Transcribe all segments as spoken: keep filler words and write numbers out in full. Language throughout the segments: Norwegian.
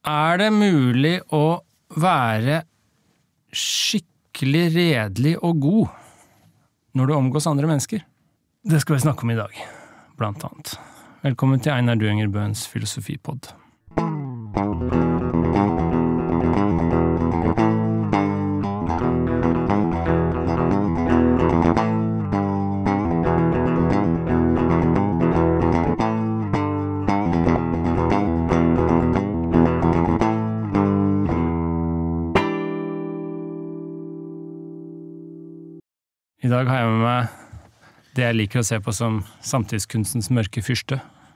Er det mulig å være skikkelig redelig og god når du omgås andre mennesker? Det skal vi snakke om i dag, blant annet. Velkommen til Einar Duenger Bøhns filosofipodd. I dag har jeg med meg det jeg liker å se på som samtidskunstens mørke fyrste.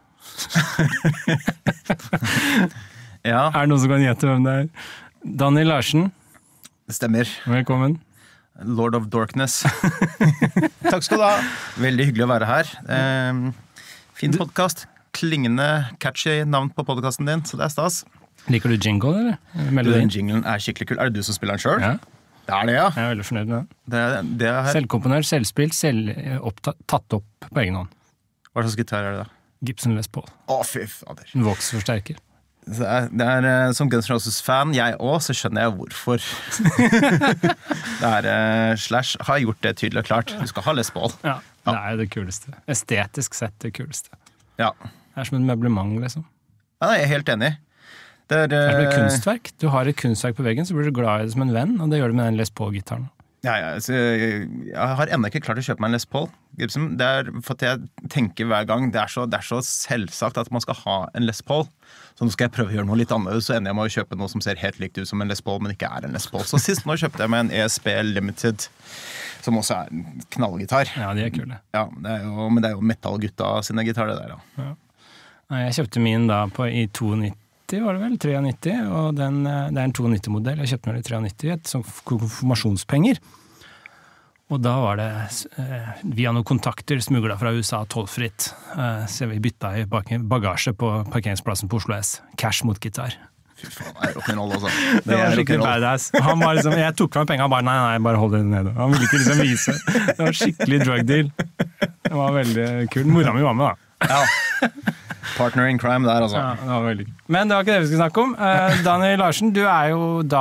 Ja. Er det noen som kan gjette hvem det er? Daniel Larsen. Det stemmer. Velkommen. Lord of Darkness. Takk skal du ha. Veldig hyggelig å være her. Eh, fin podcast. Klingende, catchy navn på podcasten din, så det er stas. Liker du jingle, eller? Du, den jinglen er skikkelig kul. Er det du som spiller den selv? Ja. Det er det, ja. Jeg er veldig fornøyd med det. det, det er... Selvkomponert, selvspilt, selv opptatt, tatt opp på egen hånd. Hva slags gitar er det da? Gibson Les Paul. Å, fy fader. En voksforsterker. Det er, det er som Guns N' Roses-fan, jeg også, så skjønner jeg hvorfor. det er, uh, Slash har gjort det tydelig og klart. Du skal ha Les Paul. Ja, det er det kuleste. Estetisk sett det kuleste. Ja. Det er som et møblement, liksom. Ja, jeg er helt enig. Det er, det er et kunstverk. Du har et kunstverk på veggen, så blir du glad i det som en venn, og det gjør du med den Les Paul-gitaren. Ja, ja, så jeg, jeg har enda ikke klart å kjøpe meg en Les Paul Gibson. Det er for at jeg tenker hver gang, det er, så, det er så selvsagt at man skal ha en Les Paul. Så nå skal jeg prøve å gjøre noe litt annerledes, så ender jeg med å kjøpe noe som ser helt likt ut som en Les Paul, men ikke er en Les Paul. Så sist nå kjøpte jeg meg en E S P Limited, som også er en knallgitar. Ja, de er kule. Ja, det er jo, men det er jo Metal-gutta sine gitar, det der, ja. Ja. Jeg kjøpte min da på, i nittito, var det vel, nittito, og den, det er en nittito-modell. Jeg kjøpte meg i nittito, et sånt konfirmasjonspenger. Og da var det eh, via noen kontakter smuglet fra U S A tollfritt. Eh, så vi bytta i bagasje på parkeringsplassen på Oslo S. Cash mot gitar. Fy faen, det er rock'n'roll, altså. Det, det var skikkelig badass. Han var liksom, jeg tok fra penga, bare nei, nei, bare hold det nede. Han ville ikke liksom vise. Det var skikkelig drug deal. Det var veldig kult. Mora mi var med, da. Ja. Partner in crime der, altså. Ja, det var veldig kult. Men det var ikke det vi skulle snakke om. Uh, Daniel Larsen, du er jo da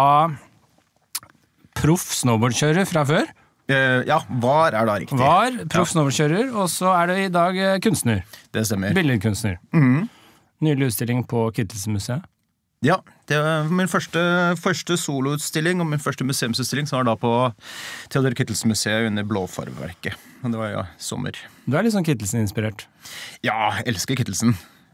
proff snowboardkjører fra før. Uh, ja, var er da riktig. Var proff ja. snowboardkjører, og så er du i dag kunstner. Det stemmer. Billedkunstner. Mm-hmm. Nylig utstilling på Kittelsen-museet. Ja, det var min første, første soloutstilling og min første museumsutstilling som var da på Theodor Kittelsen-museet under Blåfarverket. Og det var jo sommer. Du er litt sånn Kittelsen-inspirert. Ja, jeg elsker Kittelsen.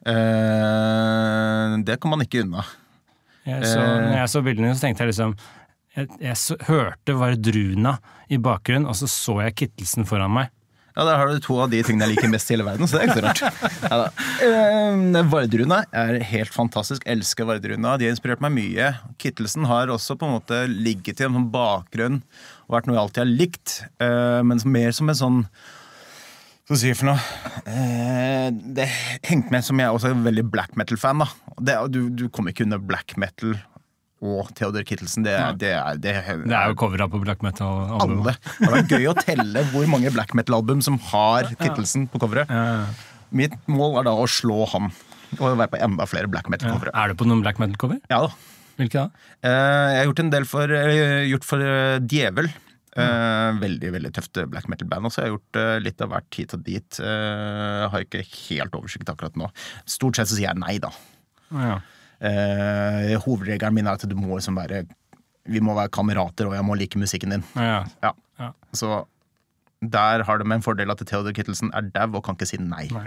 Uh, det kan man ikke unna. Jeg så, når jeg så bildene, så tenkte jeg liksom Jeg, jeg så, hørte Vardruna i bakgrunnen, og så så jeg Kittelsen foran meg. Ja, der har du to av de tingene jeg liker mest i hele verden, så det er ikke så rart. Ja, uh, Vardruna er helt fantastisk. Jeg elsker Vardruna. De har inspirert meg mye. Kittelsen har også på en måte ligget i en bakgrunn og vært noe jeg alltid har likt, uh, men mer som en sånn Hva sier jeg for noe? Uh, det hengte med som jeg også er en veldig black metal-fan, da. Det, du, du kommer ikke under black metal og Theodor Kittelsen, det, det, er, det, er, det er jo coveret på black metal-album. Alle. Det har vært gøy å telle hvor mange black metal-album som har Kittelsen på coveret. Ja. Mitt mål er da å slå han, og være på enda flere black metal-covere. Ja. Er du på noen black metal-cover? Ja da. Hvilke da? Jeg har gjort en del for, gjort for Djevel. Mm. Veldig, veldig tøft black metal-band også. Jeg har gjort litt av hvert hit og dit. Jeg har ikke helt oversikt akkurat nå. Stort sett så sier jeg nei da. Ja. Uh, hovedregelen min er at du må liksom være vi må være kamerater, og jeg må like musikken din. Ja. Ja. Ja. Så der har det med en fordel at Theodor Kittelsen er dau og kan ikke si nei. Nei.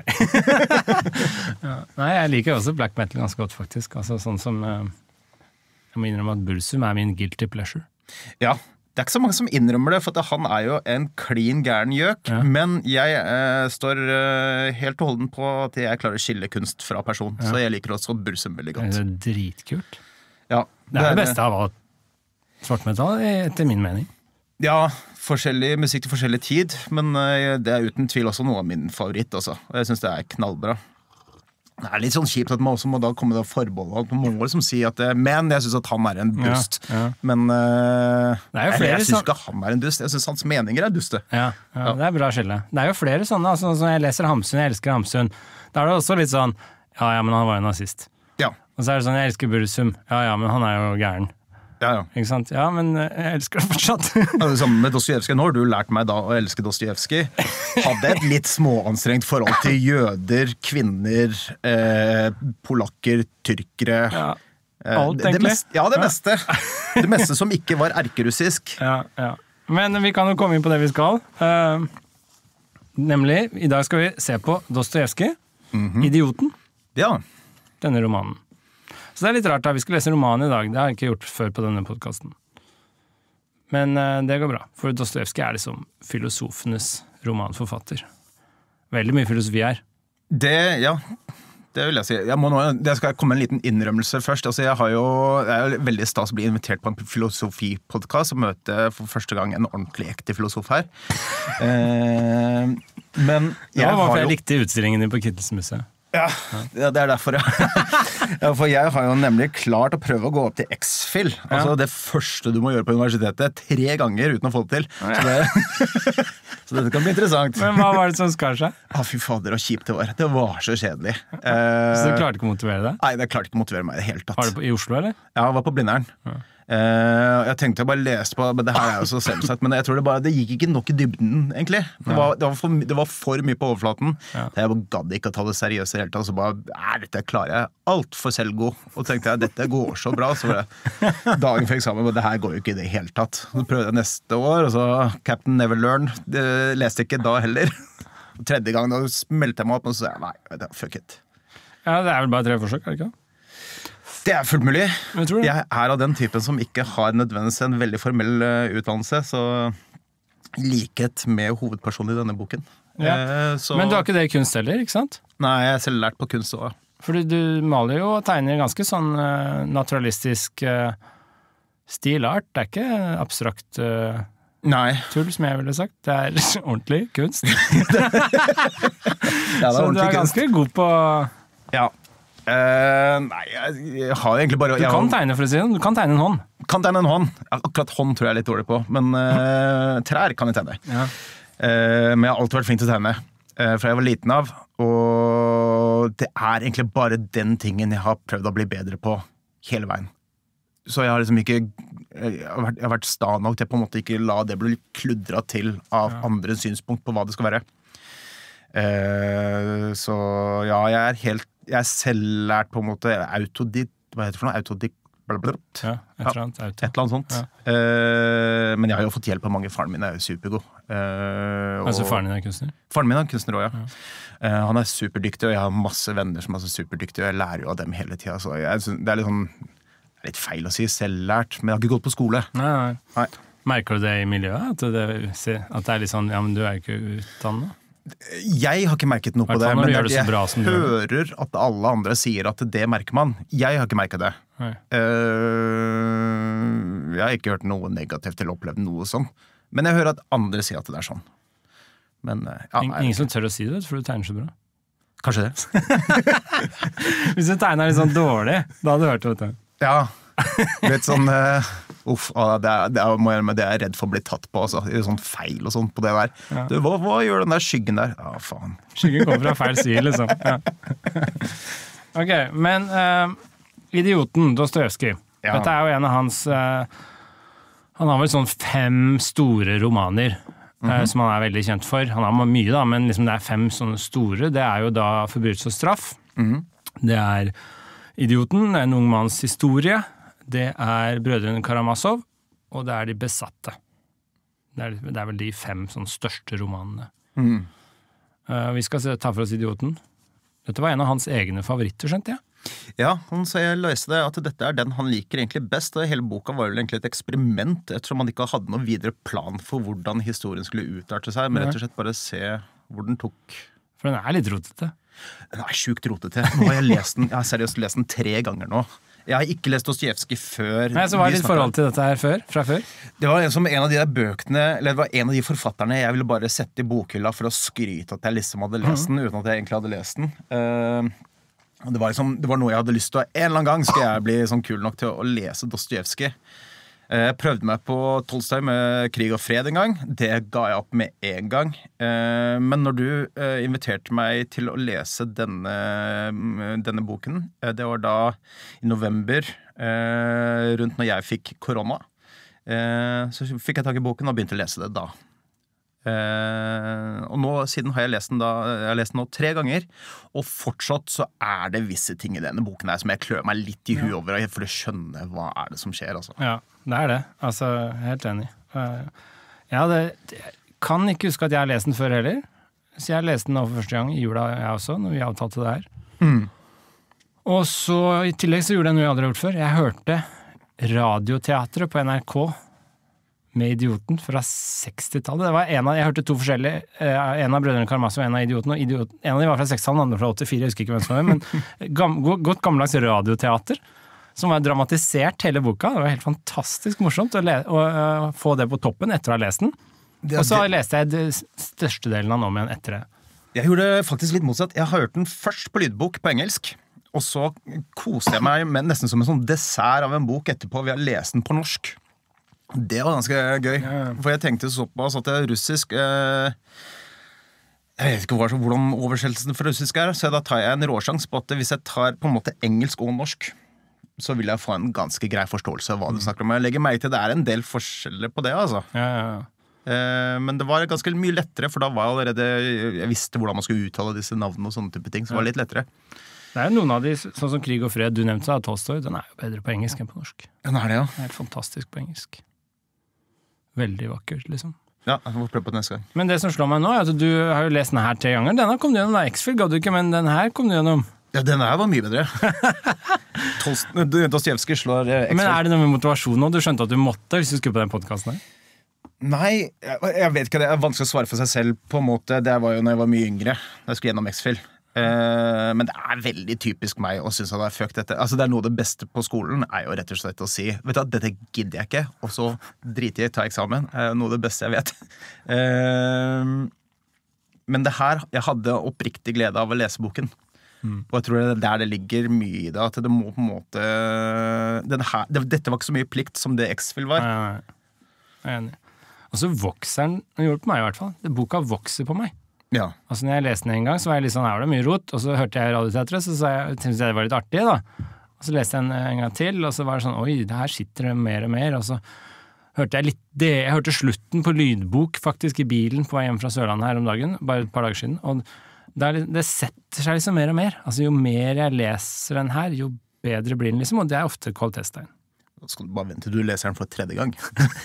Ja. Nei, jeg liker også black metal ganske godt, faktisk. Altså sånn som uh, jeg må innrømme at Burzum er min guilty pleasure. Ja, det er ikke så mange som innrømmer det, for han er jo en klin gæren gjøk, ja. Men jeg eh, står eh, helt og holden på at jeg klarer å skille kunst fra person, ja. Så jeg liker også Burzum veldig godt. Det er dritkult. Ja, det, det er det beste av alt svartmetall, etter min mening. Ja, forskjellig musikk til forskjellig tid, men eh, det er uten tvil også noe av min favoritt, også. Og jeg synes det er knallbra. Det er litt sånn kjipt at man også må da komme til forbehold på mål som sier at men jeg synes at han er en dust. Ja, ja. Men uh, jeg, jeg synes ikke han er en dust. Jeg synes hans meninger er duste. Ja, ja, ja. Det er bra skille. Det er jo flere sånne, altså, som jeg leser Hamsun, jeg elsker Hamsun. Da er det også litt sånn, ja, ja, men han var jo nazist. Ja. Og så er det sånn, jeg elsker Burzum. Ja, ja, men han er jo gæren. Ja, ja. Ikke sant? Ja, men jeg elsker det fortsatt. Ja, det samme med Dostojevskij. Nå har du lært meg da å elske Dostojevskij. Hadde et litt småanstrengt forhold til jøder, kvinner, eh, polakker, tyrkere. Ja, eh, alt det, det egentlig. meste, ja, det meste. Det meste som ikke var erkerussisk. Ja, ja. Men vi kan jo komme inn på det vi skal. Uh, nemlig, i dag skal vi se på Dostojevskij, mm-hmm. Idioten, Ja. denne romanen. Så det er litt rart da, vi skal lese romanen i dag, det har jeg ikke gjort før på denne podcasten. Men uh, det går bra, for Dostojevskij er liksom filosofenes romanforfatter. Veldig mye filosofi her. Det, ja, det vil jeg si. Jeg må nå, det skal komme en liten innrømmelse først. Altså, jeg har jo, det er jo veldig stas å bli invitert på en filosofipodcast og møte for første gang en ordentlig ekte filosof her. eh, men Det jeg var hvorfor har jeg jo... likte utstillingen din på Kittelsmuseet. Ja, ja, det er derfor, ja. Ja, for jeg har jo nemlig klart å prøve å gå opp til X-Fill. Altså Ja. det første du må gjøre på universitetet, tre ganger uten å få det til. Så, det, så dette kan bli interessant. Men hva var det som skar seg? Ah, fy fader, og kjipt det var. Det var så kjedelig. Så du Eh, klarte ikke å motivere deg? nei, det klarte ikke å motivere meg i det hele tatt. Har du på, i Oslo, eller? Ja, jeg var på Blindern. Ja. Eh, jeg tenkte jeg bare leste på, men det her er jo så selvsagt, men jeg tror det bare, det gikk ikke nok i dybden, egentlig. Det var, det var, for, det var for mye på overflaten. Ja. Jeg bare gadd ikke å ta det seriøst i det hele tatt, og så bare, "Æ, dette klarer jeg alt for selvgod. Og tenkte jeg, dette går så bra, så var det dagen for eksamen, men det her går jo ikke i det hele tatt. Så prøvde jeg neste år, og så Captain Never Learn, det leste jeg ikke da heller. Og tredje gang da meldte jeg meg opp, og så sa jeg, nei, vet du, fuck it. Ja, det er vel bare tre forsøk, er det ikke? Det er fullt mulig. Jeg tror det. Jeg er av den typen som ikke har nødvendigvis en veldig formell uh, utdannelse, så i likhet med hovedpersonen i denne boken. Ja. Eh, så... Men du har ikke det i kunst heller, ikke sant? Nei, jeg er selv lært på kunst også. Fordi du maler jo og tegner ganske sånn uh, naturalistisk uh, stilart. Det er ikke abstrakt uh, Nei. tull, som jeg ville sagt. Det er ordentlig kunst. Ja, det er Så du ordentlig er kunst. ganske god på... Ja. Eh, nei, jeg, jeg har egentlig bare... Du jeg kan har, tegne, for å si det. Du kan tegne en hånd. kan tegne en hånd. Akkurat hånd tror jeg er litt dårlig på, men eh, trær kan jeg tegne. Ja. Eh, men jeg har alltid vært flink til å tegne, eh, fra jeg var liten av. Og det er egentlig bare den tingen jeg har prøvd å bli bedre på hele veien. Så jeg har liksom ikke Jeg har vært, jeg har vært sta nok til på en måte ikke la det bli kludret til av Ja. andres synspunkt på hva det skal være. Eh, så ja, jeg er helt Jeg er selvlært på en måte autoditt Hva heter det for noe? Autoditt blablabla. Ja, et eller annet auto. Et eller annet sånt. Ja. Eh, men jeg har jo fått hjelp av mange. Faren min er jo supergod. Eh, og- Altså faren din er kunstner? Faren min er kunstner også, ja. Eh, han er superdyktig, og jeg har masse venner som er så superdyktige, og jeg lærer jo av dem hele tiden. Så jeg, synes- det er litt sånn det er litt feil å si selvlært, men jeg har ikke gått på skole. Nei, nei. Nei. Merker du det i miljøet? At det, at det er litt sånn, ja, men du er jo ikke utdannet? Jeg har ikke merket noe på det, Hvertfall når men du gjør det så jeg, bra som jeg du gjør hører at alle andre sier at det merker man. Jeg har ikke merket det. Nei. Eh, jeg har ikke hørt noe negativt eller opplevd noe sånn. Men jeg hører at andre sier at det er sånn. Men eh, ja, Ing- nei, Ingen som tør å si det, vet du, for du tegner så bra. kanskje det. Hvis du tegner litt sånn dårlig, da hadde du hørt det, vet du. Ja, litt sånn uh, Uff, ah, det, er, det, er, må jeg innrømme, det er jeg redd for å bli tatt på. Altså. Det er sånn feil og sånn på det der. Ja. Du, hva, hva gjør den der skyggen der? Ja, faen. Skyggen kommer fra feil side, liksom. Ja. Ok, men eh, idioten Dostojevskij. Ja. Dette er jo en av hans eh, Han har vel sånn fem store romaner eh, som han er veldig kjent for. Han har mye, da, men liksom det er fem sånne store. Det er jo da Forbrytelse og straff. Mhm. Det er Idioten, En ung manns historie. Det er Brødrene Karamazov, og det er De besatte. Det er, det er vel de fem sånn største romanene. Mhm. Uh, vi skal se, ta for oss Idioten. Dette var en av hans egne favoritter, skjønte jeg. Ja, han sa jeg løste det at dette er den han liker egentlig best, og hele boka var vel egentlig et eksperiment, ettersom han ikke hadde noen videre plan for hvordan historien skulle utarte seg, men rett og slett bare se hvor den tok. For den er litt rotete. Den er sjukt rotete. Nå har jeg lest den, jeg har seriøst lest den tre ganger nå. Jeg har ikke lest Dostojevskij før. Nei, så var det vi litt snakket. forhold til dette her før, fra før? Det var en, som en av de der bøkene, eller det var en av de forfatterne jeg ville bare sette i bokhylla for å skryte at jeg liksom hadde lest den, uten at jeg egentlig hadde lest den. Uh, det, var liksom, det var noe jeg hadde lyst til å en eller annen gang skal jeg bli sånn kul nok til å, å lese Dostojevskij. Jeg prøvde meg på Tolstoy med Krig og fred en gang. Det ga jeg opp med en gang. Men når du inviterte meg til å lese denne, denne boken, det var da i november, rundt når jeg fikk korona, så fikk jeg tak i boken og begynte å lese det da. Uh, og nå, siden har jeg lest den da Jeg har lest den nå tre ganger, og fortsatt så er det visse ting i denne boken her som jeg klør meg litt i huet ja. over, for å skjønne hva er det som skjer altså. Ja, det er det, altså helt enig uh, ja, det, Jeg kan ikke huske at jeg har lest den før heller, så jeg leste den nå for første gang i jula jeg også, når vi avtalte det her mm. Og så i tillegg så gjorde jeg noe jeg aldri har gjort før. Jeg hørte radioteatret på N R K med Idioten fra sekstitallet. Det var en av, jeg hørte to forskjellige, en av brødrene Karamazov og en av Idioten, og Idiot, en av de var fra sekstitallet, den andre fra åttifire, jeg husker ikke hvem som var, men gam, godt gammeldags radioteater, som var dramatisert hele boka. Det var helt fantastisk morsomt å, le, å, å få det på toppen etter å ha lest den. Og så leste jeg det største delen av den om igjen etter det. Jeg gjorde faktisk litt motsatt. Jeg har hørt den først på lydbok på engelsk, og så koste jeg meg med nesten som en sånn dessert av en bok etterpå ved å lese den på norsk. Det var ganske gøy, for jeg tenkte såpass at det er russisk eh, jeg vet ikke hva, hvordan oversettelsen for russisk er, så da tar jeg en råsjans på at hvis jeg tar på en måte engelsk og norsk, så vil jeg få en ganske grei forståelse av hva du snakker om. Jeg legger meg til det er en del forskjeller på det, altså. Ja, ja, ja. Eh, men det var ganske mye lettere, for da var jeg allerede jeg visste hvordan man skulle uttale disse navnene og sånne type ting, så det var litt lettere. Det er jo noen av de, sånn som Krig og fred, du nevnte av Tolstoy, den er jo bedre på engelsk enn på norsk. Den er det, ja. Den er helt fantastisk på engelsk. Veldig vakkert, liksom. Ja, jeg får prøve på det neste gang. Men det som slår meg nå, er at du har jo lest den her tre ganger. Denne kom du gjennom, da. X-Fill ga du ikke, men den her kom du gjennom. Ja, den her var mye bedre. Dostojevskij slår eh, X-Fill. Men er det noe med motivasjon nå? Du skjønte at du måtte hvis du skulle på den podcasten her? Nei, jeg, jeg vet ikke, det er vanskelig å svare for seg selv på en måte. Det var jo når jeg var mye yngre, da jeg skulle gjennom X-Fill. Uh, men det er veldig typisk meg å synes at det er fuck dette. Altså det er noe av det beste på skolen er jo rett og slett å si vet du hva, dette gidder jeg ikke, og så driter jeg i ta eksamen. Det er noe av det beste jeg vet. Uh, men det her, jeg hadde oppriktig glede av å lese boken. Mm. Og jeg tror det er der det ligger mye i det, at det må på en måte den her, det, dette var ikke så mye plikt som det X-Fill var. Nei, nei, nei. Jeg er enig. Og så vokser den, den gjorde det på meg i hvert fall. Det, boka vokser på meg. Ja. Altså når jeg leste den en gang, så var jeg litt sånn, her var det mye rot, og så hørte jeg radioteatret, så sa jeg, syntes jeg det var litt artig da. Og så leste jeg den en gang til, og så var det sånn, oi, det her sitter det mer og mer, og så hørte jeg litt det, jeg hørte slutten på lydbok faktisk i bilen på vei hjem fra Sørlandet her om dagen, bare et par dager siden, og det, er, det setter seg liksom mer og mer. Altså jo mer jeg leser den her, jo bedre blir den liksom, og det er ofte kvalitetstegn. Da skal du bare vente til du leser den for tredje gang.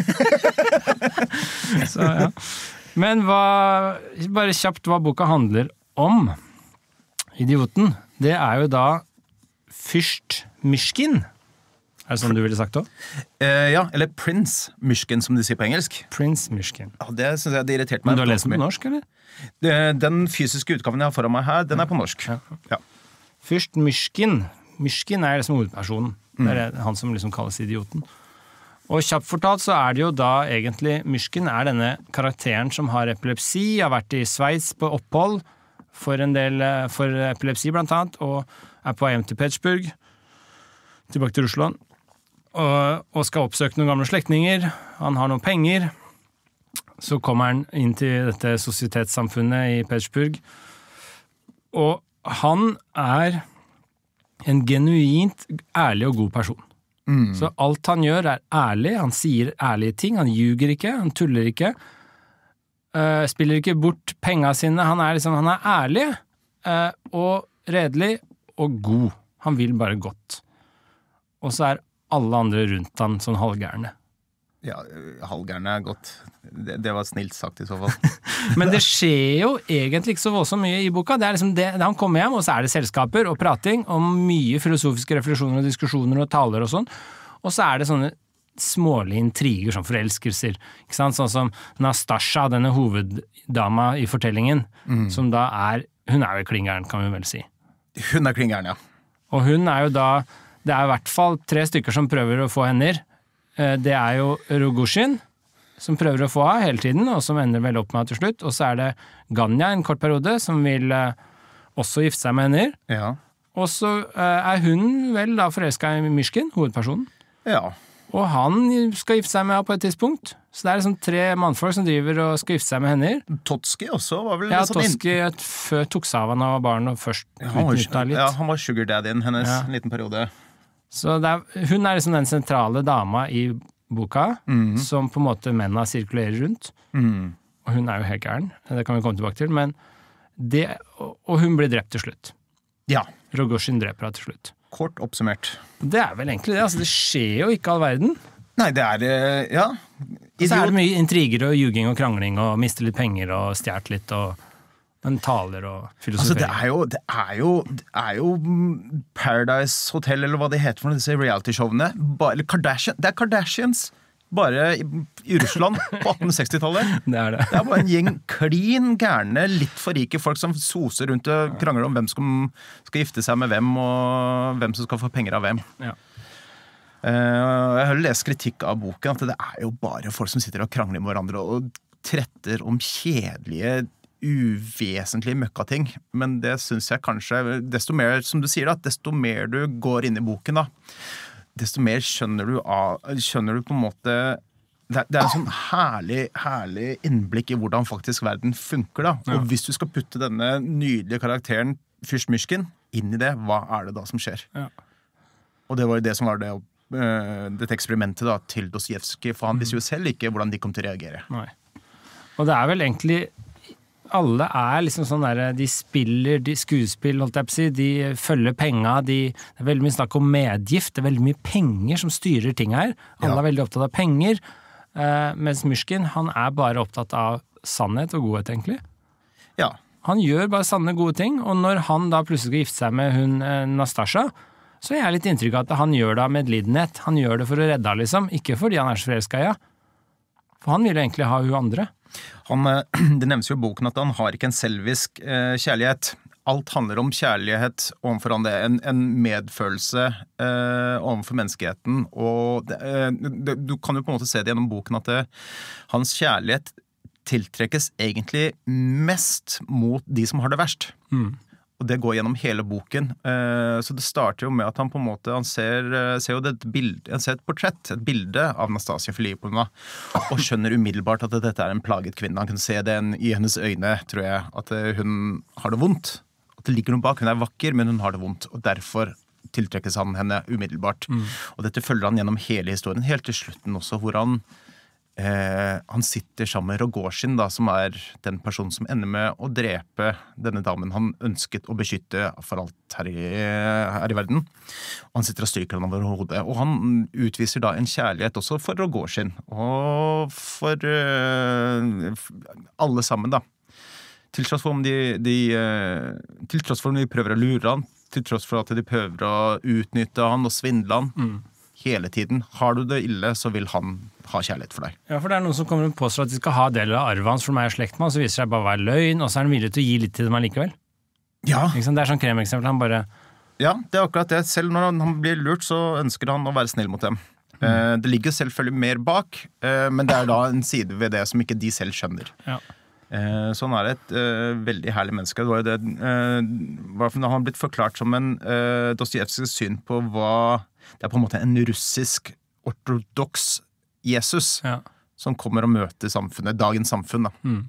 Så ja. Men hva, bare kjapt hva boka handler om. Idioten, det er jo da Fyrst Myshkin. Er det sånn du ville sagt også? Uh, ja, eller Prince Myshkin, som de sier på engelsk. Prince Myshkin. Ja, det synes jeg det irriterte meg. Men du har lest den på norsk, eller? Det, den fysiske utgaven jeg har foran meg her, den er på norsk. Ja. Ja. Fyrst Myshkin. Myshkin er liksom hovedpersonen. Det er han som liksom kalles idioten. Og kjapt fortalt så er det jo da egentlig Myshkin er denne karakteren som har epilepsi, har vært i Sveits på opphold for en del, for epilepsi blant annet, og er på vei hjem til Petersburg, tilbake til Russland, og, og skal oppsøke noen gamle slektninger. Han har noen penger. Så kommer han inn til dette sosietetssamfunnet i Petersburg, og han er en genuint ærlig og god person. Mm. Så alt han gjør er ærlig, han sier ærlige ting, han ljuger ikke, han tuller ikke, uh, spiller ikke bort pengene sine, han er liksom, han er ærlig uh, og redelig og god. Han vil bare godt. Og så er alle andre rundt han sånn halvgærne. Ja, halvgærne er godt. Det, det var snilt sagt i så fall. Men det skjer jo egentlig ikke så voldsomt mye i boka. Det er liksom det, han kommer hjem, og så er det selskaper og prating om mye filosofiske refleksjoner og diskusjoner og taler og sånn. Og så er det sånne smålige intriger, som forelskelser. Ikke sant? Sånn som Nastasja, denne hoveddama i fortellingen, mm. som da er, hun er jo klingeren, kan vi vel si. Hun er klingeren, ja. Og hun er jo da, det er i hvert fall tre stykker som prøver å få hender. Det er jo Rogozhin, som prøver å få av hele tiden, og som ender vel opp med til slutt. Og så er det Ganya, en kort periode, som vil også gifte seg med hender. Ja. Og så er hun vel da forelsket i Myshkin, hovedpersonen. Ja. Og han skal gifte seg med henne på et tidspunkt. Så det er liksom tre mannfolk som driver og skal gifte seg med henne. Totski også var vel Ja, sånn inn- Totski før tok seg av han av barn og først Ja, han var, utnyttet litt. ja, han var sugar daddyen hennes Ja. en liten periode. Så det er, hun er liksom den sentrale dama i boka, Mhm. som på en måte mennene sirkulerer rundt. Mm. Og hun er jo helt gæren, det kan vi komme tilbake til, men det, og hun blir drept til slutt. Ja, Rogozhin dreper henne til slutt. kort oppsummert. Det er vel egentlig det, altså det skjer jo ikke all verden. Nei, det er, eh, ja. Og så er det mye intriger og ljuging og krangling og miste litt penger og stjert litt og en taler og Altså, det filosofering. er jo, det er jo, det er jo mm, Paradise Hotel, eller hva det heter for noe, disse reality-showene. Ba- Eller Kardashian, det er Kardashians, bare i, i Russland på atten seksti-tallet. Det er det. Det er bare en gjeng klin gærne, litt for rike folk som soser rundt og krangler om hvem som skal gifte seg med hvem, og hvem som skal få penger av hvem. Ja. Eh, jeg har lest kritikk av boken at det er jo bare folk som sitter og krangler med hverandre og tretter om kjedelige, uvesentlige møkkating. Men det synes jeg kanskje, desto mer, som du sier da, desto mer du går inn i boken da, desto mer skjønner du, av, skjønner du på en måte, det er, det er en sånn herlig, herlig innblikk i hvordan faktisk verden funker da. Og Ja. hvis du skal putte denne nydelige karakteren, Fyrst Myrskin, inn i det, hva er det da som skjer? Ja. Og det var jo det som var det, øh, dette eksperimentet da, til Dostojevskij, for han visste jo selv ikke hvordan de kom til å reagere. Nei. Og det er vel egentlig alle er liksom sånn der, de spiller de skuespill, holdt jeg på å si, de følger penga, de, det er veldig mye snakk om medgift, det er veldig mye penger som styrer ting her. Alle Ja. er veldig opptatt av penger, eh, mens Myrskin, han er bare opptatt av sannhet og godhet, egentlig. Ja, Han gjør bare sanne, gode ting, og når han da plutselig skal gifte seg med hun eh, Nastasja, så er jeg litt inntrykk av at han gjør det av medlidenhet. Han gjør det for å redde henne, liksom, ikke fordi han er så forelsket i henne. For han vil jo egentlig ha hun andre. han, øh, det nevnes jo i boken at han har ikke en selvisk øh, kjærlighet. Alt handler om kjærlighet overfor han, det er en, en medfølelse øh, overfor menneskeheten. Og det, øh, det, du kan jo på en måte se det gjennom boken at det, hans kjærlighet tiltrekkes egentlig mest mot de som har det verst. Mm. Og det går gjennom hele boken. Eh, Så det starter jo med at han på en måte han ser, eh, ser jo det et bilde, han ser et portrett, et bilde av Nastasia Filipovna, og skjønner umiddelbart at dette er en plaget kvinne. Han kan se det i hennes øyne, tror jeg, at eh, hun har det vondt. At det ligger noe bak. Hun er vakker, men hun har det vondt. Og derfor tiltrekkes han henne umiddelbart. Mm. Og dette følger han gjennom hele historien, helt til slutten også, hvor han Eh, han sitter sammen med Rogozhin, da, som er den personen som ender med å drepe denne damen han ønsket å beskytte for alt her i, her i verden. Og han sitter og stryker han over hodet. Og han utviser da en kjærlighet også for Rogozhin, og for eh, alle sammen, da. Til tross for om de, de, eh, til tross for om de prøver å lure han, til tross for at de prøver å utnytte han og svindle han. Mm. Hele tiden. Har du det ille, så vil han ha kjærlighet for deg. Ja, for det er noen som kommer og påstår at de skal ha deler av arven hans, for de er slekt med han, så viser det seg bare å være løgn, og så er han villig til å gi litt til dem allikevel. Ja, Ikke sant? Det er sånn kremeksempel, han bare, ja, det er akkurat det. Selv når han, han blir lurt, så ønsker han å være snill mot dem. Eh, det ligger selvfølgelig mer bak, eh, men det er da en side ved det som ikke de selv skjønner. ja. Eh, så han er et eh, veldig herlig menneske. Det var jo det, eh, hvertfall når han har blitt forklart som en eh, Dostojevskijs syn på hva det er på en måte en russisk ortodoks Jesus ja. som kommer og møter samfunnet, dagens samfunn da. Mm.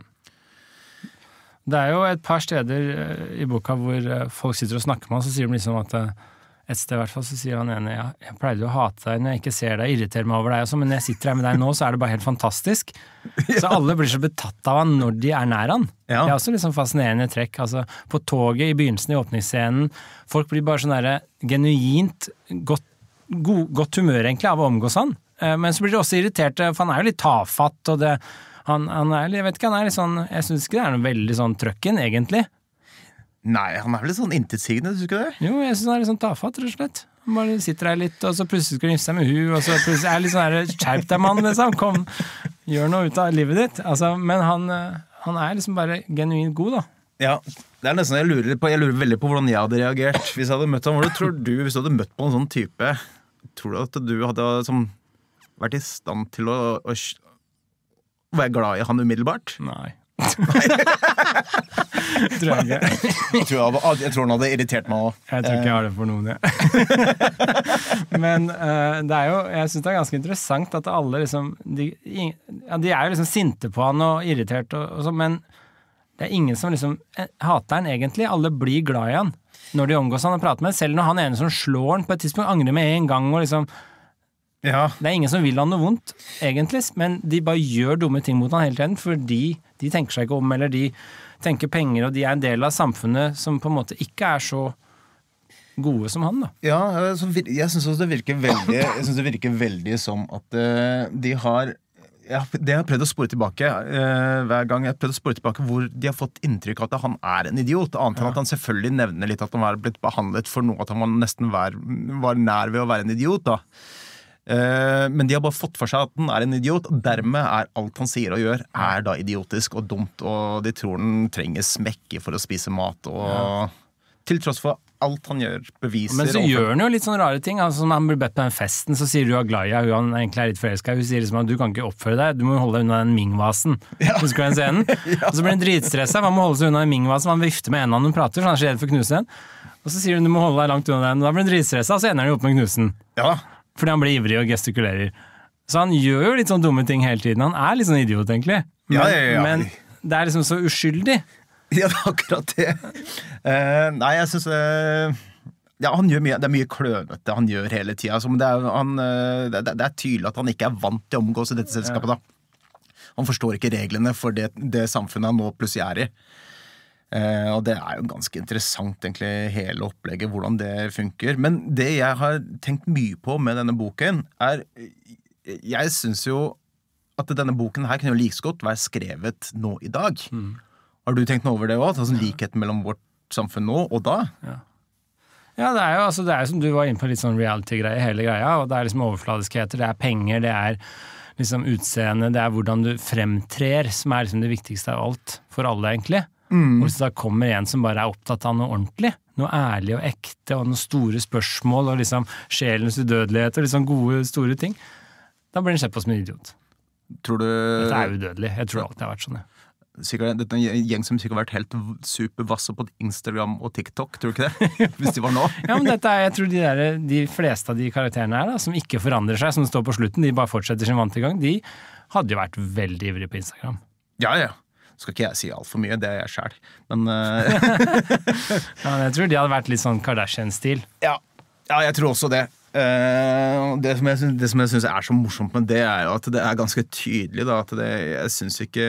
Det er jo et par steder eh, i boka hvor eh, folk sitter og snakker med han, så sier de liksom at eh, et sted i hvert fall så sier han ene, ja, jeg pleide jo å hate deg når jeg ikke ser deg, irritere meg over deg også, men når jeg sitter her med deg nå, så er det bare helt fantastisk. Så alle blir så betatt av han når de er nær han. Ja. Det er også liksom fascinerende trekk. Altså, på toget i begynnelsen i åpningsscenen, folk blir bare sånn der genuint godt, god, godt humør egentlig av å omgås han. Eh, men så blir de også irriterte, for han er jo litt tafatt, og det, han, han er, jeg vet ikke, han er litt sånn, jeg synes ikke det er noe veldig sånn trøkken egentlig. Nei, han er vel litt sånn intetsigende, synes du ikke det? Jo, jeg synes han er litt sånn tafatt, rett og slett. Han bare sitter her litt, og så plutselig skal han gifte seg med hun, og så plutselig er litt sånn her, skjerp deg mann, liksom, kom, gjør noe ut av livet ditt. Altså, men han, han er liksom bare genuint god, da. Ja, det er nesten jeg lurer på, jeg lurer veldig på hvordan jeg hadde reagert hvis jeg hadde møtt ham. Hvordan tror du, hvis du hadde møtt på en sånn type, tror du at du hadde som, vært i stand til å, å, å være glad i han umiddelbart? Nei. Tror jeg ikke. Jeg tror, jeg, jeg tror han hadde irritert meg også. Jeg tror ikke jeg har det for noen, ja. Men uh, det er jo, jeg synes det er ganske interessant at alle liksom, de, ja, de er jo liksom sinte på han og irritert og, og så, men det er ingen som liksom hater han egentlig. Alle blir glad i han når de omgås han og prater med, selv når han er en som slår han på et tidspunkt, angrer med en gang og liksom, ja. Det er ingen som vil han noe vondt, egentlig, men de bare gjør dumme ting mot han hele tiden, fordi de tenker seg ikke om, eller de tenker penger, og de er en del av samfunnet som på en måte ikke er så gode som han, da. Ja, jeg synes også det virker veldig, jeg synes det virker veldig som at uh, de har, ja, det har jeg prøvd å spore tilbake uh, hver gang jeg har prøvd å spore tilbake hvor de har fått inntrykk av at han er en idiot, annet enn ja. At han selvfølgelig nevner litt at han var blitt behandlet for noe, at han var nesten var, var nær ved å være en idiot, da. Uh, men de har bare fått for seg at han er en idiot, og dermed er alt han sier og gjør er da idiotisk og dumt, og de tror han trenger smekke for å spise mat, og ja. Til tross for alt han gjør, beviser. Men så gjør han jo litt sånne rare ting, altså når han blir bedt på den festen, så sier du er glad i henne, hun egentlig er litt forelsket, hun sier liksom at du kan ikke oppføre deg, du må holde deg unna den Ming-vasen, ja. Husker du den scenen? Ja. Og så blir han dritstresset, han må holde seg unna den Ming-vasen, han vifter med en av når han prater, så han er så redd for å knuse den, og så sier hun du må holde deg langt unna den, og da blir han dritstresset, og så ender han jo opp med å knuse den. Ja. Fordi han blir ivrig og gestikulerer. Så han gjør jo litt sånn dumme ting hele tiden. Han er litt sånn idiot, egentlig. Men, ja, ja, ja. Men det er liksom så uskyldig. Ja, det er akkurat det. Uh, nei, jeg synes... Uh, ja, han gjør mye, det er mye klønete han gjør hele tiden. Altså, men det er, han, uh, det, det er tydelig at han ikke er vant til å omgås i dette selskapet. Da. Han forstår ikke reglene for det, det samfunnet han nå plutselig er i. Uh, og det er jo ganske interessant egentlig hele opplegget, hvordan det funker. Men det jeg har tenkt mye på med denne boken er, jeg synes jo at denne boken her kunne jo like så godt være skrevet nå i dag. Mm. Har du tenkt noe over det også? Altså likheten mellom vårt samfunn nå og da? Ja, ja det er jo altså, det er som du var inne på litt sånn reality-greie, hele greia, og det er liksom overfladiskheter, det er penger, det er liksom utseende, det er hvordan du fremtrer, som er liksom det viktigste av alt for alle egentlig. Mm. Og hvis da kommer en som bare er opptatt av noe ordentlig, noe ærlig og ekte, og noen store spørsmål, og liksom sjelens udødelighet, og liksom gode, store ting, da blir den sett på som en idiot. Tror du... Dette er udødelig, jeg tror alltid har vært sånn, ja. Sikkert, dette er en gjeng som sikkert har vært helt supervasse på Instagram og TikTok, tror du ikke det? Hvis de var nå. Ja, men dette er, jeg tror de, der, de fleste av de karakterene her, da, som ikke forandrer seg, som står på slutten, de bare fortsetter sin vante gang, de hadde jo vært veldig ivrige på Instagram. Ja, ja. Skal ikke jeg si alt for mye, det er jeg selv. Men, uh... ja, men jeg tror de hadde vært litt sånn Kardashian-stil. Ja. Ja, jeg tror også det. Uh, det, som jeg, det som jeg synes er så morsomt med det, er jo at det er ganske tydelig, da, at det, jeg synes ikke...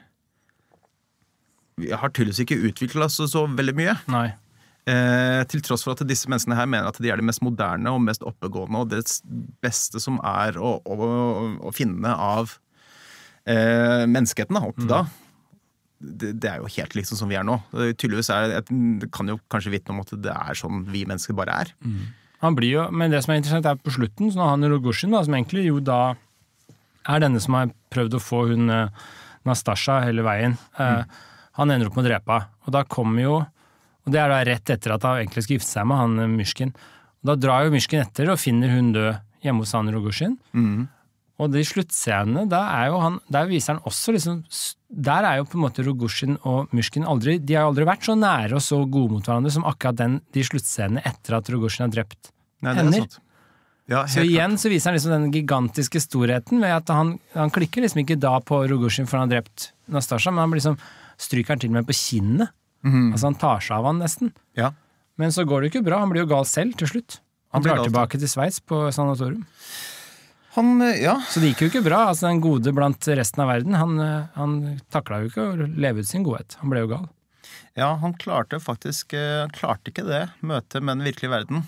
Vi har tydeligvis ikke utviklet oss så veldig mye. Nei. Uh, til tross for at disse menneskene her mener at de er de mest moderne og mest oppegående, og det beste som er å, å, å finne av uh, menneskeheten da, opp til mm. da. Det, det er jo helt liksom som vi er nå. Det, tydeligvis er, det kan jo kanskje vitne om at det er sånn vi mennesker bare er. Mm. Han blir jo, men det som er interessant er på slutten, så når han Rogozhin, da, som egentlig jo da er denne som har prøvd å få hun Nastasja hele veien, mm. eh, han ender opp med å drepe. Og da kommer jo, og det er da rett etter at han egentlig skal gifte seg med han Myrskin. Og da drar jo Myrskin etter og finner hun død hjemme hos han Rogozhin. Mm. Og de sluttscenene, da er jo han, der viser han også liksom, der er jo på en måte Rogozhin og Myrskin aldri, de har jo aldri vært så nære og så gode mot hverandre som akkurat den, de sluttscenene etter at Rogozhin har drept Nei, hender. Ja, så igjen så viser han liksom den gigantiske storheten ved at han, han klikker liksom ikke da på Rogozhin for han har drept Nastasja, men han blir liksom, stryker han til og med på kinnet. Mm. Altså han tar seg av han nesten. Ja. Men så går det ikke bra, han blir jo gal selv til slutt. Han, han drar tilbake til Sveits på sanatorium. Han, ja. Så det gikk jo ikke bra, altså den gode blant resten av verden, han, han taklet jo ikke å leve ut sin godhet, han ble jo gal. Ja, han klarte faktisk, han klarte ikke det, møte med den virkelige verden.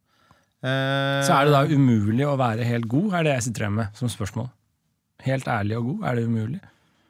Eh, Så er det da umulig å være helt god, er det jeg sitter hjemme med som spørsmål. Helt ærlig og god, er det umulig?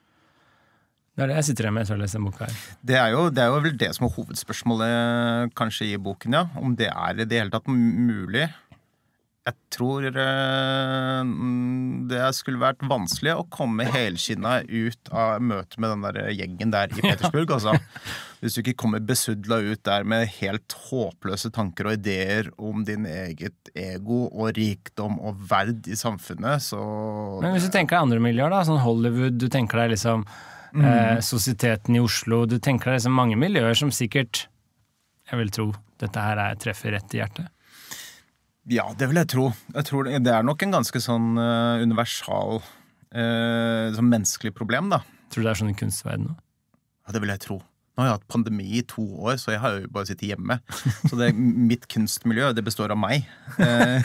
Det er det jeg sitter hjemme med etter å lese den boka her. Det er, jo, det er jo vel det som er hovedspørsmålet kanskje i boken, ja. Om det er i det hele tatt mulig. Jeg tror eh, det skulle vært vanskelig å komme helskinnet ut av møtet med den der gjengen der i Petersburg, altså. Hvis du ikke kommer besudlet ut der med helt håpløse tanker og ideer om din eget ego og rikdom og verd i samfunnet, så... Men hvis du tenker deg andre miljøer da, sånn Hollywood, du tenker deg liksom mm. eh, Sosieteten i Oslo. Du tenker deg liksom mange miljøer som sikkert, jeg vil tro, dette her er treffer rett i hjertet. Ja, det vil jeg tro. Jeg tror det, det er nok en ganske sånn uh, universal, uh, sånn menneskelig problem, da. Tror du det er sånn i kunstverden nå? Ja, det vil jeg tro. Nå har jeg hatt pandemi i to år, så jeg har jo bare sittet hjemme. Så det, mitt kunstmiljø, det består av meg. Uh,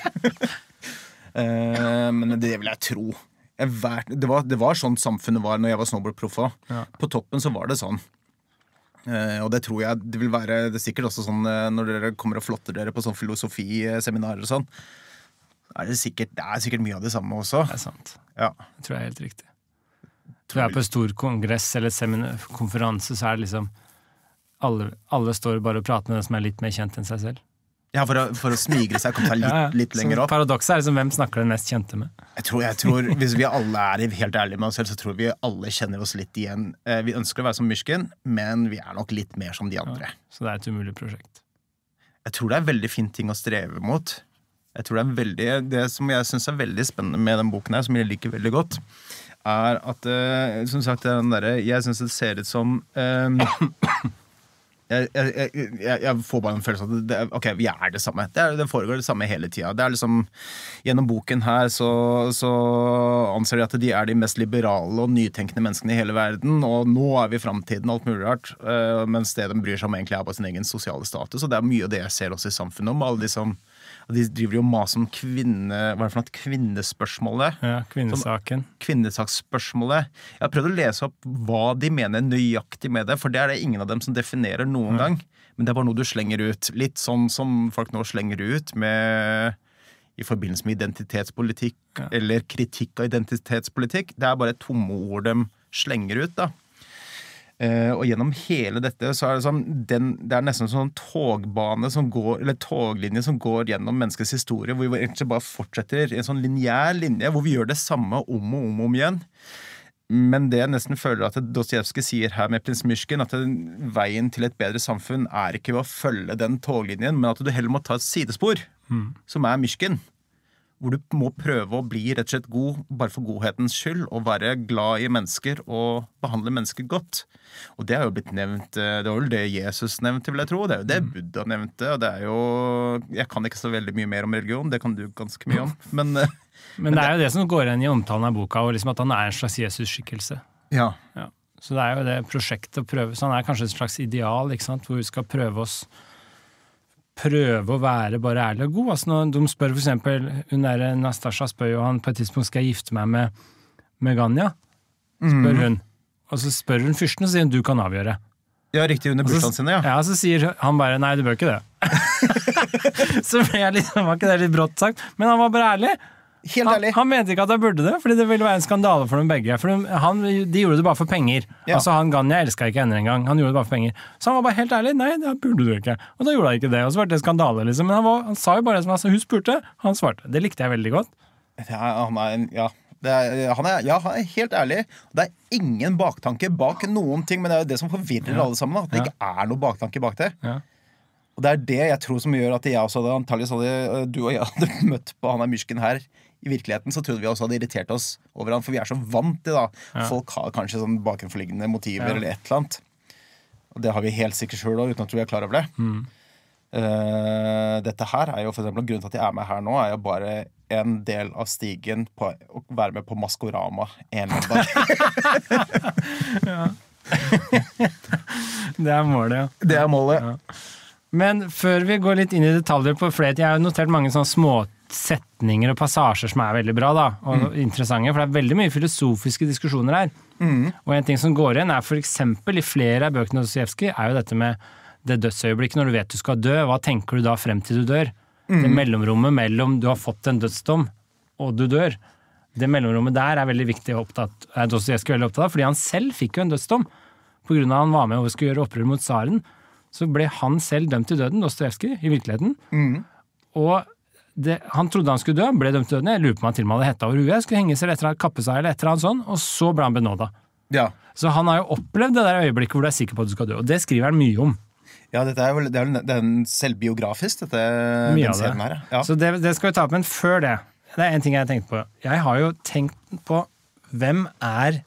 uh, men det vil jeg tro. Jeg var, det, var, det var sånn samfunnet var når jeg var snowboardproff. Ja. På toppen så var det sånn. Uh, og det tror jeg det vil være det er sikkert også sånn uh, når dere kommer og flotter dere på sånn filosofiseminarer og sånn, er det, sikkert, det er sikkert mye av det samme også. Det er sant. Ja. Jeg tror jeg er helt riktig. Du er på stor kongress eller seminar, konferanse, så er det liksom alle, alle står bare og prater med den som er litt mer kjent enn seg selv. Ja, for å, for å smigre seg, komme seg litt, ja, ja. litt lenger opp. Paradokset er liksom hvem snakker den mest kjente med. Jeg tror, jeg tror, hvis vi alle er helt ærlige med oss selv, så tror vi alle kjenner oss litt igjen. Vi ønsker å være som Myrsken, men vi er nok litt mer som de andre. Ja, så det er et umulig prosjekt. Jeg tror det er en veldig fin ting å streve mot. Jeg tror det er veldig, det som jeg synes er veldig spennende med den boken her, som jeg liker veldig godt, er at, uh, som sagt, den der, jeg synes det ser ut som um, jeg, jeg, jeg, jeg får bare en følelse av at det, ok, vi er det samme. Det, er, det foregår det samme hele tiden. Det er liksom, gjennom boken her så, så anser de at de er de mest liberale og nytenkende menneskene i hele verden, og nå er vi i fremtiden, alt mulig rart, uh, mens det de bryr seg om egentlig er på sin egen sosiale status, og det er mye av det jeg ser også i samfunnet om, alle de som de driver jo mas om kvinne, hva er det for noe, kvinnespørsmålet? Ja, kvinnesaken. Som, kvinnesaksspørsmålet. Jeg har prøvd å lese opp hva de mener nøyaktig med det, for det er det ingen av dem som definerer noen ja. gang. Men det er bare noe du slenger ut. Litt sånn som folk nå slenger ut med, i forbindelse med identitetspolitikk, ja. eller kritikk av identitetspolitikk. Det er bare tomme ord de slenger ut, da. Uh, og gjennom hele dette så er det sånn den, det er nesten sånn togbane som går, eller toglinje som går gjennom menneskets historie, hvor vi egentlig bare fortsetter i en sånn lineær linje, hvor vi gjør det samme om og om og om igjen. Men det jeg nesten føler at Dostojevskij sier her med prins Myrsken, at veien til et bedre samfunn er ikke ved å følge den toglinjen, men at du heller må ta et sidespor, mm. som er Myrsken. Hvor du må prøve å bli rett og slett god, bare for godhetens skyld, og være glad i mennesker og behandle mennesker godt. Og det har jo blitt nevnt, det var vel det Jesus nevnte, vil jeg tro, det er jo det Buddha nevnte, og det er jo, jeg kan ikke så veldig mye mer om religion, det kan du ganske mye om, men... Men det er jo det som går igjen i omtalen av boka, og liksom at han er en slags Jesus-skikkelse. Ja. ja. Så det er jo det prosjektet å prøve, så han er kanskje et slags ideal, ikke sant, hvor vi skal prøve oss prøve å være bare ærlig og god. Altså når de spør for eksempel, hun der Nastasja spør jo han på et tidspunkt skal jeg gifte meg med, med Ganya, spør hun. Og så spør hun fyrsten og sier hun du kan avgjøre. Ja, riktig under bursdagen sine, ja. Ja, så sier han bare nei, du bør ikke det. Så ble jeg litt, var ikke det litt brått sagt, men han var bare ærlig. Helt ærlig. Han, han mente ikke at jeg burde det, fordi det ville være en skandale for dem begge. For de, han, de gjorde det bare for penger. Ja. Altså han Ganya elsket ikke henne en gang. Han gjorde det bare for penger. Så han var bare helt ærlig. Nei, det burde du ikke. Og da gjorde han ikke det. Og så var det skandale, liksom. Men han, var, han sa jo bare det som altså, hun spurte. Han svarte. Det likte jeg veldig godt. Ja, han er en, ja. Det er, han er, ja, han er helt ærlig. Det er ingen baktanke bak noen ting, men det er jo det som forvirrer ja. alle sammen. At det ja. ikke er noe baktanke bak det. Ja. Og det er det jeg tror som gjør at jeg også hadde, antageligvis hadde, du og jeg hadde møtt på han er Myrsken her. I virkeligheten så trodde vi også hadde irritert oss over han, for vi er så vant til da. Ja. Folk har kanskje sånn bakenforliggende motiver ja. eller et eller annet. Og det har vi helt sikkert selv også, uten at vi er klar over det. Mm. Uh, dette her er jo for eksempel, grunnen til at jeg er med her nå, er jo bare en del av stigen på å være med på Maskorama en eller annen dag. Ja. Det er målet, ja. Det er målet. Ja. Men før vi går litt inn i detaljer på flere, jeg har notert mange sånne små setninger og passasjer som er veldig bra da, og mm. interessante, for det er veldig mye filosofiske diskusjoner her. Mm. Og en ting som går igjen er for eksempel i flere av bøkene av Dostojevskij er jo dette med det dødsøyeblikket når du vet du skal dø, hva tenker du da frem til du dør? Mm. Det mellomrommet mellom du har fått en dødsdom og du dør. Det mellomrommet der er veldig viktig opptatt, er Dostojevskij veldig opptatt av, fordi han selv fikk jo en dødsdom. På grunn av at han var med og skulle gjøre opprør mot tsaren, så ble han selv dømt til døden, Dostojevskij, i virkeligheten. Mm. Og det, han trodde han skulle dø, han ble dømt til døden, jeg lurer på meg til og med hadde hetta over huet, skulle henge seg etter å kappe seg eller etter han sånn, og så ble han benåda. Ja. Så han har jo opplevd det der øyeblikket hvor du er sikker på at du skal dø, og det skriver han mye om. Ja, dette er vel, det er vel det er selvbiografisk, dette, mye den serien her. Ja. Så det, det skal vi ta opp, men før det, det er en ting jeg har tenkt på. Jeg har jo tenkt på, hvem er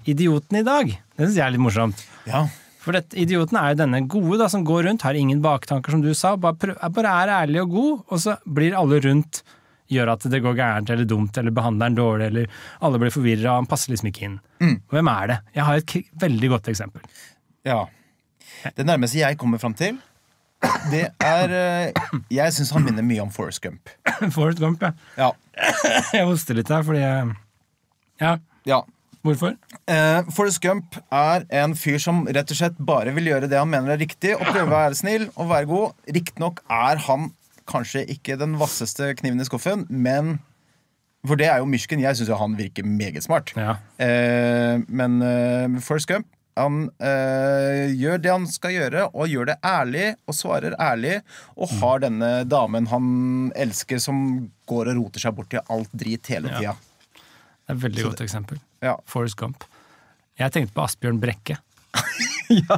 idioten i dag. Det synes jeg er litt morsomt. Ja. For det, idioten er jo denne gode da, som går rundt, har ingen baktanker som du sa, bare, prøv, bare er ærlig og god, og så blir alle rundt gjør at det går gærent eller dumt, eller behandler den dårlig, eller alle blir forvirret, og han passer liksom ikke inn. Mm. Hvem er det? Jeg har et k- veldig godt eksempel. Ja. Det nærmeste jeg kommer frem til, det er eh, jeg synes han minner mye om Forrest Gump. Forrest Gump, ja. Ja. Jeg hoster litt her, fordi jeg... Ja, Ja. hvorfor? Eh, Forrest Gump er en fyr som rett og slett bare vil gjøre det han mener er riktig, og prøve å være snill og være god. Riktignok er han kanskje ikke den vasseste kniven i skuffen, men for det er jo Myrsken. Jeg synes jo han virker meget smart. Ja. Eh, men eh, Forrest Gump, han eh, gjør det han skal gjøre, og gjør det ærlig, og svarer ærlig, og har denne damen han elsker, som går og roter seg bort til alt drit hele tida. Ja. Det er et veldig godt eksempel. Ja. Forrest Gump. Jeg tenkte på Asbjørn Brekke. Ja.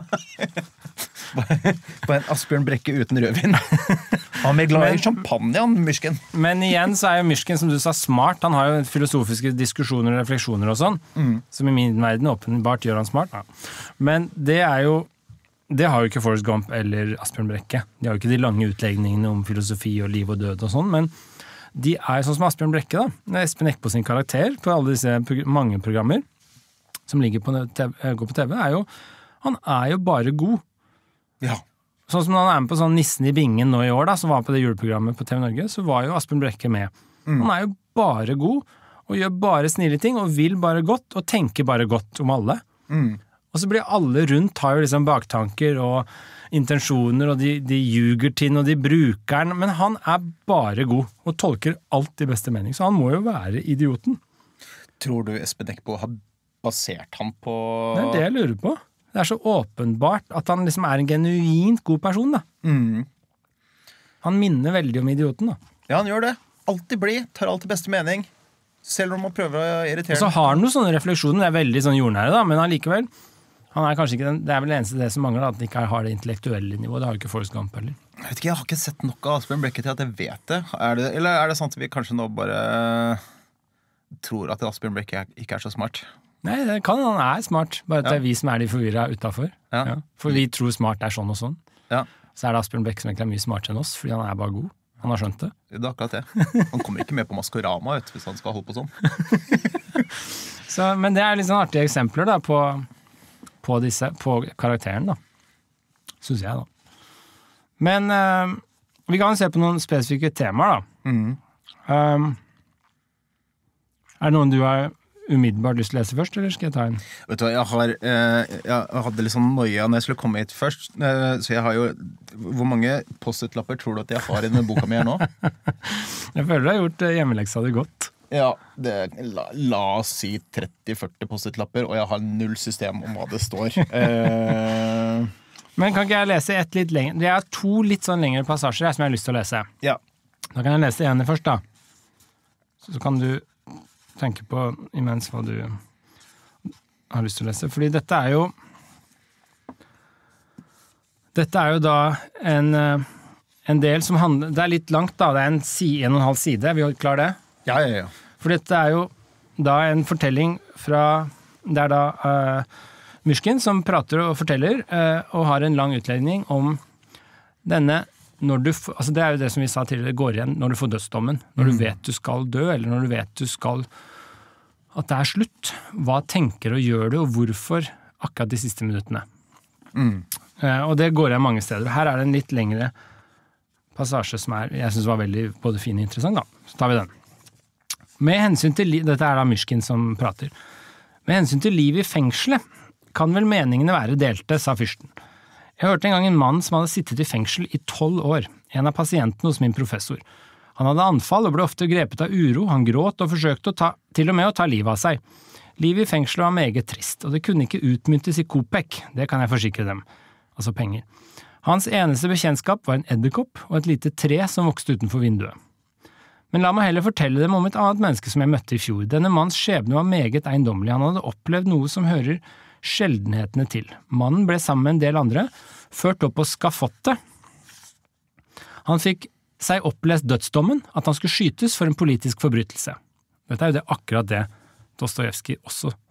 På en Asbjørn Brekke uten rødvin. Han er glad i champagne, han, Myrsken. Men igjen så er jo Myrsken, som du sa, smart. Han har jo filosofiske diskusjoner og refleksjoner og sånn, mm. som i min verden åpenbart gjør han smart. Ja. Men det er jo, det har jo ikke Forrest Gump eller Asbjørn Brekke. De har jo ikke de lange utlegningene om filosofi og liv og død og sånn, men de er sånn som Asbjørn Brekke da. Det er Espen Eckbo sin karakter på alle disse prog- mange programmer som ligger på T V, går på T V, er jo, han er jo bare god. Ja. Sånn som når han er med på sånn Nissen i Bingen nå i år da, som var på det juleprogrammet på T V Norge, så var jo Asbjørn Brekke med. Mm. Han er jo bare god, og gjør bare snille ting, og vil bare godt, og tenker bare godt om alle. Mm. Og så blir alle rundt, har jo liksom baktanker og intensjoner, og de, de ljuger til den, og de bruker den, men han er bare god, og tolker alt i beste mening, så han må jo være idioten. Tror du Espen Eckbo har basert han på... Det er det jeg lurer på. Det er så åpenbart at han liksom er en genuint god person, da. Mm. Han minner veldig om idioten, da. Ja, han gjør det. Alltid blid, tar alltid beste mening. Selv om han prøver å irritere. Og så har han noen sånne refleksjoner, det er veldig sånn jordnære, da, men allikevel, han er kanskje ikke den, det er vel det eneste det som mangler, at han ikke har det intellektuelle nivået. Det har jo ikke Forrest Gump heller. Jeg vet ikke, jeg har ikke sett nok av Asbjørn Brekke til at jeg vet det. Er det. Eller er det sant at vi kanskje nå bare tror at Asbjørn Brekke ikke er så smart? Nei, det kan han er smart, bare at Ja. det er vi som er de forvirret utenfor. Ja. Ja. For vi tror smart er sånn og sånn. Ja, Så er det Asbjørn Brekke som egentlig er mye smartere enn oss, fordi han er bare god. Han har skjønt det. det er akkurat det. Han kommer ikke med på Maskorama, vet du, hvis han skal holde på sånn. Så, men det er litt sånn artige eksempler da, på, på, disse, på karakteren, da. Synes jeg, da. Men eh, vi kan se på noen spesifikke temaer, da. Mm. Um, er det noen du har umiddelbart lyst til å lese først, eller skal jeg ta en? Vet du hva, jeg, har, eh, jeg hadde litt sånn noia når jeg skulle komme hit først, eh, så jeg har jo... Hvor mange post-it-lapper tror du at jeg har i denne boka mi her nå? Jeg føler du har gjort eh, hjemmeleksa di godt. Ja, det, la, la oss si tretti førti post-it-lapper, og jeg har null system om hva det står. Eh, Men kan ikke jeg lese et litt lenger? Det er to litt sånn lengre passasjer som jeg har lyst til å lese. ja. Da kan jeg lese det ene først, da. Så, så kan du tenke på imens hva du har lyst til å lese. Fordi dette er jo Dette er jo da en, en del som handler... Det er litt langt, da. Det er en, si, en og en halv side. Er vi klar det? Ja, ja, ja. For dette er jo da en fortelling fra... Det er da uh, Myrsken som prater og forteller, uh, og har en lang utlegning om denne... Når du, altså det er jo det som vi sa tidligere, det går igjen når du får dødsdommen. Når du vet du skal dø, eller når du vet du skal... At det er slutt. Hva tenker og gjør du, og hvorfor akkurat de siste minuttene? Mm. Uh, og det går igjen mange steder. Her er det en litt lengre passasje som er, jeg synes var veldig både fin og interessant, da. Så tar vi den. Med hensyn til, dette er da Myrsken som prater. Med hensyn til liv i fengselet kan vel meningene være delte, sa fyrsten. Jeg hørte en gang en mann som hadde sittet i fengsel i tolv år, en av pasientene hos min professor. Han hadde anfall og ble ofte grepet av uro, han gråt og forsøkte å ta, til og med å ta livet av seg. Livet i fengselet var meget trist, og det kunne ikke utmyntes i kopek, det kan jeg forsikre dem, altså penger. Hans eneste bekjentskap var en edderkopp og et lite tre som vokste utenfor vinduet. Men la meg heller fortelle dem om et annet menneske som jeg møtte i fjor. Denne manns skjebne var meget eiendommelig, han hadde opplevd noe som hører sjeldenhetene til. Mannen ble sammen med en del andre, ført opp på skafottet. Han fikk seg opplest dødsdommen, at han skulle skytes for en politisk forbrytelse. Dette er jo det akkurat det Dostojevskij også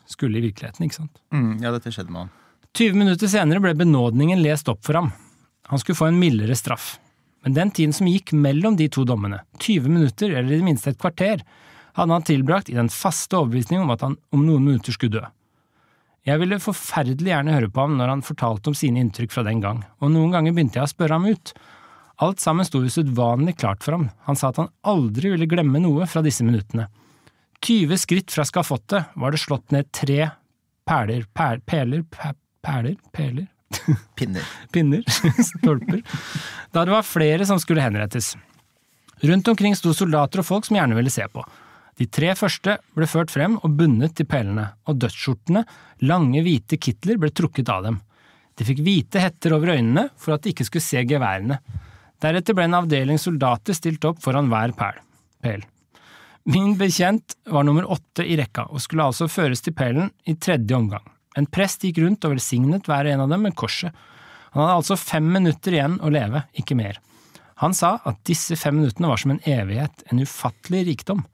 skulle i virkeligheten, ikke sant? Mm, ja, dette skjedde med han. tyve minutter senere ble benådningen lest opp for ham. Han skulle få en mildere straff. Men den tiden som gikk mellom de to dommene, tyve minutter eller i det minste et kvarter, hadde han tilbrakt i den faste overbevisningen om at han om noen minutter skulle dø. Jeg ville forferdelig gjerne høre på ham når han fortalte om sine inntrykk fra den gang, og noen ganger begynte jeg å spørre ham ut. Alt sammen sto usedvanlig klart for ham. Han sa at han aldri ville glemme noe fra disse minuttene. tyve skritt fra skafottet var det slått ned tre perler, per, peler, per, perler, peler, Pinner. Pinner, stolper, da det var flere som skulle henrettes. Rundt omkring sto soldater og folk som gjerne ville se på. De tre første ble ført frem og bundet til pelene, og dødsskjortene, lange hvite kittler, ble trukket av dem. De fikk hvite hetter over øynene for at de ikke skulle se geværene. Deretter ble en avdeling soldater stilt opp foran hver pel. pel. Min bekjent var nummer åtte i rekka, og skulle altså føres til pelen i tredje omgang. En prest gikk rundt og velsignet hver en av dem med korset. Han hadde altså fem minutter igjen å leve, ikke mer. Han sa at disse fem minuttene var som en evighet, en ufattelig rikdom.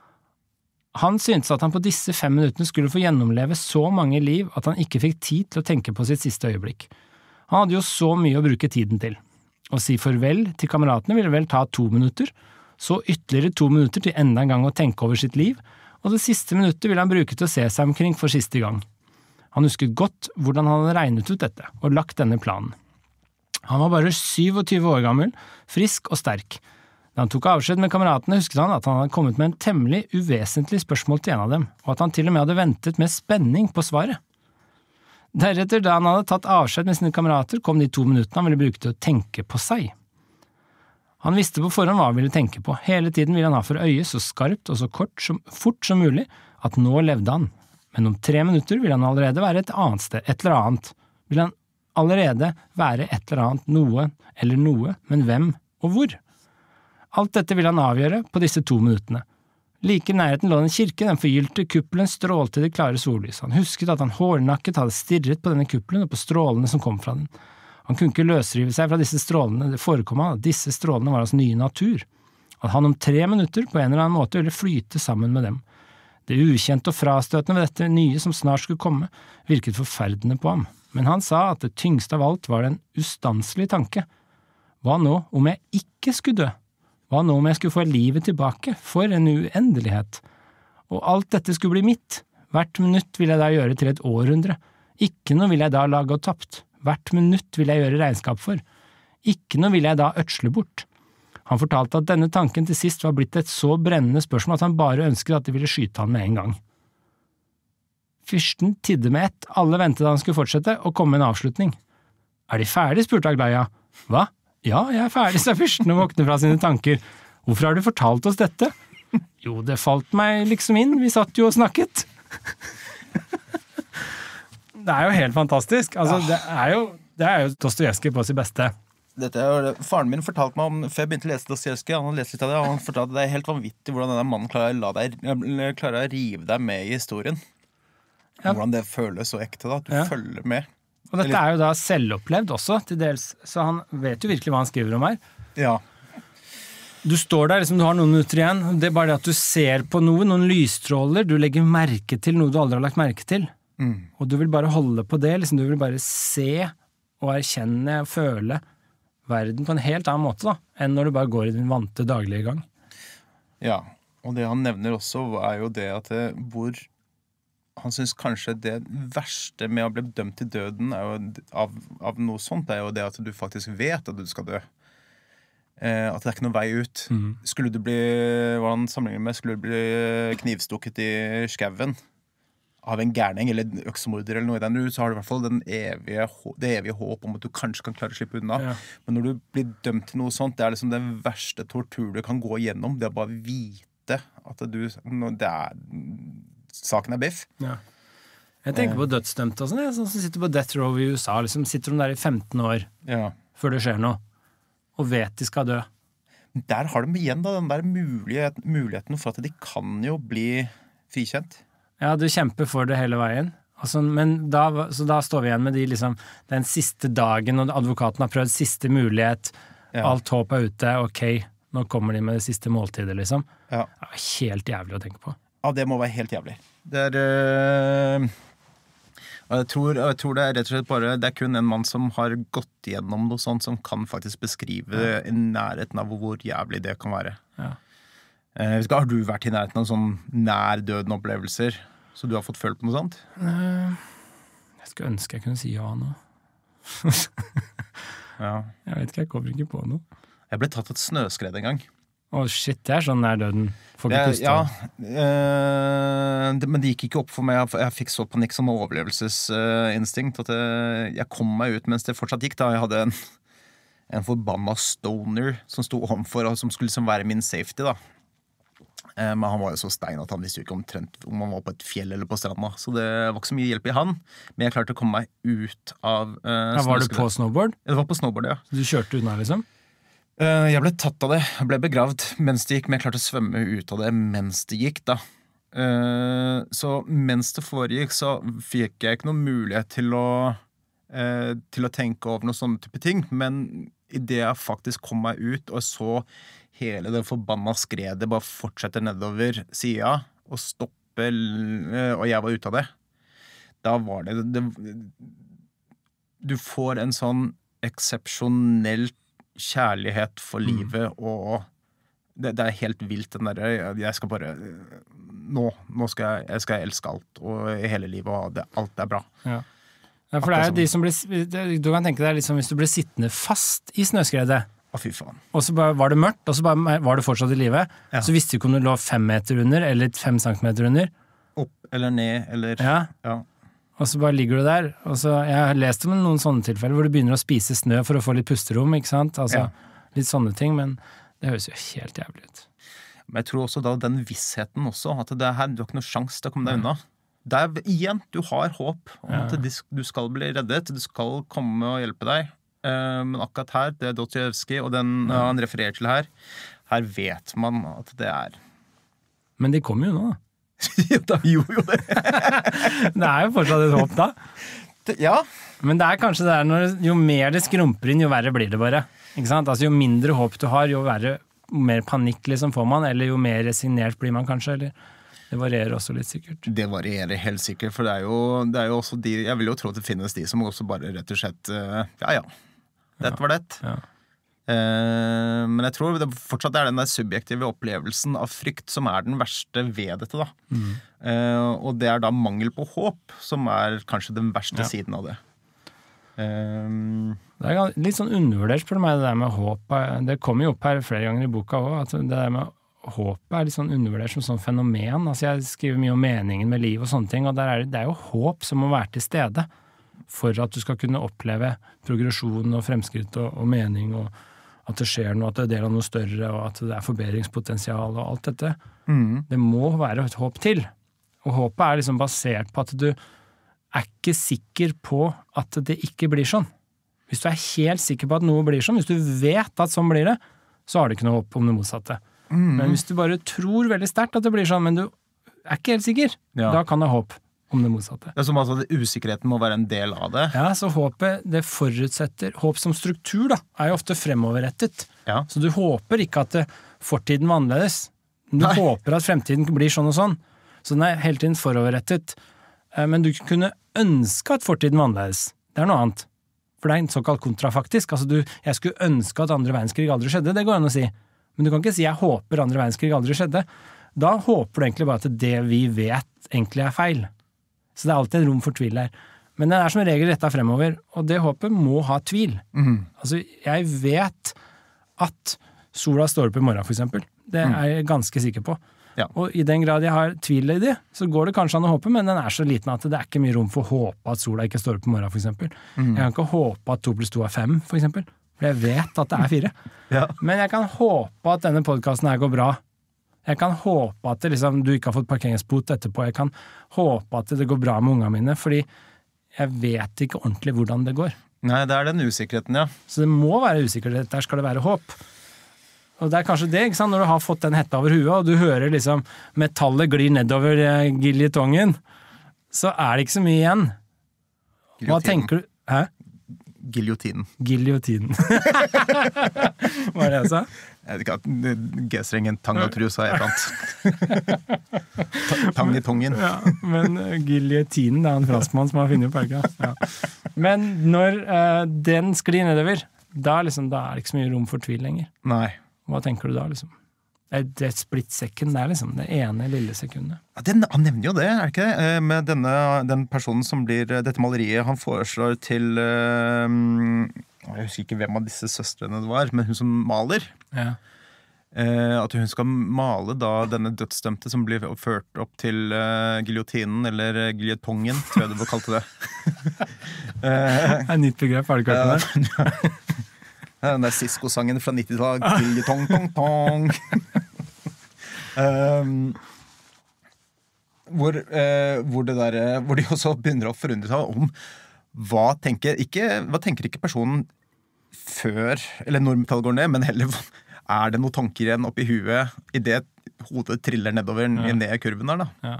Han syntes at han på disse fem minuttene skulle få gjennomleve så mange liv at han ikke fikk tid til å tenke på sitt siste øyeblikk. Han hadde jo så mye å bruke tiden til. Å si farvel til kameratene ville vel ta to minutter, så ytterligere to minutter til enda en gang å tenke over sitt liv, og det siste minuttet ville han bruke til å se seg omkring for siste gang. Han husket godt hvordan han hadde regnet ut dette og lagt denne planen. Han var bare syvogtyve år gammel, frisk og sterk. Da han tok avskjed med kameratene, husket han at han hadde kommet med en temmelig uvesentlig spørsmål til en av dem, og at han til og med hadde ventet med spenning på svaret. Deretter, da han hadde tatt avskjed med sine kamerater, kom de to minuttene han ville bruke til å tenke på seg. Han visste på forhånd hva han ville tenke på. Hele tiden ville han ha for øye så skarpt og så kort som, fort som mulig at nå levde han. Men om tre minutter vil han allerede være et annet sted, et eller annet. Vil han allerede være et eller annet, noe eller noe, men hvem og hvor? Alt dette vil han avgjøre på disse to minuttene. Like i nærheten lå den kirke, den forgylte kuppelen strålte i det klare sollys. Han husket at han hårnakket hadde stirret på denne kuppelen og på strålene som kom fra den. Han kunne ikke løsrive seg fra disse strålene, det forekom han at disse strålene var hans nye natur. At han om tre minutter på en eller annen måte ville flyte sammen med dem. Det ukjente og frastøtende ved dette nye som snart skulle komme, virket forferdende på ham, men han sa at det tyngste av alt var den ustanselige tanke. Hva nå om jeg ikke skulle dø? Hva nå om jeg skulle få livet tilbake, for en uendelighet? Og alt dette skulle bli mitt. Hvert minutt vil jeg da gjøre til et århundre. Ikke noe vil jeg da lage og tapt. Hvert minutt vil jeg gjøre regnskap for. Ikke noe vil jeg da ødsle bort. Han fortalte at denne tanken til sist var blitt et så brennende spørsmål at han bare ønsket at de ville skyte han med en gang. Fyrsten tidde med ett, alle ventet da han skulle fortsette, og komme med en avslutning. Er de ferdig, spurte Aglaia. Hva? Ja, jeg er ferdig, sa fyrsten og våkne fra sine tanker. Hvorfor har du fortalt oss dette? Jo, det falt meg liksom inn, vi satt jo og snakket. Det er jo helt fantastisk. Altså, det er jo, det er jo Dostojevskij på sitt beste. Dette er jo, faren min fortalte meg om, før jeg begynte å lese Dostojevskij, han hadde lest litt av det, og han fortalte at det er helt vanvittig hvordan denne mannen klarer, la deg, klarer å rive deg med i historien. Ja. Hvordan det føles så ekte da, at du ja. følger med. Og dette er jo da selvopplevd også, til dels, så han vet jo virkelig hva han skriver om her. Ja. Du står der, liksom, du har noen minutter igjen, det er bare det at du ser på noe, noen lysstråler, du legger merke til noe du aldri har lagt merke til. Mm. Og du vil bare holde på det, liksom, du vil bare se og erkjenne og føle verden på en helt annen måte da, enn når du bare går i din vante daglige gang. Ja, og det han nevner også er jo det at det, hvor han synes kanskje det verste med å bli dømt til døden er jo, av, av noe sånt, er jo det at du faktisk vet at du skal dø. Eh, at det er ikke noe vei ut. Mm. Skulle du bli, hva han sammenligner med, skulle du bli knivstukket i skauen av en gærning eller øksemorder eller noe i den, så har du i hvert fall den evige, det evige håp om at du kanskje kan klare å slippe unna. Ja. Men når du blir dømt til noe sånt, det er liksom den verste tortur du kan gå gjennom. Det er bare vite at du, det er, saken er biff. Ja. Jeg tenker på dødsdømte og sånn, sånn som sitter på death row i U S A, liksom sitter de der i femten år ja. Før det skjer noe, og vet de skal dø. Der har de igjen da, den der mulighet, muligheten for at de kan jo bli frikjent. Ja, du kjemper for det hele veien. Altså, men da, så da står vi igjen med de, liksom, den siste dagen, og advokaten har prøvd siste mulighet, ja. Alt håp er ute, ok, nå kommer de med det siste måltidet, liksom. Ja. Det er helt jævlig å tenke på. Ja, det må være helt jævlig. Det er øh, og jeg tror, og jeg tror det er rett og slett bare det er kun en mann som har gått gjennom noe sånt som kan faktisk beskrive ja. I nærheten av hvor jævlig det kan være. Ja. Eh, har du vært I nærheten av sånn nær døden opplevelser så du har fått følt på noe sånt? Uh, jeg skulle ønske jeg kunne si ja nå. ja. Jeg vet ikke, jeg kommer ikke på noe. Jeg ble tatt et snøskred en gang. Åh oh shit, det er sånn nær døden. Får ikke puste. Ja, øh, det, men det gikk ikke opp for meg. Jeg, jeg fikk så panikk som overlevelsesinstinkt at jeg, jeg kom meg ut mens det fortsatt gikk. Da jeg hadde en, en forbanna stoner som sto omfor og som skulle liksom være min safety. Da. Eh, men han var jo så stein at han visste jo ikke omtrent om han var på et fjell eller på stranda. Så det var ikke så mye hjelp I han. Men jeg klarte å komme meg ut av øh, ja, Var du på snowboard? Det var på snowboard, ja. Du kjørte unna liksom? Jeg ble tatt av det, jeg ble begravd mens det gikk, men jeg klarte å svømme ut av det mens det gikk da. Så mens det foregikk så fikk jeg ikke noen mulighet til å, til å tenke over noen sånne type ting, men I det jeg faktisk kom meg ut og så hele det forbanna skredet bare fortsette nedover siden og stoppe, og jeg var ute av det, da var det, det du får en sånn eksepsjonelt kjærlighet for livet mm. og det, det er helt vilt den der, jeg skal bare nå, nå skal jeg, jeg skal elske alt og hele livet og det, alt er bra ja. Ja, for det er jo de som blir du kan tenke deg liksom hvis du ble sittende fast I snøskredet å fy faen og så bare, var det mørkt og så bare, var det fortsatt I livet ja. Så visste du ikke om du lå fem meter under eller fem centimeter under opp eller ned eller ja, ja. Og så bare ligger du der, og så, jeg har lest om noen sånne tilfeller hvor du begynner å spise snø for å få litt pusterom, ikke sant? Altså, ja. Litt sånne ting, men det høres jo helt jævlig ut. Men jeg tror også da den vissheten også, at det her, du har ikke noe sjans til å komme deg unna. Det er igjen, du har håp om ja. At du skal bli reddet, du skal komme og hjelpe deg. Men akkurat her, det er Dostojevskij, og den ja. Han refererer til her, her vet man at det er. Men de kommer jo nå da. Ja, da gjorde jo det. Det er jo fortsatt et håp da. Det, ja. Men det er kanskje det er når, jo mer det skrumper inn, jo verre blir det bare. Ikke sant? Altså, jo mindre håp du har, jo verre, mer panikk liksom får man, eller jo mer resignert blir man kanskje, eller det varierer også litt sikkert. Det varierer helt sikkert, for det er jo, det er jo også de, jeg vil jo tro at det finnes de som også bare rett og slett, ja ja, dette var det. Ja. Uh, men jeg tror det fortsatt er den der subjektive opplevelsen av frykt som er den verste ved dette da. Mm. Uh, og det er da mangel på håp som er kanskje den verste ja. Siden av det. Uh, det er litt sånn undervurdert for meg det der med håp. Det kommer jo opp her flere ganger I boka også, at det der med håp er litt sånn undervurdert som sånn fenomen. Altså jeg skriver mye om meningen med liv og sånne ting, og der er det, det er jo håp som må være til stede for at du skal kunne oppleve progresjon og fremskritt og, og mening og at det skjer noe, at det er del av noe større, og at det er forbedringspotensial og alt dette. Mm. Det må være et håp til. Og håpet er liksom basert på at du er ikke sikker på at det ikke blir sånn. Hvis du er helt sikker på at noe blir sånn, hvis du vet at sånn blir det, så har du ikke noe håp om det motsatte. Mm. Men hvis du bare tror veldig sterkt at det blir sånn, men du er ikke helt sikker, ja. Da kan det ha håp om det motsatte. Det er som altså at usikkerheten må være en del av det. Ja, så håpet, det forutsetter, håp som struktur da, er jo ofte fremoverrettet. Ja. Så du håper ikke at det, fortiden var annerledes. Du Nei. Håper at fremtiden blir sånn og sånn. Så den er hele tiden foroverrettet. Men du kunne ønske at fortiden var annerledes. Det er noe annet. For det er en såkalt kontrafaktisk. Altså du, jeg skulle ønske at andre verdenskrig aldri skjedde, det går an å si. Men du kan ikke si jeg håper andre verdenskrig aldri skjedde. Da håper du egentlig bare at det vi vet egentlig er feil. Så det er alltid en rom for tvil her. Men det er som regel rettet fremover, og det håpet må ha tvil. Mm. Altså, jeg vet at sola står opp I morgen, for eksempel. Det er jeg ganske sikker på. Ja. Og I den grad jeg har tvil I det, så går det kanskje an å håpe, men den er så liten at det er ikke mye rom for å håpe at sola ikke står opp I morgen, for eksempel. Mm. Jeg kan ikke håpe at to pluss to er fem, for eksempel. For jeg vet at det er fire. Ja. Men jeg kan håpe at denne podcasten her går bra. Jeg kan håpe at det, liksom, du ikke har fått parkeringsbot etterpå. Jeg kan håpe at det går bra med ungene mine, fordi jeg vet ikke ordentlig hvordan det går. Nei, det er den usikkerheten, ja. Så det må være usikkerhet, der skal det være håp. Og det er kanskje det, ikke sant? Når du har fått den hetta over huet, og du hører liksom metallet glir nedover giljotongen, så er det ikke så mye igjen. Hva tenker du? Hæ? Giljotinen. Giljotinen. Hva er det jeg sa? Jeg vet ikke at G-strengen, tang og trus og et eller annet. Tang i tongen. Ja, men uh, giljotinen, det er en franskmann som har funnet opp parka. Ja. Men når uh, den sklir nedover, da, liksom, da er det ikke så mye rom for tvil lenger. Nei. Hva tenker du da, liksom? Det er et split second, det er liksom det ene lille sekundet. Ja, den, han nevner jo det, er det ikke det? Med denne, den personen som blir dette maleriet, han foreslår til uh, jeg husker ikke hvem av disse søstrene det var, men hun som maler. Ja. Uh, at hun skal male da denne dødsdømte som blir ført opp til uh, giljotinen, eller uh, giljotongen, tror jeg du bør kalle det. uh, det er et nytt begrep, har du ikke hørt det? Ja. Den der Cisco-sangen fra nittitallet. Giljotong, tong, tong. um, hvor, uh, hvor, det der, hvor de også begynner å forundre seg om hva tenker ikke, hva tenker ikke personen før, eller når metallet går ned, men heller er det noen tanker igjen oppi huet i det hodet triller nedover ja. ned i kurven der da. Ja.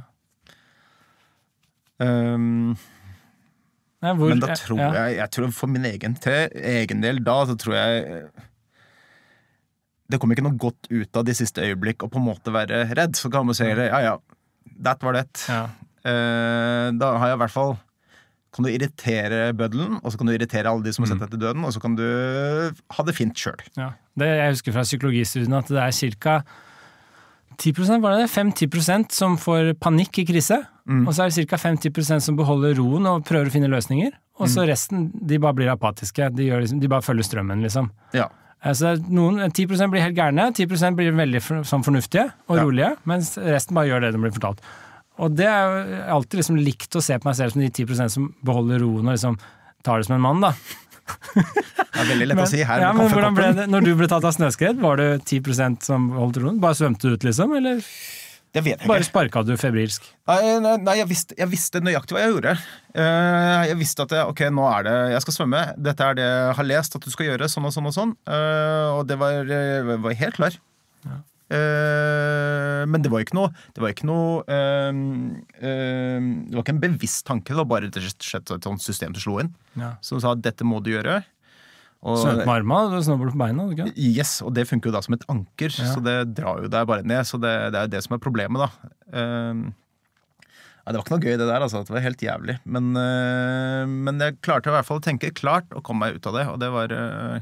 Um, Nei, hvor, men da tror ja. jeg, jeg tror for min egen, til, egen del da, så tror jeg det kommer ikke noe godt ut av de siste øyeblikk å på en måte være redd, så kan man si ja, ja, that var det. Ja. Uh, da har jeg i hvert fall kan du irritere bøddelen, og så kan du irritere alle de som har sett deg til døden, og så kan du ha det fint selv. Ja. Det jeg husker fra psykologistudien at det er cirka ti prosent, var det det? fem til ti prosent som får panikk i krise, mm. og så er det cirka fem til ti prosent som beholder roen og prøver å finne løsninger, og så resten, de bare blir apatiske, de, gjør liksom, de bare følger strømmen, liksom. Ja. Altså, noen, ti prosent blir helt gærne, ti prosent blir veldig for, sånn fornuftige og ja. rolige, mens resten bare gjør det de blir fortalt. Og det er jo alltid liksom likt å se på meg selv som de ti prosent som beholder roen og liksom tar det som en mann, da. Det er veldig lett men, å si her ja, men hvordan ble det, når du ble tatt av snøskred, var det ti prosent som holdt roen? Bare svømte du ut liksom, eller det vet jeg bare ikke. Sparket du febrilsk? Nei, nei, nei jeg, visste, jeg visste nøyaktig hva jeg gjorde. Jeg visste at jeg, ok, nå er det, jeg skal svømme, dette er det jeg har lest at du skal gjøre, sånn og sånn og sånn, og det var, var helt klar. Ja. Men det var ikke noe det var ikke noe um, um, det var ikke en bevisst tanke, det var bare rett og slett et sånt system til å slå inn ja. Som sa at dette må du gjøre Svømt med armene og snowboard på beina ikke? Yes, og det funker jo da som et anker ja. Så det drar jo deg bare ned så det, det er det som er problemet da um, ja, det var ikke noe gøy det der altså, det var helt jævlig men, uh, men jeg klarte i hvert fall å tenke klart og komme meg ut av det og det var uh,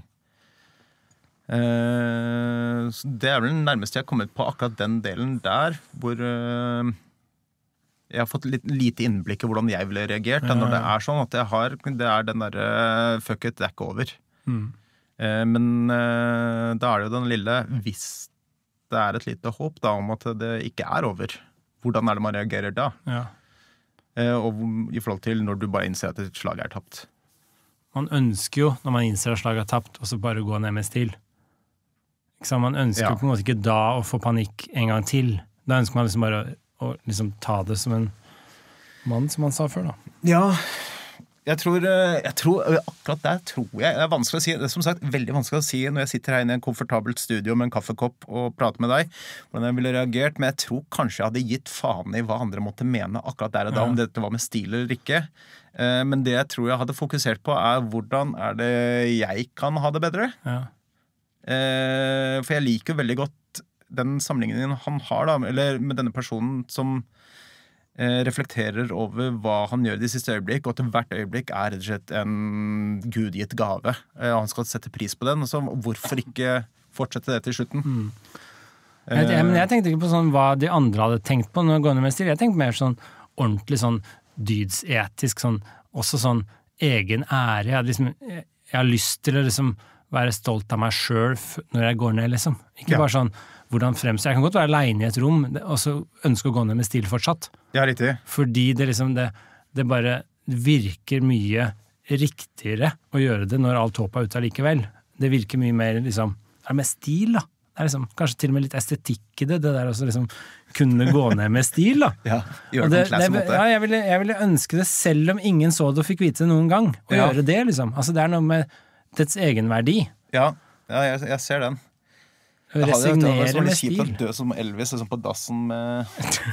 Uh, så det er vel den nærmeste jeg har kommet på akkurat den delen der hvor uh, jeg har fått litt lite innblikk i hvordan jeg ville reagert ja, ja. Når det er sånn at jeg har det er den der uh, fuck it, det er ikke over mm. uh, men uh, da er det jo den lille hvis det er et lite håp da om at det ikke er over hvordan er det man reagerer da ja. uh, og i forhold til når du bare innser at et slag er tapt man ønsker jo når man innser at slaget er tapt og så bare gå ned med stil Så man ønsker ja. på en måte ikke da å få panikk en gang til. Da ønsker man liksom bare å, å liksom ta det som en mann, som man sa før da. Ja, jeg tror, jeg tror akkurat der tror jeg, det er vanskelig å si, det er som sagt veldig vanskelig å si når jeg sitter her inne i en komfortabelt studio med en kaffekopp og prater med deg, hvordan jeg ville reagert, men jeg tror kanskje jeg hadde gitt faen i hva andre måtte mene akkurat der og da, ja. Om dette var med stil eller ikke. Men det jeg tror jeg hadde fokusert på er hvordan er det jeg kan ha det bedre. Ja. Eh, for jeg liker jo veldig godt den samlingen han har da, eller med denne personen som eh, reflekterer over hva han gjør i de siste øyeblikk, og til hvert øyeblikk er rett og slett en gudgitt gave. Eh, han skal sette pris på den, og så hvorfor ikke fortsette det til slutten? Mm. Jeg, jeg, men jeg tenkte ikke på sånn hva de andre hadde tenkt på når gående med stil. Jeg tenkte mer sånn ordentlig sånn dydsetisk, sånn, også sånn egen ære. Jeg, liksom, jeg, jeg har lyst til å liksom være stolt av meg selv når jeg går ned, liksom. Ikke ja. Bare sånn, hvordan fremst. Jeg kan godt være alene i et rom, og så ønske å gå ned med stil fortsatt. Ja, riktig. Fordi det liksom, det, det bare virker mye riktigere å gjøre det når alt håpet er ute likevel. Det virker mye mer, liksom, er det med stil, da? Det er liksom, kanskje til og med litt estetikk i det, det der også liksom kunne gå ned med stil, da. Ja, gjør det på en klasse måte. Ja, jeg ville, jeg ville ønske det selv om ingen så det og fikk vite det noen gang, å ja. Gjøre det, liksom. Altså, det er noe med dets egenverdi. Ja, ja jeg, jeg ser den. Resignere det med stil. Det var dø som Elvis, liksom på dassen med...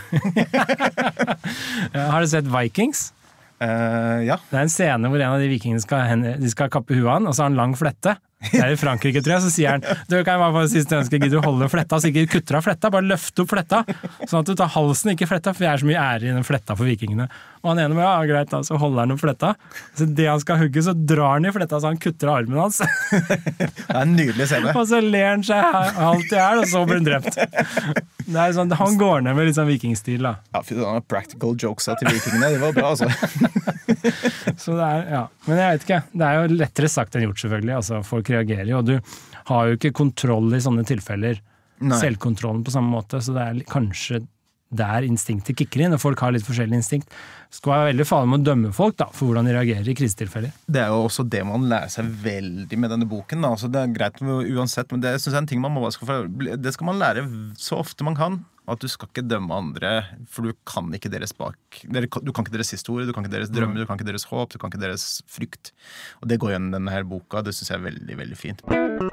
ja, har du sett Vikings? Uh, ja. Det er en scene hvor en av de vikingene skal, de skal kappe huet han, og så har han lang flette. Det er i Frankrike, tror jeg, så sier han du kan jeg bare få siste ønske, gidder du holde fletta, så ikke kutter av fletta, bare løfte opp fletta, sånn at du tar halsen, ikke fletta, for det er så mye ære i den fletta for vikingene. Og han ene med, ja, greit da, så holder han opp fletta, så det han skal hugge, så drar han i fletta, så han kutter av armen hans. Det er en nydelig scene. Og så ler han seg alt i hjel, og så blir han drept. Det er sånn, han går ned med litt sånn vikingstil, da. Ja, for det var practical jokesa til vikingene, det var bra, altså. Så det er, ja. Men jeg vet ikke, det er jo lettere sagt enn gjort, selvfølgelig. Altså, folk reagerer jo, og du har jo ikke kontroll i sånne tilfeller. Nei. Selvkontrollen på samme måte, så det er kanskje der instinktet kikker inn, og folk har litt forskjellig instinkt. Det skal være veldig farlig med å dømme folk da, for hvordan de reagerer i krisetilfeller. Det er jo også det man lærer seg veldig med denne boken. Da. Altså, det er greit uansett, men det synes jeg er en ting man må skal, det skal man lære så ofte man kan. At du skal ikke dømme andre, for du kan ikke deres bak. Du kan ikke deres historie, du kan ikke deres drømme, du kan ikke deres håp, du kan ikke deres frykt. Og det går gjennom denne her boka, det synes jeg er veldig, veldig fint.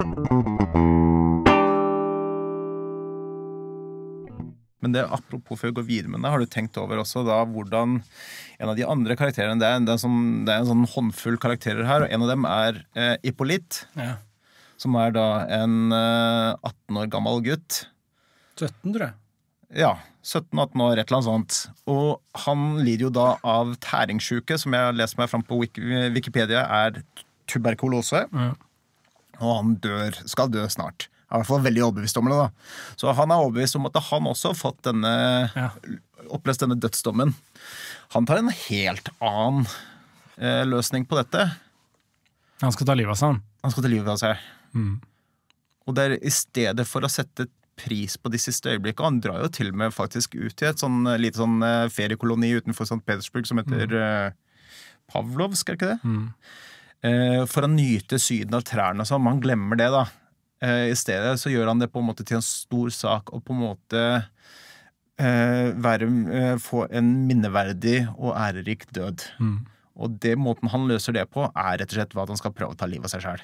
Men det, apropos før vi går videre med det, har du tenkt over også da hvordan en av de andre karakterene, det er, det er, sånn, det er en sånn håndfull karakterer her, og en av dem er eh, Hippolyt, ja. Som er da en eh, atten år gammel gutt. sytten, tror jeg. Ja, sytten atten år, et eller annet sånt. Og han lider jo da av tæringssjuke, som jeg leser meg frem på Wikipedia, er tuberkulose. Mm. Og han dør, skal dø snart. Han er i hvert fall veldig overbevist om det da. Så han er overbevist om at han også har fått denne, ja. Opplest denne dødsdommen. Han tar en helt annen eh, løsning på dette. Han skal ta livet av seg. Han skal ta livet av seg. Mm. Og det er i stedet for å sette pris på de siste øyeblikkene. Han drar jo til og med faktisk ut i et sånn lite sånn feriekoloni utenfor Sankt Petersburg som heter mm. uh, Pavlovsk, er det ikke det? Mm. Uh, for å nyte syden av trærne og sånn. Man glemmer det da. Uh, I stedet så gjør han det på en måte til en stor sak og på en måte uh, være, uh, få en minneverdig og ærerik død. Mm. Og det måten han løser det på er rett og slett at han skal prøve å ta livet av seg selv.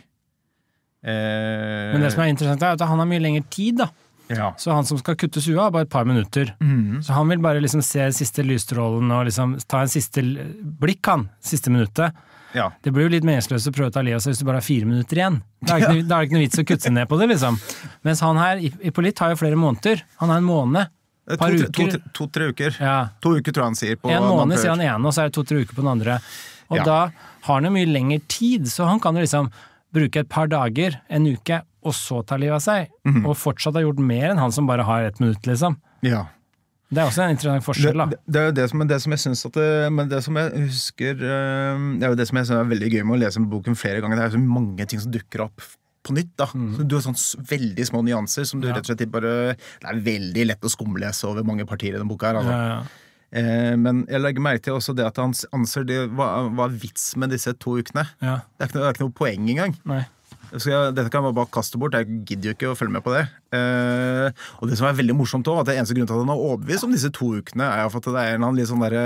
Uh, Men det som er interessant er at han har mye lengre tid da. Ja. Så han som skal kutte sua har bare et par minutter. Mm. Så han vil bare liksom se siste lysstrålen og liksom ta en siste blikk han, siste minuttet. Ja. Det blir jo litt meningsløst å prøve å ta livet av seg hvis du bare har fire minutter igjen. Da er det ikke, ja. ikke noe vits å kutte ned på det liksom. Mens han her, Hippolyt, har jo flere måneder. Han har en måned. To, to, to, to, tre uker. Ja. To uker tror jeg han sier. På en måned sier han ene, og så er det to-tre uker på den andre. Og ja. Da har han jo mye lengre tid, så han kan jo liksom bruke et par dager, en uke, og så ta livet av seg, mm-hmm. og fortsatt har gjort mer enn han som bare har ett minutt, liksom. Ja. Det er også en interessant forskjell, da. Det, det, det er jo det som, det som jeg synes at det, men det som jeg husker, det er jo det som jeg synes er veldig gøy med å lese boken flere ganger, det er jo så mange ting som dukker opp på nytt, da. Mm. Så du har sånne veldig små nyanser, som du ja. Rett og slett bare, det er veldig lett å skumlese over mange partier i den boka her, altså. Ja, ja. Eh, men jeg legger merke til også det at han anser det var, var vits med disse to ukene. Ja. Det er ikke noe, det er ikke noe poeng engang. Nei. Jeg, dette kan jeg bare kaste bort, jeg gidder jo ikke å følge med på det. Eh, og det som er veldig morsomt også, at det eneste grunn til at han har overbevist om disse to ukene, er for at det er en litt sånn der,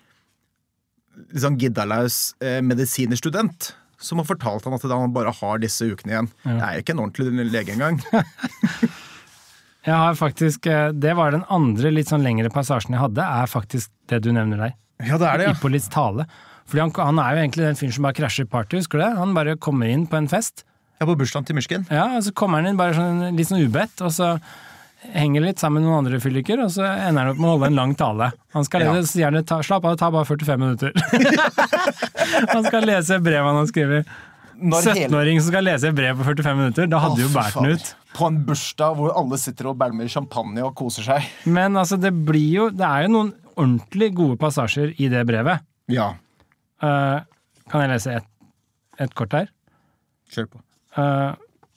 litt sånn giddalaus eh, medisinerstudent, som har fortalt han at han bare har disse ukene igjen. Ja. Det er ikke en ordentlig lege engang. Jeg har faktisk, det var den andre litt sånn lengre passasjen jeg hadde, er faktisk det du nevner der. Ja, det er det, ja. Hippolyts tale. Fordi han, han er jo egentlig den fyren som bare krasjer party, husker du det? Han bare kommer inn på en fest. Ja, på bursdagen til Myrskin. Ja, og så kommer han inn bare sånn, litt sånn ubedt, og så henger litt sammen med noen andre fylliker, og så ender han opp med å holde en lang tale. Han skal lese, ja. Så gjerne ta, slapp av, det tar bare førtifem minutter. Han skal lese brev han har skrevet. sytten-åring som skal lese brev på førtifem minutter, da hadde oh, jo bært den ut. På en bursdag hvor alle sitter og bælmer champagne og koser seg. Men altså, det blir jo, det er jo noen ordentlig gode passasjer i det brevet. Ja. Uh, kan jeg lese et, et kort her? Kjør på. Uh,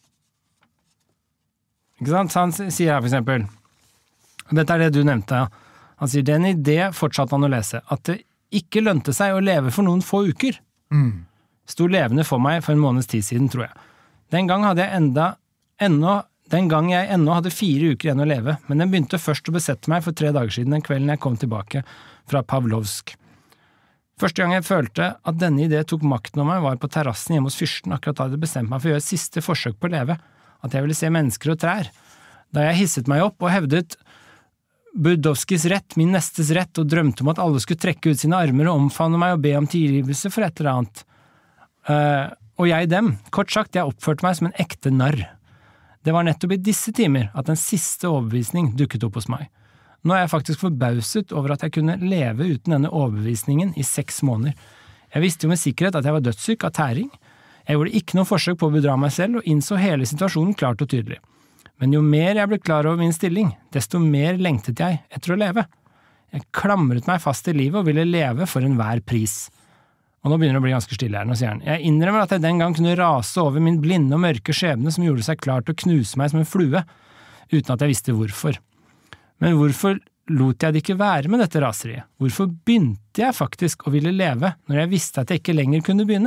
ikke sant? Så han sier her for eksempel, og dette er det du nevnte, han sier, det er en idé, fortsatte han å lese, at det ikke lønte seg å leve for noen få uker. Mm. Stod levende for meg for en måneds tid siden, tror jeg. Den gang hadde jeg enda, ennå, den gang jeg ennå hadde fire uker igjen å leve, men den begynte først å besette meg for tre dager siden, den kvelden jeg kom tilbake fra Pavlovsk. Første gang jeg følte at denne idé tok makten om meg, var på terrassen hjemme hos fyrsten, akkurat da jeg hadde bestemt meg for å gjøre et siste forsøk på å leve, at jeg ville se mennesker og trær. Da jeg hisset meg opp og hevdet Budovskis rett, min nestes rett, og drømte om at alle skulle trekke ut sine armer og omfavne meg og be om tilgivelse for et eller annet. Uh, Og jeg dem. Kort sagt, jeg oppførte meg som en ekte narr. Det var nettopp i disse timer at en siste overbevisning dukket opp hos meg. Nå er jeg faktisk forbauset over at jeg kunne leve uten denne overbevisningen i seks måneder. Jeg visste jo med sikkerhet at jeg var dødssyk av tæring. Jeg gjorde ikke noe forsøk på å bedra meg selv og innså hele situasjonen klart og tydelig. Men jo mer jeg ble klar over min stilling, desto mer lengtet jeg etter å leve. Jeg klamret meg fast i livet og ville leve for enhver pris. Og nå begynner det å bli ganske stille her, nå sier han. Jeg innrømmer at jeg den gang kunne rase over min blinde og mørke skjebne som gjorde seg klar til å knuse meg som en flue, uten at jeg visste hvorfor. Men hvorfor lot jeg det ikke være med dette raseriet? Hvorfor begynte jeg faktisk å ville leve når jeg visste at jeg ikke lenger kunne begynne?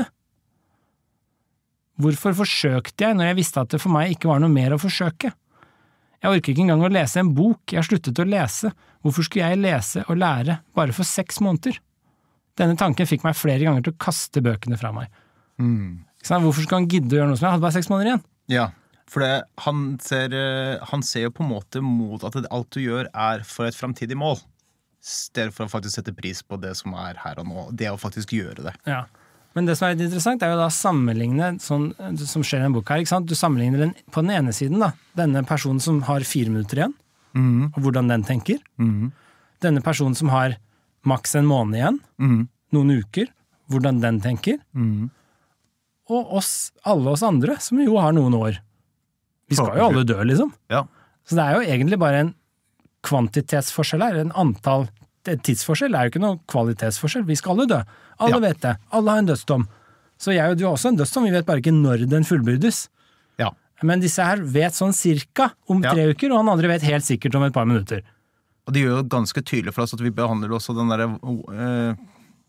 Hvorfor forsøkte jeg når jeg visste at det for meg ikke var noe mer å forsøke? Jeg orker ikke engang å lese en bok, jeg har sluttet å lese. Hvorfor skulle jeg lese og lære bare for seks måneder? Denne tanken fikk meg flere ganger til å kaste bøkene fra meg. Mm. Hvorfor skal han gidde å gjøre noe som jeg hadde bare seks måneder igjen? Ja, for det, han, ser, han ser jo på en måte mot at alt du gjør er for et fremtidig mål. Stedet for å faktisk sette pris på det som er her og nå. Det å faktisk gjøre det. Ja, men det som er litt interessant er jo da å sammenligne sånn som skjer i en bok her, ikke sant? Du sammenligner den på den ene siden da, denne personen som har fire minutter igjen, mm. og hvordan den tenker. Mm. Denne personen som har maks en måned igjen, mm. noen uker, hvordan den tenker. Mm. Og oss, alle oss andre, som jo har noen år. Vi skal jo alle dø, liksom. Ja. Så det er jo egentlig bare en kvantitetsforskjell her, en antall, en tidsforskjell, det er jo ikke noe kvalitetsforskjell. Vi skal alle dø. Alle ja. vet det. Alle har en dødsdom. Så jeg og du har også en dødsdom, vi vet bare ikke når den fullbyrdes. Ja. Men disse her vet sånn cirka om tre ja. uker, og han andre vet helt sikkert om et par minutter. Og det gjør jo ganske tydelig for oss at vi behandler også den der uh,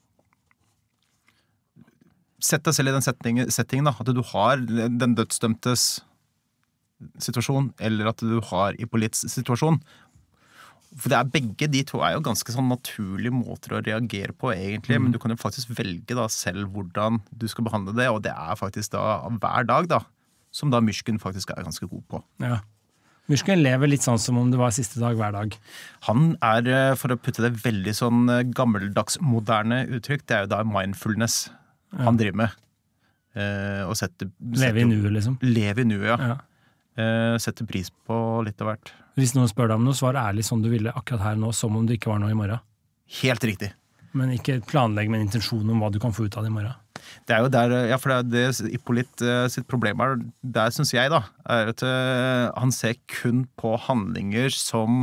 Sett deg selv i den settingen, settingen da, at du har den dødsdømtes situasjon, eller at du har Hippolyts situasjon. For det er begge de to er jo ganske sånn naturlige måter å reagere på egentlig, mm. men du kan jo faktisk velge da selv hvordan du skal behandle det, og det er faktisk da hver dag da, som da Myrsken faktisk er ganske god på. Ja. Myrsken lever litt sånn som om det var siste dag hver dag. Han er, for å putte det veldig sånn gammeldags moderne uttrykk, det er jo da mindfulness ja. han driver med. Eh, og setter, leve i nuet, liksom. Leve i nuet, ja. ja. Eh, setter pris på litt av hvert. Hvis noen spør deg om noe, svar ærlig sånn du ville akkurat her nå, som om det ikke var noe i morgen. Helt riktig. Men ikke planlegg med en intensjon om hva du kan få ut av det i morgen. Det er jo der, ja, for det er det Hippolyt sitt problem er, der synes jeg da, er at uh, han ser kun på handlinger som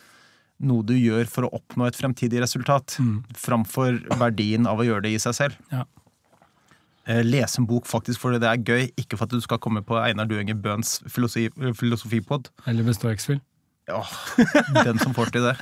noe du gjør for å oppnå et fremtidig resultat, mm. framfor verdien av å gjøre det i seg selv. Ja. Uh, lese en bok faktisk fordi det er gøy, ikke for at du skal komme på Einar Duenger Bøhns filosofi, filosofipod. Eller bestå X-Fil. Ja, den som får til det.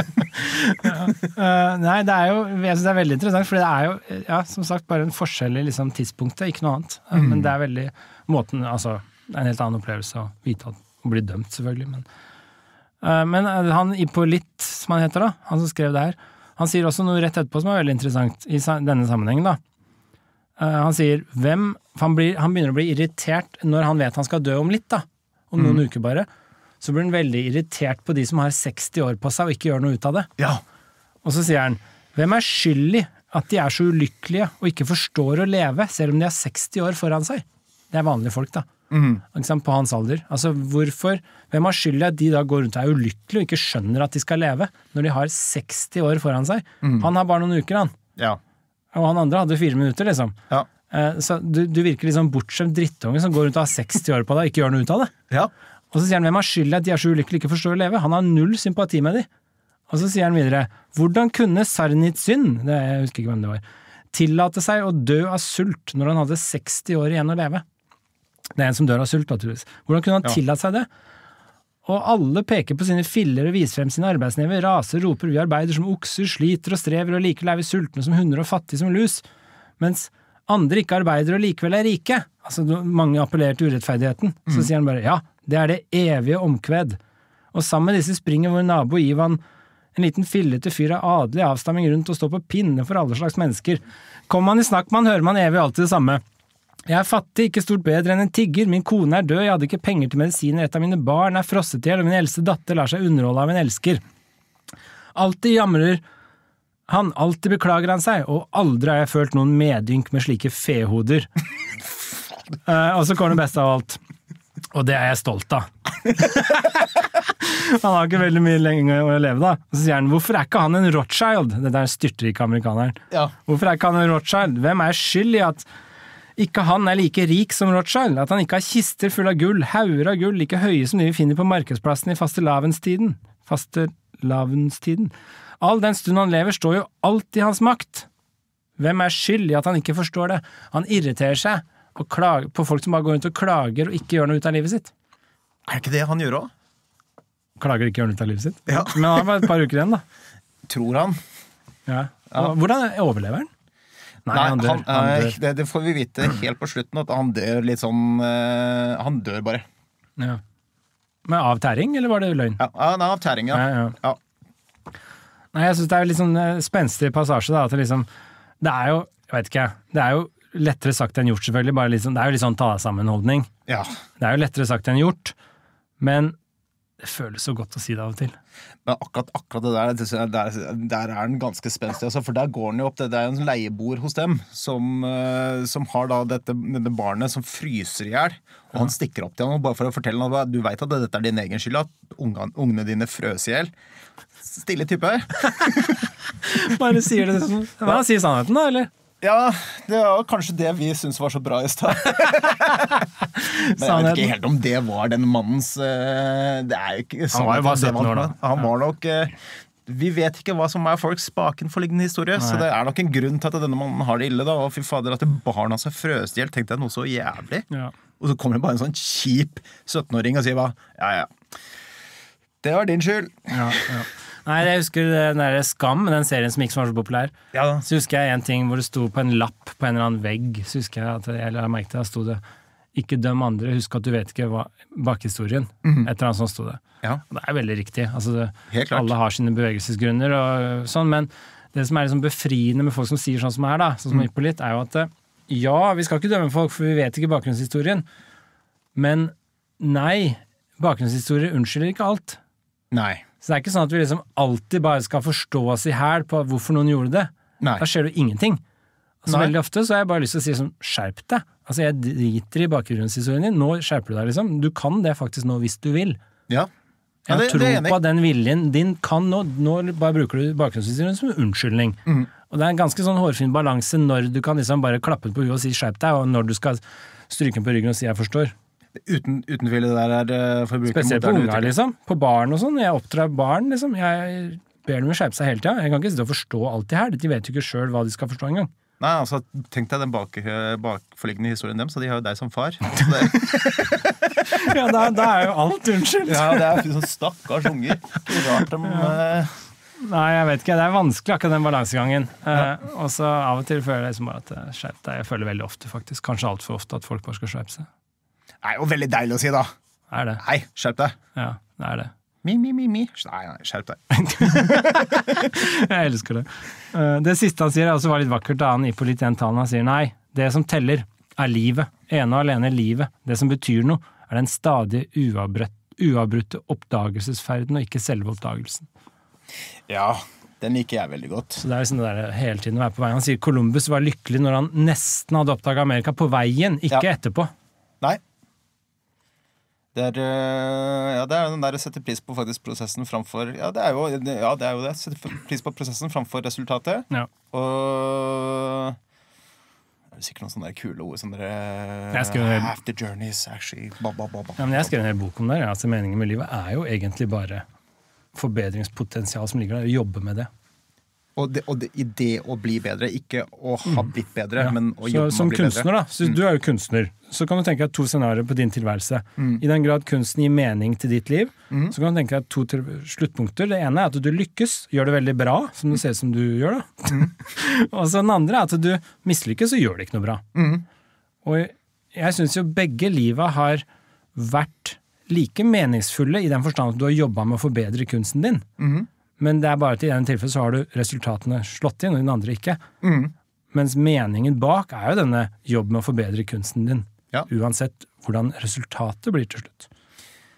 ja. uh, nei, det er jo, jeg synes det er veldig interessant, for det er jo, ja, som sagt, bare en forskjell i liksom, tidspunktet, ikke noe annet. Uh, mm. Men det er veldig, måten, altså, det er en helt annen opplevelse å vite at å bli dømt, selvfølgelig. Men, uh, men han Hippolyt, som han heter da, han som skrev det her, han sier også noe rett etterpå som er veldig interessant i denne sammenhengen da. Uh, han sier, hvem, han, blir, han begynner å bli irritert når han vet han skal dø om litt da, om noen mm. uker bare, så blir han veldig irritert på de som har seksti år på seg og ikke gjør noe ut av det. Ja. Og så sier han, hvem er skyldig at de er så ulykkelige og ikke forstår å leve, selv om de har seksti år foran seg? Det er vanlige folk da, mm. på hans alder. Altså hvorfor, hvem er skyldig at de da går rundt og er ulykkelige og ikke skjønner at de skal leve, når de har seksti år foran seg? Mm. Han har bare noen uker, han. Ja. Og han andre hadde fire minutter, liksom. Ja. Så du, du virker liksom bortskjemt drittunge som går rundt og har seksti år på deg og ikke gjør noe ut av det. Ja. Og så sier han, hvem har skyld at de er så ulykkelige ikke forstår å leve? Han har null sympati med de. Og så sier han videre, hvordan kunne Sarnitsyn, det jeg husker ikke hvem det var, tillate seg å dø av sult når han hadde seksti år igjen å leve? Det er en som dør av sult, naturligvis. Hvordan kunne han ja. tillate seg det? Og alle peker på sine filler og viser frem sine arbeidsnever, raser, roper, vi arbeider som okser, sliter og strever og likevel er vi sultne som hunder og fattige som lus, mens andre ikke arbeider og likevel er rike. Altså, mange appellerer til urettferdigheten. Mm. Så sier han bare, ja, det er det evige omkved. Og sammen med disse springer vår nabo Ivan, en liten fillete fyr av adelig avstamming rundt og står på pinne for alle slags mennesker. Kommer man i snakk man, hører man evig alltid det samme. Jeg er fattig, ikke stort bedre enn en tigger, min kone er død, jeg hadde ikke penger til medisiner, et av mine barn er frosset til, og min eldste datter lar seg underholde av en elsker. Alltid jamrer han, alltid beklager han seg, og aldri har jeg følt noen medynk med slike fehoder. Uh, og så kommer det beste av alt. Og det er jeg stolt av. Han har ikke veldig mye lenger å leve da. Og så sier han, hvorfor er ikke han en Rothschild? Det der styrtrike amerikaneren. Ja. Hvorfor er ikke han en Rothschild? Hvem er skyld i at ikke han er like rik som Rothschild? At han ikke har kister full av gull, hauger av gull, like høye som de vi finner på markedsplassen i fastelavnstiden. Fastelavnstiden. All den stund han lever står jo alt i hans makt. Hvem er skyld i at han ikke forstår det? Han irriterer seg og klager på folk som bare går rundt og klager og ikke gjør noe ut av livet sitt. Er det ikke det han gjør også? Klager ikke gjør noe ut av livet sitt? Ja. Men han har bare et par uker igjen da. Tror han. Ja. Ja. Hvordan overlever han? Nei, Nei, han dør. han, Han dør. det, det får vi vite helt på slutten, at han dør litt sånn uh, Han dør bare. Ja. Men av tæring, eller var det løgn? Ja, han er av tæring, ja. Ja, ja. ja. Nei, jeg synes det er litt sånn eh, spenstig passasje da, at det liksom, det er jo, jeg vet ikke, det er jo lettere sagt enn gjort selvfølgelig, bare litt sånn, det er jo litt sånn ta-sammen-holdning. Ja. Det er jo lettere sagt enn gjort, men det føles så godt å si det av og til. Men akkurat, akkurat det der, det synes jeg, der, der er den ganske spenstig, altså, for der går den jo opp, det, det er jo en leiebord hos dem, som, uh, som har da dette, dette barnet som fryser i hjel, og han stikker opp til han, bare for å fortelle han at du vet at dette er din egen skyld, at ungene, ungene dine frøs i hjel. Stille type. Bare sier det sånn. Men han sier sannheten da, eller? Ja, det var kanskje det vi synes var så bra i sted. Men jeg vet ikke helt om det var den mannens uh, det er jo ikke Han var jo bare sytten år da. Han var nok uh, vi vet ikke hva som er folks bakenforliggende historie. Nei. Så det er nok en grunn til at denne mannen har det ille da. Og fy fader, at barna seg frøs ihjel, tenkte jeg noe så jævlig. Ja. Og så kommer det bare en sånn kjip syttenåring og sier bare, ja ja, det var din skyld. Ja, ja. Nei, jeg husker den der Skam, den serien som ikke var så populær. Ja. Så husker jeg en ting hvor det sto på en lapp på en eller annen vegg, så husker jeg at jeg la merke til, da sto det ikke døm andre, husk at du vet ikke hva bakhistorien, mm-hmm. et eller annet sånt sto det. Ja. Og det er veldig riktig, altså det, helt klart. Alle har sine bevegelsesgrunner og sånn, men det som er liksom befriende med folk som sier sånn som her da, sånn som mm. litt, er jo at ja, vi skal ikke dømme folk, for vi vet ikke bakgrunnshistorien, men nei, bakgrunnshistorie unnskylder ikke alt. Nei. Så det er ikke sånn at vi liksom alltid bare skal forstå oss i hæl på hvorfor noen gjorde det. Nei. Da skjer det ingenting. Altså veldig ofte så har jeg bare lyst til å si sånn, skjerp deg. Altså jeg driter i bakgrunnshistorien din, nå skjerper du deg liksom. Du kan det faktisk nå hvis du vil. Ja. Ja, det, jeg tror det er på at den viljen din kan nå, nå bare bruker du bakgrunnshistorien som unnskyldning. Mm. Og det er en ganske sånn hårfin balanse når du kan liksom bare klappe på huet og si skjerp deg, og når du skal stryke på ryggen og si jeg forstår. Uten, uten tvil det der er for å bruke spesielt på unger liksom, på barn og sånn, jeg oppdrar barn liksom, jeg ber dem å skjerpe seg hele tiden, jeg kan ikke sitte og forstå alt det her, de vet jo ikke selv hva de skal forstå engang. Nei, altså, tenk deg den bak, bakforliggende historien dem, så de har jo deg som far. Ja, da, da er jo alt unnskyld. Ja, det er sånn stakkars unger. Ikke rart de... Ja. Nei, jeg vet ikke, det er vanskelig akkurat den balansegangen. Ja. Uh, og så av og til føler jeg liksom bare at skjerp deg, jeg føler veldig ofte faktisk, kanskje alt for ofte at folk bare skal skjerpe seg. Nei, og veldig deilig å si da. Er det? Nei, skjerp deg. Ja, det er det. Mi, mi, mi, mi. Nei, nei, skjerp deg. Jeg elsker det. Det siste han sier er også var litt vakkert, da han i på litt den talen han sier, nei, det som teller er livet, ene og alene livet. Det som betyr noe er den stadig uavbrutte oppdagelsesferden og ikke selve oppdagelsen. Ja, den liker jeg veldig godt. Så det er liksom det der hele tiden å være på veien. Han sier Columbus var lykkelig når han nesten hadde oppdaget Amerika på veien, ikke ja. Etterpå. Nei. Det er, ja, det er den der å sette pris på faktisk prosessen framfor, ja, det er jo, ja, det er jo det, sette pris på prosessen framfor resultatet. Ja. Og det er sikkert noen sånne der kule ord, sånne der half the journeys, actually, ba, ba, ba, ba. Ja, men jeg skrev en hel bok om det, altså meningen med livet er jo egentlig bare forbedringspotensial som ligger der, å jobbe med det. Og, det, og det, i det å bli bedre, ikke å ha blitt bedre, ja. Men å jobbe så, med å bli kunstner, bedre. Da, så mm. Du er jo kunstner, så kan du tenke deg to scenarier på din tilværelse. Mm. I den grad kunsten gir mening til ditt liv, mm. så kan du tenke deg to til, sluttpunkter. Det ene er at du lykkes, gjør det veldig bra, som det ser ut som du gjør da. Mm. Og så den andre er at du mislykkes, så gjør det ikke noe bra. Mm. Og jeg synes jo begge livet har vært like meningsfulle i den forstand at du har jobbet med å forbedre kunsten din. Mm. Men det er bare at i en tilfelle så har du resultatene slått inn, og den andre ikke. Mm. Mens meningen bak er jo denne jobben med å forbedre kunsten din. Ja. Uansett hvordan resultatet blir til slutt.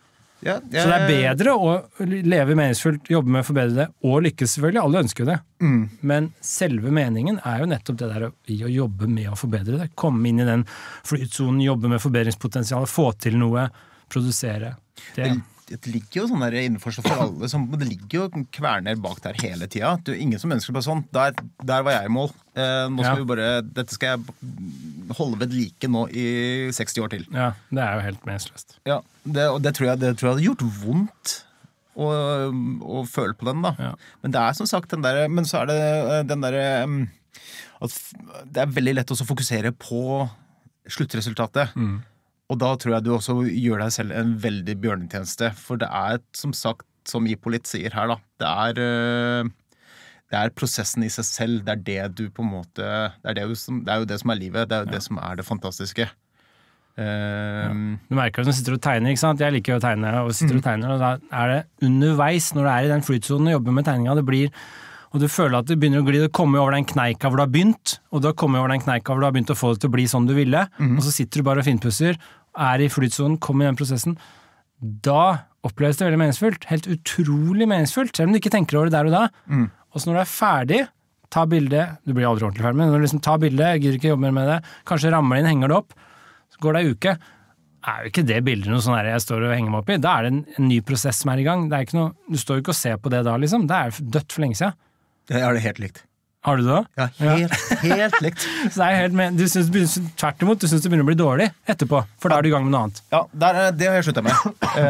Ja, jeg... Så det er bedre å leve meningsfullt, jobbe med å forbedre det, og lykkes selvfølgelig. Alle ønsker jo det. Mm. Men selve meningen er jo nettopp det der i å jobbe med å forbedre det. Komme inn i den flytsonen, jobbe med forbedringspotensial, få til noe, produsere. Det, det, det ligger jo sånn der innenfor for alle, som, det ligger jo kverner bak der hele tiden. Det er ingen som ønsker bare sånn, der, der var jeg i mål. Eh, nå skal Ja. vi bare, dette skal jeg holde ved like nå i seksti år til. ja, det er jo helt meningsløst. Ja, det, og det tror, jeg, det tror jeg hadde gjort vondt å, å føle på den da. Ja. Men det er som sagt den der, men så er det den der, um, at det er veldig lett også å fokusere på sluttresultatet. Mm. Og da tror jeg du også gjør deg selv en veldig bjørnetjeneste, for det er som sagt, som Ippolit sier her da, det er, uh, det er prosessen i seg selv, det er det du på en måte, det er, det som, det er jo det som er livet, det er jo ja. det som er det fantastiske. Uh, ja. Du merker at du sitter og tegner, ikke sant? Jeg liker jo å tegne, og sitter og tegner, og da er det underveis, når du er i den flytsonen og jobber med tegninga, det blir, og du føler at det begynner å gli, det kommer over den kneika hvor du har begynt, og du har kommet over den kneika hvor du har begynt å få det til å bli sånn du ville, mm. og så sitter du bare og finpusser, er i flytsonen, kommer i den prosessen, da oppleves det veldig meningsfullt, helt utrolig meningsfullt, selv om du ikke tenker over det der og da. Mm. Og så når du er ferdig, ta bilde, du blir aldri ordentlig ferdig, men når du liksom tar bilde, jeg gidder ikke jobbe mer med det, kanskje rammer inn, henger det opp, så går det en uke, er jo ikke det bildet noe sånn her jeg står og henger meg opp i, da er det en, en ny prosess som er i gang, det er ikke noe, du står jo ikke og ser på det da liksom, det er dødt for lenge siden. Jeg har det helt likt. Har du det da? Ja, helt, ja. helt likt. Så det er helt med, du synes, tvert imot, du synes det begynner å bli dårlig etterpå, for da er du i gang med noe annet. Ja, der, det har jeg sluttet med.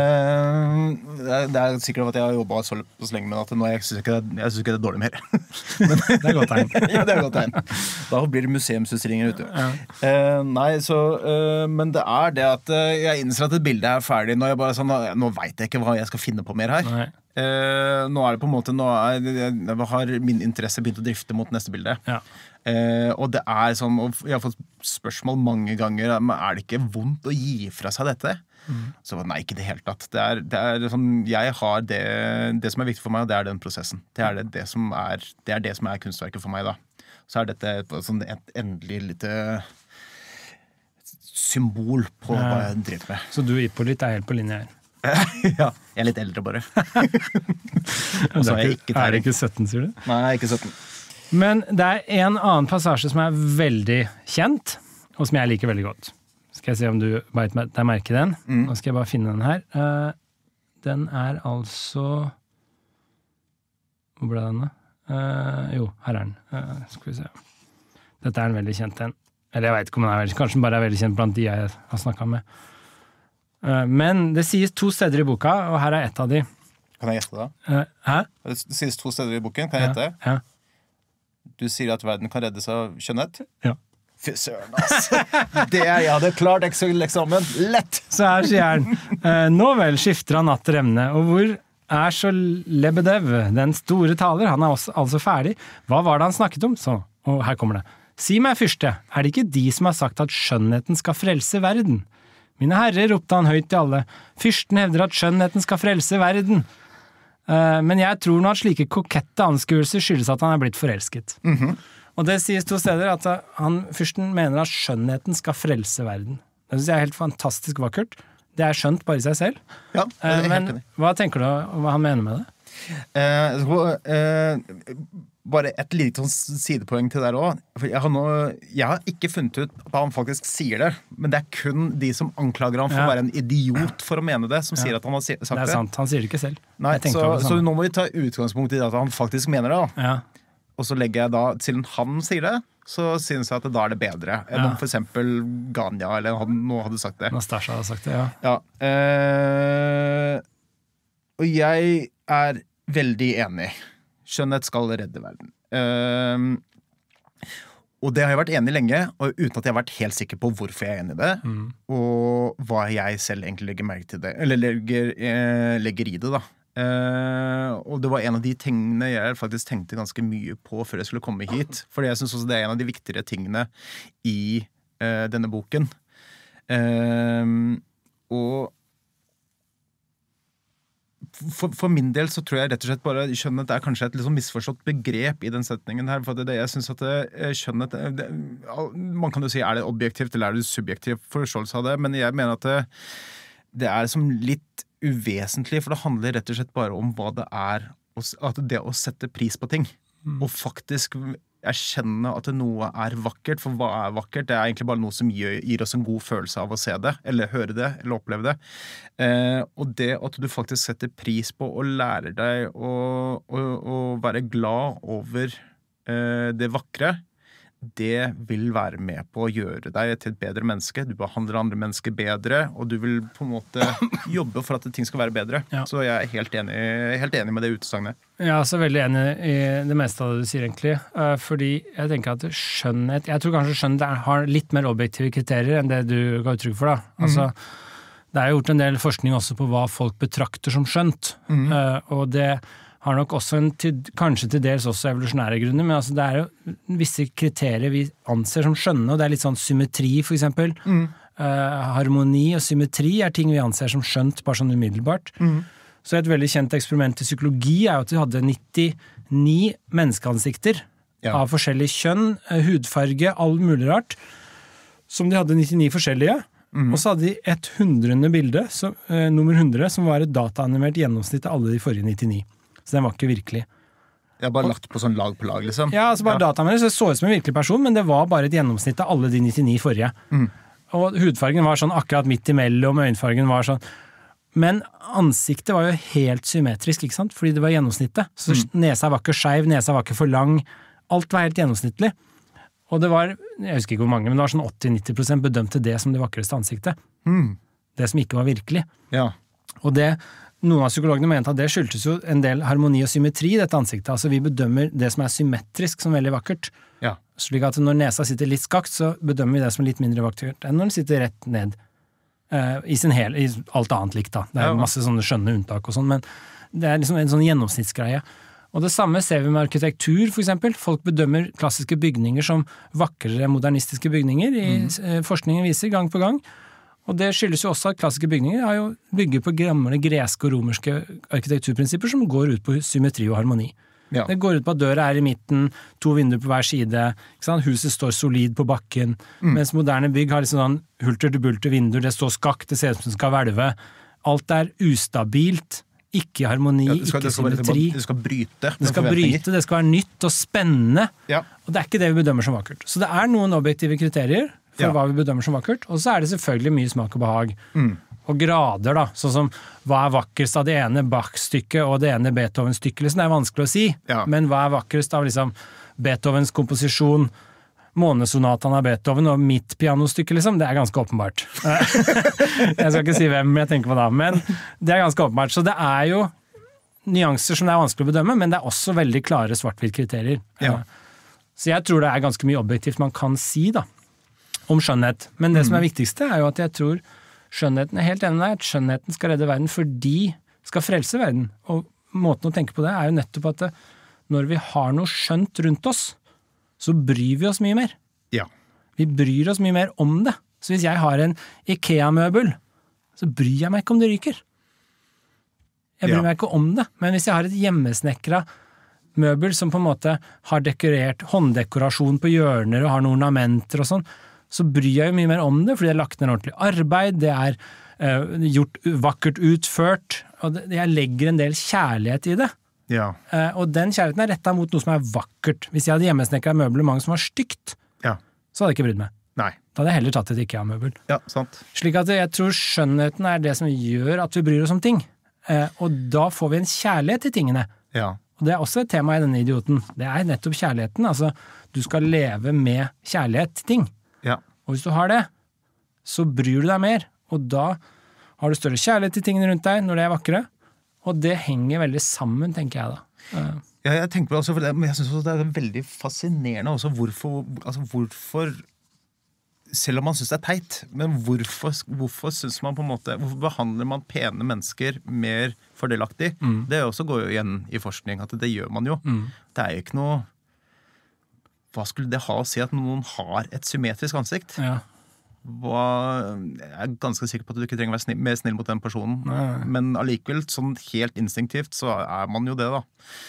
uh, det er sikkert at jeg har jobbet så, så lenge med at nå jeg synes ikke, jeg synes ikke det er dårlig mer. Men, det er godt tegn. Ja, det er godt tegn. Da blir det museumsutstillinger ute. Ja. Uh, nei, så, uh, men det er det at uh, jeg innser at et bilde er ferdig, når jeg bare sånn, nå, nå vet jeg ikke hva jeg skal finne på mer her. Nei. Uh, nå er det på en måte nå er, jeg har min interesse begynt å drifte mot neste bilde ja. uh, og det er sånn og jeg har fått spørsmål mange ganger men er det ikke vondt å gi fra seg dette? Mm. Så nei, ikke det helt tatt det er, det er sånn, jeg har det det som er viktig for meg, og det er den prosessen det er det, det, som, er, det er det som er kunstverket for meg da. Så er dette sånn, et endelig lite symbol på ja. hva jeg driver med. Så du Ippolit er helt på linje her? Ja, jeg er litt eldre bare. Og så er jeg ikke tegning. Er det ikke sytten, sier du? Nei, ikke sytten. Men det er en annen passasje som er veldig kjent, og som jeg liker veldig godt. Skal jeg se om du vet deg merke den? Mm. Nå skal jeg bare finne den her. Uh, den er altså... Hvor ble den da? Uh, jo, her er den. Uh, skal vi se. Dette er en veldig kjent en. Eller jeg vet ikke om den er veldig... Kanskje den bare er veldig kjent blant de jeg har snakket med. Men det sies to steder i boka, og her er ett av de. Kan jeg gjette da? Hæ? Det sies to steder i boken, kan jeg gjette? Ja. ja. Du sier at verden kan reddes av skjønnhet? Ja. Fy søren, ass! Det er jeg hadde klart eksamen. Lett! Så her sier han, nå vel skifter han natt til emne, og hvor er så Lebedev, den store taler, han er også, altså ferdig. Hva var det han snakket om? Så, og her kommer det. Si meg fyrste, er det ikke de som har sagt at skjønnheten skal frelse verden? Mine herrer, ropte han høyt til alle. Fyrsten hevder at skjønnheten skal frelse verden. Uh, men jeg tror nå at slike kokette anskuelser skyldes at han er blitt forelsket. Mm-hmm. Og det sies to steder at han, fyrsten mener at skjønnheten skal frelse verden. Det synes jeg er helt fantastisk vakkert. Det er skjønt bare i seg selv. Ja, det er uh, men hva tenker du hva han mener med det? Uh, så, uh, bare et lite sidepoeng til der også. For jeg har, nå, jeg har ikke funnet ut at han faktisk sier det, men det er kun de som anklager ham for ja. å være en idiot for å mene det, som ja. sier at han har sagt det. Det er sant, han sier det ikke selv. Nei, så, så nå må vi ta utgangspunkt i at han faktisk mener det. Da. Ja. Og så legger jeg da, siden han sier det, så synes jeg at da er det bedre enn ja. om for eksempel Ganya eller noe hadde sagt det. Nastasja hadde sagt det, ja. ja eh, og jeg er veldig enig. Skjønnhet skal redde verden. Uh, og det har jeg vært enig i lenge, og uten at jeg har vært helt sikker på hvorfor jeg er enig i det, mm. og hva jeg selv egentlig legger merke til det, eller legger, uh, legger i det da. Uh, og det var en av de tingene jeg faktisk tenkte ganske mye på før jeg skulle komme hit, fordi jeg synes også det er en av de viktigere tingene i uh, denne boken. Uh, og For, for min del så tror jeg rett og slett bare skjønnhet er kanskje et litt sånn misforstått begrep i den setningen her, for det, det jeg synes at det, skjønnhet det, man kan jo si, er det objektivt eller er det subjektivt forståelse av det, men jeg mener at det, det er som litt uvesentlig, for det handler rett og slett bare om hva det er, at det å sette pris på ting, mm. og faktisk erkjenne at noe er vakkert, for hva er vakkert? Det er egentlig bare noe som gir, gir oss en god følelse av å se det, eller høre det, eller oppleve det. Eh, og det at du faktisk setter pris på og lærer deg å, å, å være glad over eh, det vakre, det vil være med på å gjøre deg til et bedre menneske. Du behandler andre mennesker bedre, og du vil på en måte jobbe for at ting skal være bedre. Ja. Så jeg er helt enig, helt enig med det utsagnet. Jeg er også veldig enig i det meste av det du sier, egentlig. Fordi jeg tenker at skjønnhet Jeg tror kanskje skjønnhet har litt mer objektive kriterier enn det du ga uttrykk for, da. Mm. Altså, det er gjort en del forskning også på hva folk betrakter som skjønt. Mm. Og det har nok også en, til, kanskje til dels også evolusjonære grunner, men altså det er jo visse kriterier vi anser som skjønne, og det er litt sånn symmetri, for eksempel. Mm. Uh, harmoni og symmetri er ting vi anser som skjønt, bare sånn umiddelbart. Mm. Så et veldig kjent eksperiment i psykologi er jo at de hadde nittini menneskeansikter ja. Av forskjellig kjønn, hudfarge, all mulig rart, som de hadde nittini forskjellige, mm. og så hadde de et hundrende bilde, så, uh, nummer hundre, som var et dataanimert gjennomsnitt av alle de forrige nittini. Så den var ikke virkelig. Det er bare lagt på sånn lag på lag, liksom? Ja, altså bare ja. Dataen så det så ut som en virkelig person, men det var bare et gjennomsnitt av alle de nittini forrige. Mm. Og hudfargen var sånn akkurat midt imellom, øynfargen var sånn. Men ansiktet var jo helt symmetrisk, ikke sant? Fordi det var gjennomsnittet. Så mm. nesa var ikke skeiv, nesa var ikke for lang. Alt var helt gjennomsnittlig. Og det var, jeg husker ikke hvor mange, men det var sånn åtti til nitti prosent bedømte det som det vakreste ansiktet. Mm. Det som ikke var virkelig. Ja. Og det Noen av psykologene mente at det skyldtes jo en del harmoni og symmetri i dette ansiktet. Altså vi bedømmer det som er symmetrisk som veldig vakkert. Ja. Slik at når nesa sitter litt skakt, så bedømmer vi det som litt mindre vakkert enn når den sitter rett ned. Uh, i, sin hel, I alt annet likt da. Det er ja. Masse sånne skjønne unntak og sånn, men det er liksom en sånn gjennomsnittsgreie. Og det samme ser vi med arkitektur, for eksempel. Folk bedømmer klassiske bygninger som vakrere modernistiske bygninger. I, mm. Forskningen viser gang på gang. Og det skyldes jo også at klassiske bygninger har jo bygger på gamle greske og romerske arkitekturprinsipper som går ut på symmetri og harmoni. Ja. Det går ut på at døra er i midten, to vinduer på hver side, ikke sant? Huset står solid på bakken, mm. mens moderne bygg har liksom sånn hulter til bulter vinduer, det står skakt, det ser ut som det skal hvelve. Alt er ustabilt, ikke harmoni, ja, skal, ikke symmetri. Det skal bryte. Det skal bryte, det skal være nytt og spennende, ja. Og det er ikke det vi bedømmer som vakkert. Så det er noen objektive kriterier for ja. Hva vi bedømmer som vakkert, og så er det selvfølgelig mye smak og behag. Mm. Og grader da, sånn som hva er vakrest av det ene Bach-stykket og det ene Beethoven-stykket, liksom, det er vanskelig å si, ja. Men hva er vakrest av liksom Beethovens komposisjon, månesonataen av Beethoven og mitt pianostykke, liksom, det er ganske åpenbart. Jeg skal ikke si hvem jeg tenker på da, men det er ganske åpenbart. Så det er jo nyanser som det er vanskelig å bedømme, men det er også veldig klare svart-hvitt-kriterier. Ja. Så jeg tror det er ganske mye objektivt man kan si da, om skjønnhet. Men det mm. som er viktigste er jo at jeg tror skjønnheten er helt enig med deg, at skjønnheten skal redde verden fordi skal frelse verden. Og måten å tenke på det er jo nettopp at det, når vi har noe skjønt rundt oss, så bryr vi oss mye mer. Ja. Vi bryr oss mye mer om det. Så hvis jeg har en IKEA-møbel, så bryr jeg meg ikke om det ryker. Jeg bryr ja. Meg ikke om det. Men hvis jeg har et hjemmesnekra møbel som på en måte har dekorert hånddekorasjon på hjørner og har noen ornamenter og sånn, så bryr jeg jo mye mer om det, fordi det er lagt ned ordentlig arbeid, det er uh, gjort vakkert utført, og det, jeg legger en del kjærlighet i det. Ja. Uh, og den kjærligheten er rettet mot noe som er vakkert. Hvis jeg hadde hjemmesnekret møblement som var stygt, ja. Så hadde jeg ikke brydd meg. Nei. Da hadde jeg heller tatt et IKEA-møbel. Ja, sant. Slik at jeg tror skjønnheten er det som gjør at vi bryr oss om ting. Uh, og da får vi en kjærlighet til tingene. Ja. Og det er også et tema i denne idioten. Det er nettopp kjærligheten. Altså, du skal leve med kjærlighet til ting. Ja. Og hvis du har det, så bryr du deg mer, og da har du større kjærlighet til tingene rundt deg når det er vakre, og det henger veldig sammen, tenker jeg da. Ja, jeg tenker på det også, for det, men jeg synes også det er veldig fascinerende også hvorfor, altså hvorfor, selv om man synes det er teit, men hvorfor, hvorfor synes man på en måte, hvorfor behandler man pene mennesker mer fordelaktig? Mm. Det også går jo igjen i forskning, at det gjør man jo. Mm. Det er jo ikke noe hva skulle det ha å si at noen har et symmetrisk ansikt? Ja. Hva, jeg er ganske sikker på at du ikke trenger å være snill, mer snill mot den personen. Nei. Men allikevel, sånn helt instinktivt, så er man jo det da.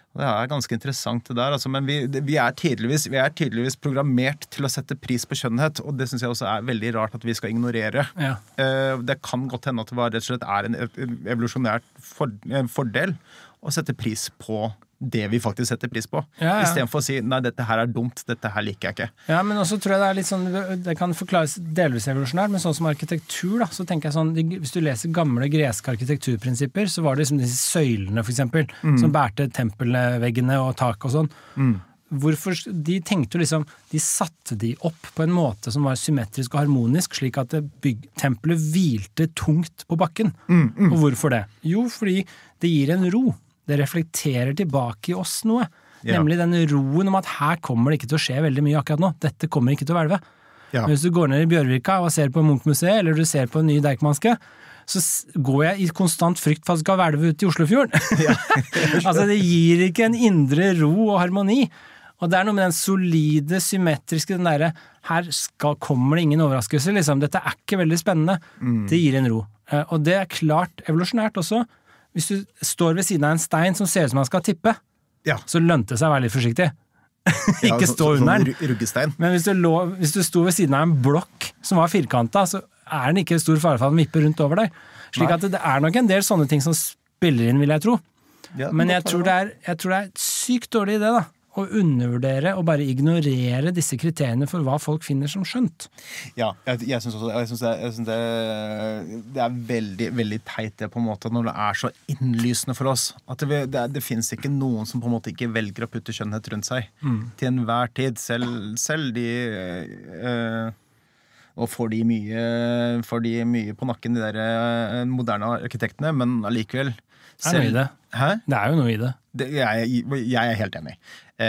Det er ganske interessant det der, altså, men vi, vi, er tydeligvis, vi er tydeligvis programmert til å sette pris på skjønnhet, og det synes jeg også er veldig rart at vi skal ignorere. Ja. Det kan godt hende at det var, rett og slett er en evolusjonært for, en fordel å sette pris på det vi faktisk setter pris på. Ja, ja. I stedet for å si, nei, dette her er dumt, dette her liker jeg ikke. Ja, men også tror jeg det er litt sånn, det kan forklares delvis evolusjonært, men sånn som arkitektur da, så tenker jeg sånn, hvis du leser gamle greske arkitekturprinsipper, så var det liksom disse søylene for eksempel, mm. som bærte tempelveggene og tak og sånn. Mm. Hvorfor, de tenkte jo liksom, de satte de opp på en måte som var symmetrisk og harmonisk, slik at bygg, tempelet hvilte tungt på bakken. Mm, mm. Og hvorfor det? Jo, fordi det gir en ro. Det reflekterer tilbake i oss noe. Ja. Nemlig den roen om at her kommer det ikke til å skje veldig mye akkurat nå. Dette kommer ikke til å hvelve. Ja. Men hvis du går ned i Bjørvika og ser på Munch-museet, eller du ser på en ny Deichmanske, så går jeg i konstant frykt for at det skal hvelve ut i Oslofjorden. Ja. Altså, det gir ikke en indre ro og harmoni. Og det er noe med den solide, symmetriske, den der, her skal, kommer det ingen overraskelse, liksom. Dette er ikke veldig spennende. Mm. Det gir en ro. Og det er klart evolusjonært også. Hvis du står ved siden av en stein som ser ut som han skal tippe, ja. Så lønte det seg å være litt forsiktig. Ikke ja, så, stå så, under den. Men hvis du, lå, hvis du sto ved siden av en blokk som var firkantet, så er den ikke stor fare for at den vipper rundt over deg. Slik Nei. At det, det er nok en del sånne ting som spiller inn, vil jeg tro. Ja, Men jeg tror, det er, jeg tror det er et sykt dårlig idé da, å undervurdere og bare ignorere disse kriteriene for hva folk finner som skjønt. Ja, jeg, jeg synes også jeg synes det, jeg synes det, det er veldig, veldig teit det på en måte når det er så innlysende for oss. At det, det, det finnes ikke noen som på en måte ikke velger å putte skjønnhet rundt seg mm. til enhver tid. Selv, selv de øh, og får de, mye, får de mye på nakken, de der øh, moderne arkitektene, men allikevel selv, det er noe i det. Hæ? Det er jo noe i det. det jeg, jeg er helt enig.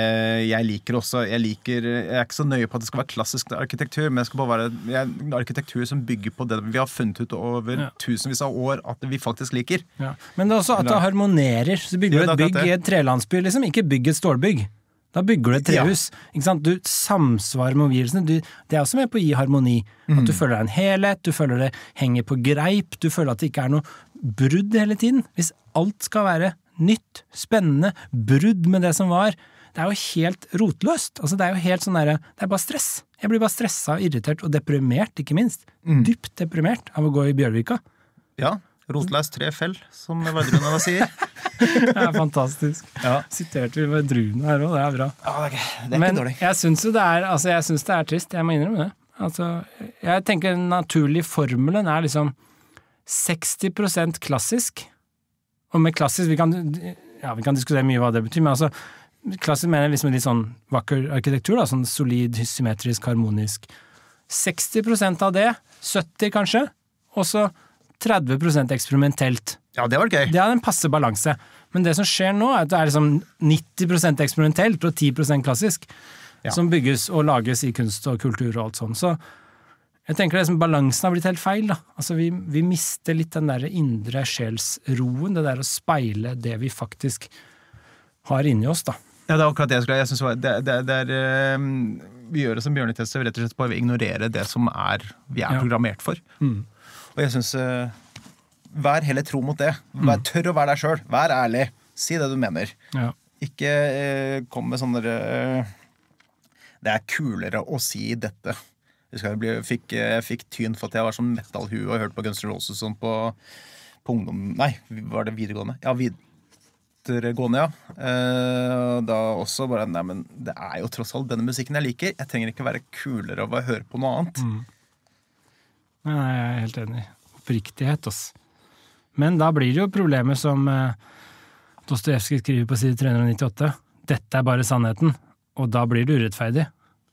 Jeg liker også, jeg liker, jeg er ikke så nøye på at det skal være klassisk arkitektur, men det skal bare være jeg, arkitektur som bygger på det vi har funnet ut over ja. tusenvis av år at vi faktisk liker. Ja. Men det er også at det harmonerer. Så bygger du et bygg i et trelandsby, liksom, ikke bygg et stålbygg. Da bygger du et trehus. Ja. Ikke sant? Du samsvarer med omgivelsene. Du, det er også med på å gi harmoni. Mm. At du føler deg en helhet, du føler det henger på greip, du føler at det ikke er noe brudd hele tiden. Hvis alt skal være nytt, spennende, brudd med det som var, det er jo helt rotløst. Altså, det er jo helt sånn der, det er bare stress. Jeg blir bare stresset, irritert og deprimert, ikke minst. Mm. Dypt deprimert av å gå i Bjørvika. Ja, rotløst tre fell, som Vardruna sier. Det er fantastisk. Ja. Siterte vi med Druna her også, det er bra. Ja, det er ikke, det er ikke Men dårlig. Men jeg synes jo det er, altså jeg synes det er trist, jeg må innrømme det. Altså, jeg tenker den naturlige formelen er liksom seksti prosent klassisk, og med klassisk, vi kan, ja, vi kan diskutere mye hva det betyr, men altså, klassisk mener jeg liksom litt sånn vakker arkitektur, da, sånn solid, symmetrisk, harmonisk. seksti prosent av det, sytti kanskje, og så tretti prosent eksperimentelt. Ja, det var gøy. Det er en passe balanse. Men det som skjer nå, er at det er liksom nitti prosent eksperimentelt og ti prosent klassisk, ja. Som bygges og lages i kunst og kultur og alt sånn. Så jeg tenker liksom balansen har blitt helt feil, da. Altså vi, vi mister litt den der indre sjelsroen, det der å speile det vi faktisk har inni oss, da. Ja, det er akkurat det jeg skulle, jeg synes det, det, det er, um, vi gjør det som bjørnetester, rett og slett bare å ignorere det som er, vi er ja. Programmert for. Mm. Og jeg synes, uh, vær heller tro mot det. Vær, tør å være deg selv. Vær ærlig. Si det du mener. Ja. Ikke uh, kom med sånne, uh, det er kulere å si dette. Jeg, jeg, ble, fikk, jeg fikk tyn for at jeg var sånn metal-hue og hørte på Guns N' Roses sånn på, på ungdom, nei, var det videregående? Ja, videregående. Gående, ja. Eh, da også bare, nei, men det er jo tross alt denne musikken jeg liker. Jeg trenger ikke være kulere av å høre på noe annet. Mm. Nei, jeg er helt enig. Oppriktighet, ass. Men da blir det jo problemet som eh, Dostojevskij skriver på side tre hundre nittiåtte. Dette er bare sannheten. Og da blir det urettferdig.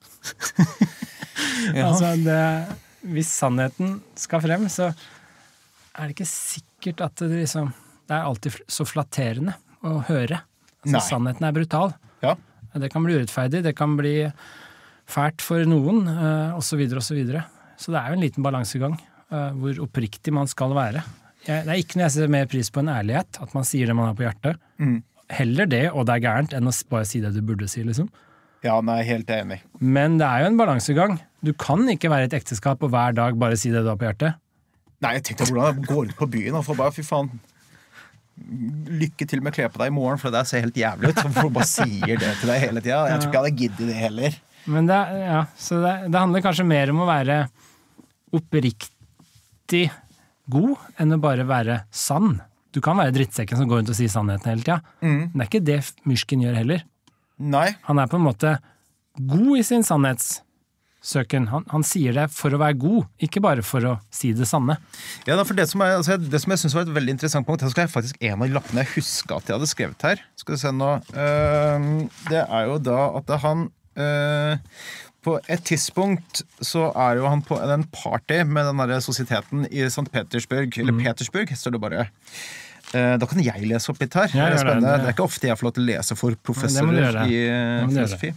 Ja. Altså, det, hvis sannheten skal frem, så er det ikke sikkert at det liksom, det er alltid så flatterende å høre. Altså, sannheten er brutal. Ja. Det kan bli urettferdig, det kan bli fælt for noen, og så videre, og så videre. Så det er jo en liten balansegang, hvor oppriktig man skal være. Jeg, det er ikke noe jeg ser mer pris på en ærlighet, at man sier det man har på hjertet. Mm. Heller det, og det er gærent, enn å bare si det du burde si, liksom. Ja, nei, helt enig. Men det er jo en balansegang. Du kan ikke være i et ekteskap og hver dag bare si det du har på hjertet. Nei, jeg tenkte hvordan jeg går ut på byen og får bare, fy faen. lykke til med å kle på deg i morgen, for det ser helt jævlig ut, så folk bare sier det til deg hele tiden. Jeg tror ikke jeg hadde giddet det heller. Men det, ja, så det, det handler kanskje mer om å være oppriktig god, enn å bare være sann. Du kan være drittsekken som går rundt og sier sannheten hele tiden. Mm. Men det er ikke det Myrskin gjør heller. Nei. Han er på en måte god i sin sannhetssøken. Han, han sier det for å være god, ikke bare for å si det sanne. Ja, for det som, er, altså, det som jeg synes var et veldig interessant punkt, det skal jeg faktisk en av lappene jeg husker at jeg hadde skrevet her. Skal vi se nå. Uh, det er jo da at han uh, på et tidspunkt så er jo han på en party med den der sosieteten i Sankt Petersburg, eller mm. Petersburg, står det bare. Uh, da kan jeg lese opp litt her. Ja, det, er det, det. det er ikke ofte jeg får lov til å lese for professorer i uh, filosofi.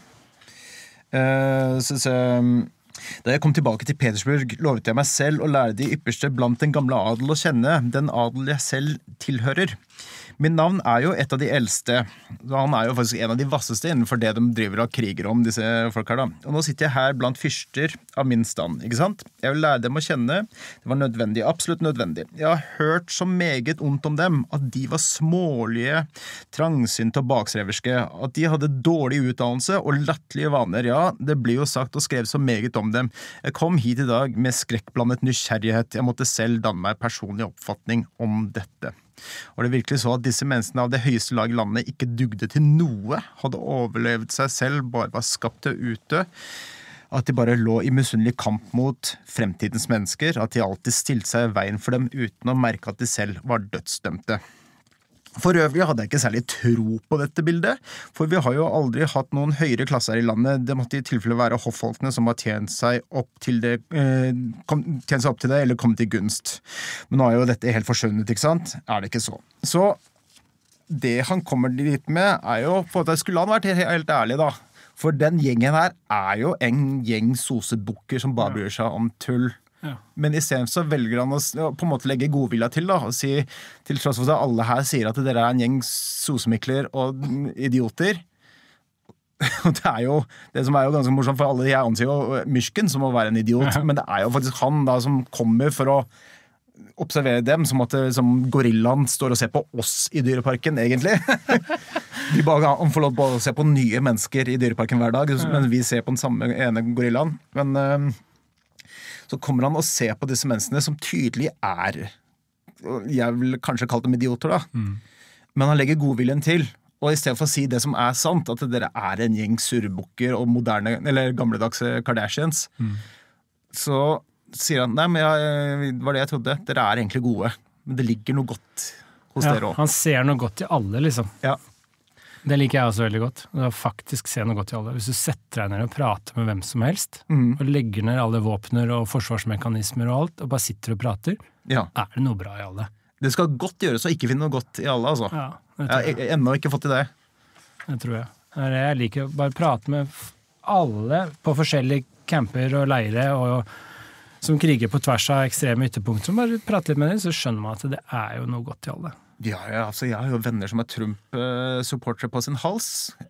Uh, så, så, da jeg kom tilbake til Petersburg, lovet jeg meg selv å lære de ypperste blant den gamle adel å kjenne, den adel jeg selv tilhører. Min navn er jo et av de eldste, så han er jo faktisk en av de vasseste innenfor det de driver og kriger om, disse folk her da. Og nå sitter jeg her blant fyrster av min stand, ikke sant? Jeg vil lære dem å kjenne, det var nødvendig, absolutt nødvendig. Jeg har hørt så meget ondt om dem, at de var smålige, trangsynte og baksreverske, at de hadde dårlig utdannelse og latterlige vaner. Ja, det blir jo sagt og skrevet så meget om dem. Jeg kom hit i dag med skrekkblandet nysgjerrighet. Jeg måtte selv danne meg personlig oppfatning om dette. Og det virkelig så at disse menneskene av det høyeste lag i landet ikke dugde til noe, hadde overlevd seg selv, bare var skapt til å utdø, at de bare lå i misunnelig kamp mot fremtidens mennesker, at de alltid stilte seg i veien for dem uten å merke at de selv var dødsdømte. For øvrig hadde jeg ikke særlig tro på dette bildet, for vi har jo aldri hatt noen høyere klasser i landet. Det måtte i tilfelle være hofffolkene som har tjent seg opp til det, eh, kom, tjent seg opp til det eller kommet til gunst. Men nå er jo dette helt forsvunnet, ikke sant? Er det ikke så? Så det han kommer dit med er jo, for at jeg skulle han vært helt ærlig da, for den gjengen her er jo en gjeng sosebukker som bare bryr seg om tull. Ja. Men i stedet så velger han å på en måte legge godvilja til da, og si, til tross for at alle her sier at dere er en gjeng sosemikler og idioter. Og det er jo, det som er jo ganske morsomt, for alle de her anser jo Myrskin som å være en idiot, ja. Men det er jo faktisk han da som kommer for å observere dem, som at som gorillaen står og ser på oss i dyreparken, egentlig. De bare han får lov til å se på nye mennesker i dyreparken hver dag, men vi ser på den samme ene gorillaen. Men så kommer han og ser på disse menneskene som tydelig er, jeg vil kanskje kalle dem idioter da, mm. Men han legger godviljen til, og i stedet for å si det som er sant, at dere er en gjeng surrebukker og moderne, eller gamledagse Kardashians, mm. Så sier han, nei, men jeg, det var det jeg trodde, dere er egentlig gode, men det ligger noe godt hos ja, dere også. Han ser noe godt i alle, liksom. Ja. Det liker jeg også veldig godt. Det er faktisk se noe godt i alle. Hvis du setter deg ned og prater med hvem som helst, mm. og legger ned alle våpner og forsvarsmekanismer og alt, og bare sitter og prater, ja. Er det noe bra i alle. Det skal godt gjøres å ikke finne noe godt i alle, altså. Ja, jeg har ennå ikke fått til det. Det tror jeg. Jeg liker å bare prate med alle på forskjellige camper og leire, og som kriger på tvers av ekstreme ytterpunkt, som bare prater litt med dem, så skjønner man at det er jo noe godt i alle. Ja, ja, altså jeg har jo venner som er Trump-supportere på sin hals.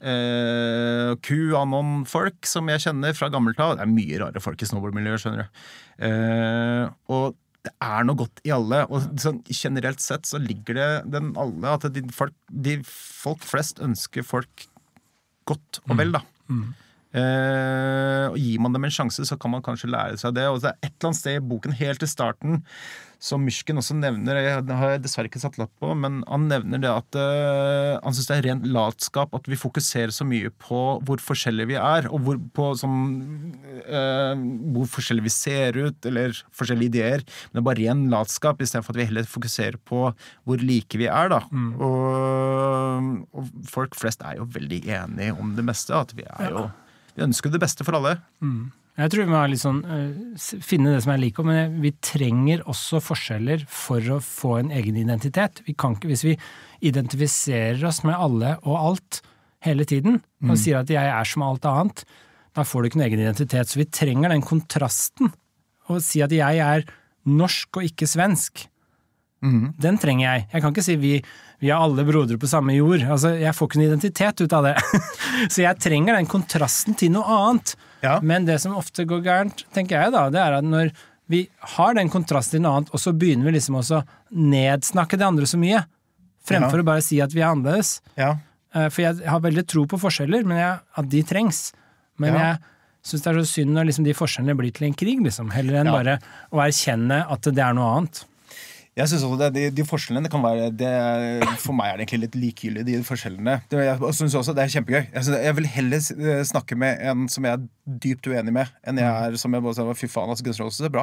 Eh, QAnon-folk som jeg kjenner fra gammelt av. Det er mye rare folk i snowboardmiljøet, skjønner du. Eh, og det er noe godt i alle. Og sånn, generelt sett så ligger det den alle, at de folk, de folk flest ønsker folk godt og vel, da. Mm. Mm. Eh, og gir man dem en sjanse, så kan man kanskje lære seg det. Og det er et eller annet sted i boken helt til starten som Myrskin også nevner, jeg har dessverre ikke satt lapp på, men han nevner det at uh, han synes det er rent latskap at vi fokuserer så mye på hvor forskjellige vi er, og hvor, på, som, uh, hvor forskjellige vi ser ut, eller forskjellige ideer, men det er bare ren latskap, i stedet for at vi heller fokuserer på hvor like vi er da. Mm. Og, og folk flest er jo veldig enige om det meste, at vi er jo, vi ønsker det beste for alle. Mm. Jeg tror vi må litt sånn, uh, finne det som jeg liker, men vi trenger også forskjeller for å få en egen identitet. Vi kan ikke, hvis vi identifiserer oss med alle og alt hele tiden, og mm. sier at jeg er som alt annet, da får du ikke en egen identitet. Så vi trenger den kontrasten, og si at jeg er norsk og ikke svensk. Mm. Den trenger jeg. Jeg kan ikke si vi, vi er alle brodere på samme jord. Altså, jeg får ikke en identitet ut av det. Så jeg trenger den kontrasten til noe annet. Ja. Men det som ofte går gærent, tenker jeg da, det er at når vi har den kontrasten til noe annet, og så begynner vi liksom også å nedsnakke det andre så mye, fremfor ja. å bare si at vi er annerledes. Ja. For jeg har veldig tro på forskjeller, men jeg, at de trengs. Men ja. jeg synes det er så synd når liksom de forskjellene blir til en krig, liksom, heller enn ja. bare å erkjenne at det er noe annet. Jeg synes også det, de, de forskjellene det kan være det, for meg er det egentlig litt likegyldig, de forskjellene. Det, jeg synes også det er kjempegøy. Jeg, synes, jeg vil heller snakke med en som jeg er dypt uenig med, enn jeg er som jeg bare sier, fy faen, altså Guns N' Roses er bra.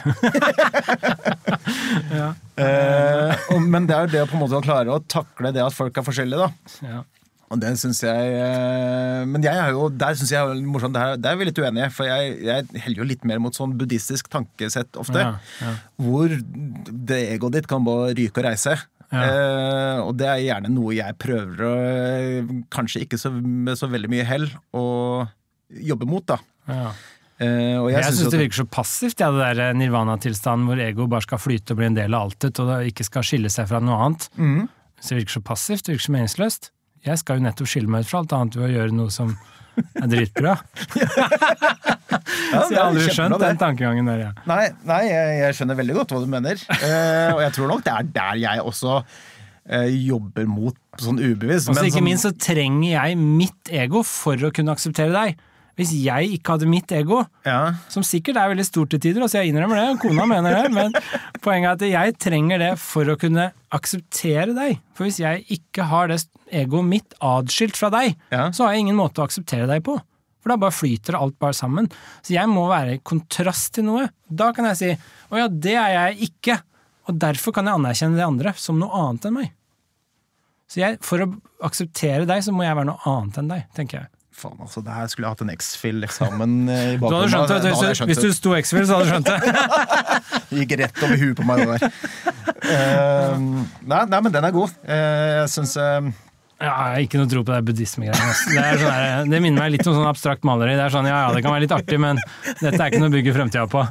ja. eh, og, men det er jo det på en måte å klare å takle det at folk er forskjellige, da. Ja. Og det synes jeg Men jeg er jo der synes jeg er morsomt. Der, der er vi litt uenige, for jeg, jeg heller jo litt mer mot sånn buddhistisk tankesett ofte, ja, ja. hvor det egoet ditt kan bare ryke og reise. Ja. Eh, og det er gjerne noe jeg prøver å kanskje ikke så, med så veldig mye hell å jobbe mot, da. Ja. Eh, og jeg, jeg synes det virker så passivt, ja, det der nirvana-tilstanden hvor ego bare skal flyte og bli en del av altet, og det ikke skal skille seg fra noe annet. Mm. Så det virker så passivt, det virker så meningsløst. Jeg skal jo nettopp skille meg ut fra alt annet ved å gjøre noe som er dritbra. ja, så jeg har aldri skjønt den tankegangen der, ja. Nei, nei jeg, jeg skjønner veldig godt hva du mener. Uh, og jeg tror nok det er der jeg også uh, jobber mot sånn ubevisst. Og så ikke sånn... minst så trenger jeg mitt ego for å kunne akseptere deg. Hvis jeg ikke hadde mitt ego, ja. som sikkert er veldig stort til tider, altså jeg innrømmer det, kona mener det, men poenget er at jeg trenger det for å kunne akseptere deg. For hvis jeg ikke har det egoet mitt adskilt fra deg, ja. så har jeg ingen måte å akseptere deg på. For da bare flyter alt bare sammen. Så jeg må være i kontrast til noe. Da kan jeg si, å ja, det er jeg ikke. Og derfor kan jeg anerkjenne det andre som noe annet enn meg. Så jeg, for å akseptere deg, så må jeg være noe annet enn deg, tenker jeg. Faen, altså, det her skulle jeg hatt en X-Fill-eksamen i bakgrunnen. Du hadde skjønt det, hvis, hvis du sto X-Fill, så hadde du skjønt det. Gikk rett over huet på meg det der. Uh, nei, nei, men den er god. Uh, jeg synes... Uh... Ja, jeg har ikke noe tro på det buddhisme-greiene. Det, sånn det minner meg litt om sånn abstrakt maleri. Det er sånn, ja, ja, det kan være litt artig, men dette er ikke noe å bygge fremtiden på.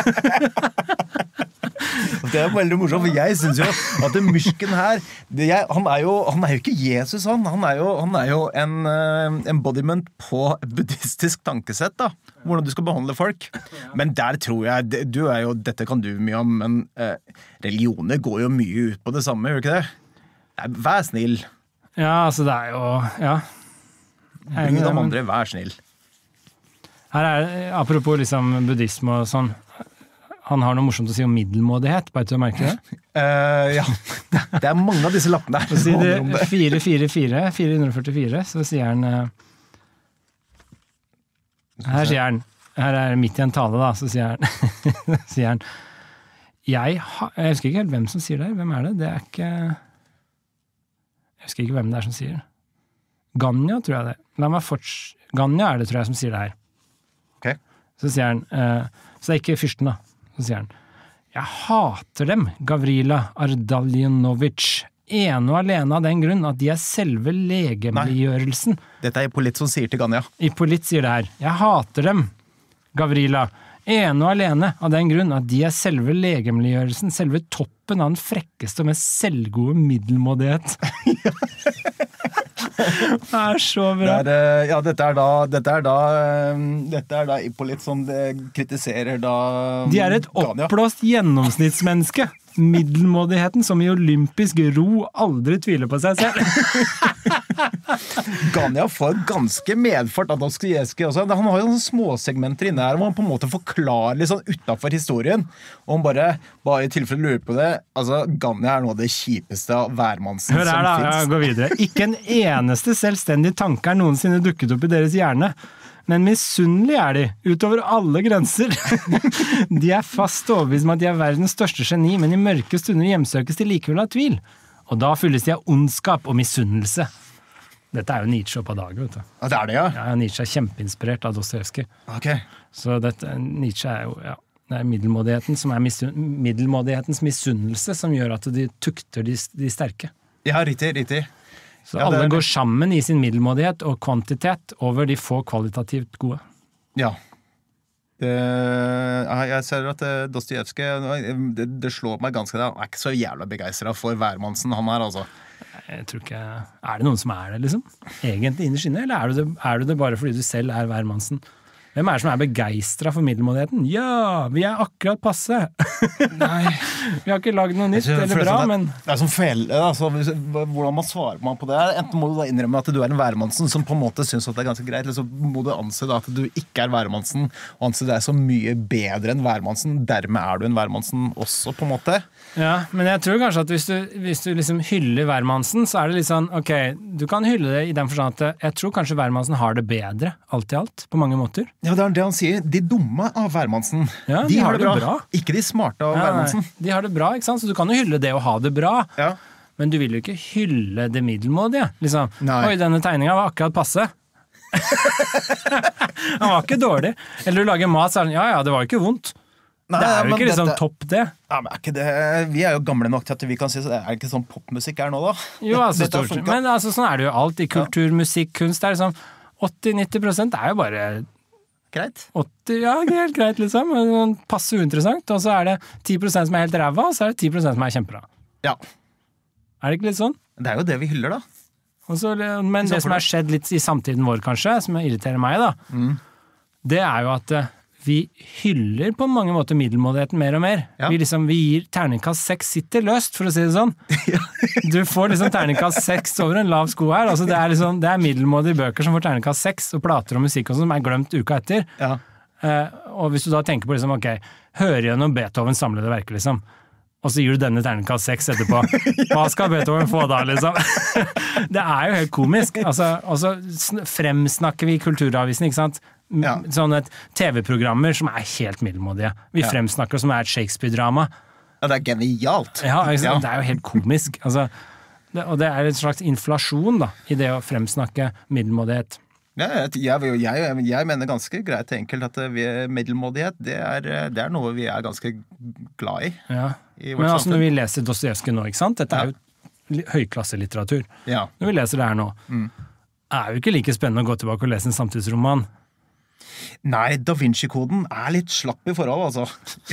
Det er veldig morsomt, for jeg synes jo at Myrsken her, det, jeg, han, er jo, han er jo ikke Jesus, han. Han er jo, han er jo en uh, embodiment på buddhistisk tankesett, da. Hvordan du skal behandle folk. Men der tror jeg, du er jo, dette kan du mye om, men uh, religioner går jo mye ut på det samme, gjør ikke det? Vær snill. Ja, altså det er jo, ja. Bry deg om andre, vær snill. Her er, apropos liksom buddhisme og sånn, han har noe morsomt å si om middelmådighet, bare til å merke det? Uh, ja, det er mange av disse lappene der. Så sier det fire fire fire, fire hundre førtifire, så sier han, uh, her sier han, her er midt i en tale da, så sier han, sier han, jeg, ha, jeg husker ikke helt hvem som sier det, hvem er det? Det er ikke, jeg husker ikke hvem det er som sier det. Ganya, tror jeg det. La meg forts... Ganya er det, tror jeg, som sier det her. Ok. Så sier han, uh, så det er ikke fyrsten da, så sier han, jeg hater dem, Gavrila Ardalionovic, ene og alene av den grunn at de er selve legemliggjørelsen. Nei, dette er Ippolit som sier til Ganya. Ippolit sier det her, jeg hater dem, Gavrila, ene og alene av den grunn at de er selve legemliggjørelsen, selve toppen av den frekkeste og mest selvgode middelmådighet. Det er så bra. Det er, ja, dette er da, dette er da, dette er da Ippolit som kritiserer da De er et oppblåst gjennomsnittsmenneske. Middelmådigheten som i olympisk ro aldri tviler på seg selv. Ganya får ganske medfart av Dostojevskij også. Han har jo sånne småsegmenter inne her hvor han på en måte forklarer litt sånn utenfor historien. Og han bare, bare i tilfelle lurer på det, altså Ganya er noe av det kjipeste av værmannsen Hør her, som da, finnes. Jeg går videre. Ikke en eneste selvstendig tanke er noensinne dukket opp i deres hjerne. Men misunnelige er de, utover alle grenser. De er fast overbevist om at de er verdens største geni, men i mørke stunder hjemsøkes de likevel av tvil. Og da fylles de av ondskap og misunnelse. Dette er jo Nietzsche opp av dagen, vet du. Ja, det er det, ja? Ja, Nietzsche er kjempeinspirert av Dostojevskij. Ok. Så dette, Nietzsche er jo, ja, det er middelmådigheten som er misun, middelmådighetens misunnelse som gjør at de tukter de, de sterke. Ja, riktig, riktig. Så ja, alle er... går sammen i sin middelmådighet og kvantitet over de få kvalitativt gode. Ja. Det, jeg ser at Dostojevskij, det, det slår meg ganske, han er ikke så jævla begeistret for værmannsen han er, altså. Jeg tror ikke, er det noen som er det, liksom? Egentlig innerst inne, eller er du det, er du det bare fordi du selv er værmannsen? Hvem er det som er begeistret for middelmådigheten? Ja, vi er akkurat passe. Nei. Vi har ikke lagd noe nytt eller bra, det, men... Det er som fele, altså, hvordan man svarer man på det. Enten må du da innrømme at du er en værmannsen som på en måte synes at det er ganske greit, eller så må du anse da at du ikke er værmannsen, og anse deg så mye bedre enn værmannsen. Dermed er du en værmannsen også, på en måte. Ja, men jeg tror kanskje at hvis du, hvis du liksom hyller værmannsen, så er det litt sånn, ok, du kan hylle det i den forstand at jeg tror kanskje værmannsen har det bedre, alt i alt, på mange måter. Ja, det er det han sier. De dumme av værmannsen. Ja, de, de har, har det bra. bra. Ikke de smarte av Ja, værmannsen. nei, de har det bra, ikke sant? Så du kan jo hylle det å ha det bra, Ja. men du vil jo ikke hylle det middelmådige. Liksom, Nei. oi, denne tegningen var akkurat passe. Han var ikke dårlig. Eller du lager mat, så er det, ja, ja, det var jo ikke vondt. Nei, det er jo men ikke liksom dette- topp det. Ja, men er ikke det, vi er jo gamle nok til at vi kan si så det er ikke sånn popmusikk er nå da. Jo, altså, Dette har stort, funket. men altså, sånn er det jo alt i kultur, musikk, kunst. Det er liksom åtti til nitti prosent er jo bare Greit. åtti, ja, helt greit, liksom. Sånn passe uinteressant. Og så er det ti prosent som er helt ræva, og så er det ti prosent som er kjempebra. Ja, Er det ikke litt sånn? det er jo det vi hyller da. Og så, men det for som har skjedd litt i samtiden vår, kanskje, som irriterer meg, da, Mm. det er jo at eh, vi hyller på mange måter middelmådigheten mer og mer. Ja. Vi, liksom, vi gir terningkast seks sitter løst, for å si det sånn. Du får liksom terningkast seks over en lav sko her. Altså, det er, liksom, det er middelmådige bøker som får terningkast seks, og plater og musikk og sånn, som er glemt uka etter. Ja. Eh, og hvis du da tenker på liksom, ok, hør gjennom Beethovens samlede verker, liksom. Og så gir du denne terningkast seks etterpå. Hva skal Beethoven få da, liksom? Det er jo helt komisk. Altså, og så sn- fremsnakker vi kulturavisen, ikke sant? M- Ja. Sånne T V-programmer som er helt middelmådige. Vi Ja. fremsnakker som er et Shakespeare-drama. Ja, det er genialt. Ja, ikke sant? Ja. Det er jo helt komisk. Altså, det, og det er en slags inflasjon da, i det å fremsnakke middelmådighet. Ja, jeg, jeg, jeg, jeg mener ganske greit enkelt at vi, middelmådighet, det er, det er noe vi er ganske glad i. Ja. I vårt Men altså samfunn. når vi leser Dostojevskij nå, ikke sant? Dette er jo li- høyklasselitteratur. Ja. Når vi leser det her nå, Mm. er jo ikke like spennende å gå tilbake og lese en samtidsroman. Nei, Da Vinci-koden er litt slapp i forhold, altså.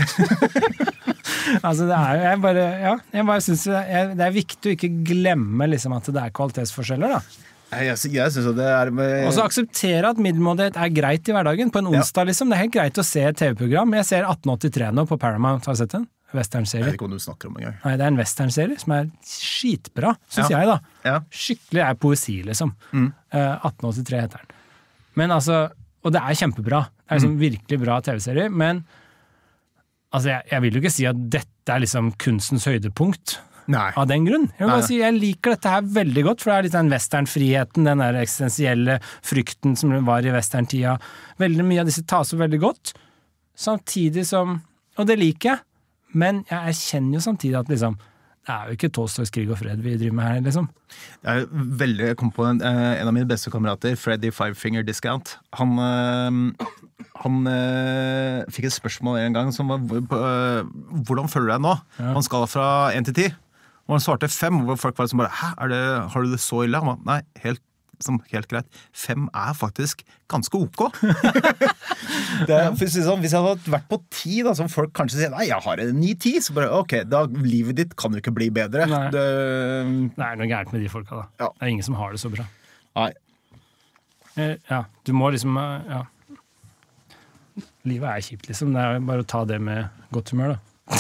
Altså det er jo, jeg bare, ja, jeg bare synes det er, det er viktig å ikke glemme liksom at det er kvalitetsforskjeller da. Jeg, jeg, jeg synes at det er med... Og så akseptere at middelmådighet er greit i hverdagen. På en onsdag liksom, det er helt greit å se et T V-program. Jeg ser atten åttitre nå på Paramount, har du sett den? Jeg Western-serie. vet ikke hva du snakker om en gang. Nei, det er en western-serie som er skitbra, synes Ja. jeg da. Ja. Skikkelig er poesi, liksom. Mm. Eh, atten åttitre heter den. Men altså, og det er kjempebra. Det er liksom virkelig bra T V-serie, men altså, jeg, jeg vil jo ikke si at dette er liksom kunstens høydepunkt Nei. av den grunn. Jeg vil Nei. bare si, jeg liker dette her veldig godt, for det er litt den westernfriheten, den der eksistensielle frykten som var i westerntida. Veldig mye av disse tas opp veldig godt, samtidig som, og det liker jeg, men jeg erkjenner jo samtidig at liksom, det er jo ikke Tolstoys Krig og fred vi driver med her, liksom. Det er veldig, jeg kom på en, eh, en av mine beste kamerater, Freddy Five Finger Discount. Han, eh, han eh, fikk et spørsmål en gang som var eh, hvordan føler du deg nå? Ja. Han skala fra én til ti. Og han svarte fem, hvor folk var liksom bare Hæ, er det, har du det så ille? Han var, nei, helt, som, helt greit. Fem er faktisk ganske ok. det, er- for å si det sånn, hvis jeg hadde vært på ti, da, som folk kanskje sier nei, jeg har en ni ti, så bare ok, da livet ditt kan jo ikke bli bedre. Nei. Det, Det er noe gærent med de folka da. Ja. Det er ingen som har det så bra. nei. Eh, Ja, du må liksom, eh, ja. Livet er kjipt, liksom. Det er jo bare å ta det med godt humør, da.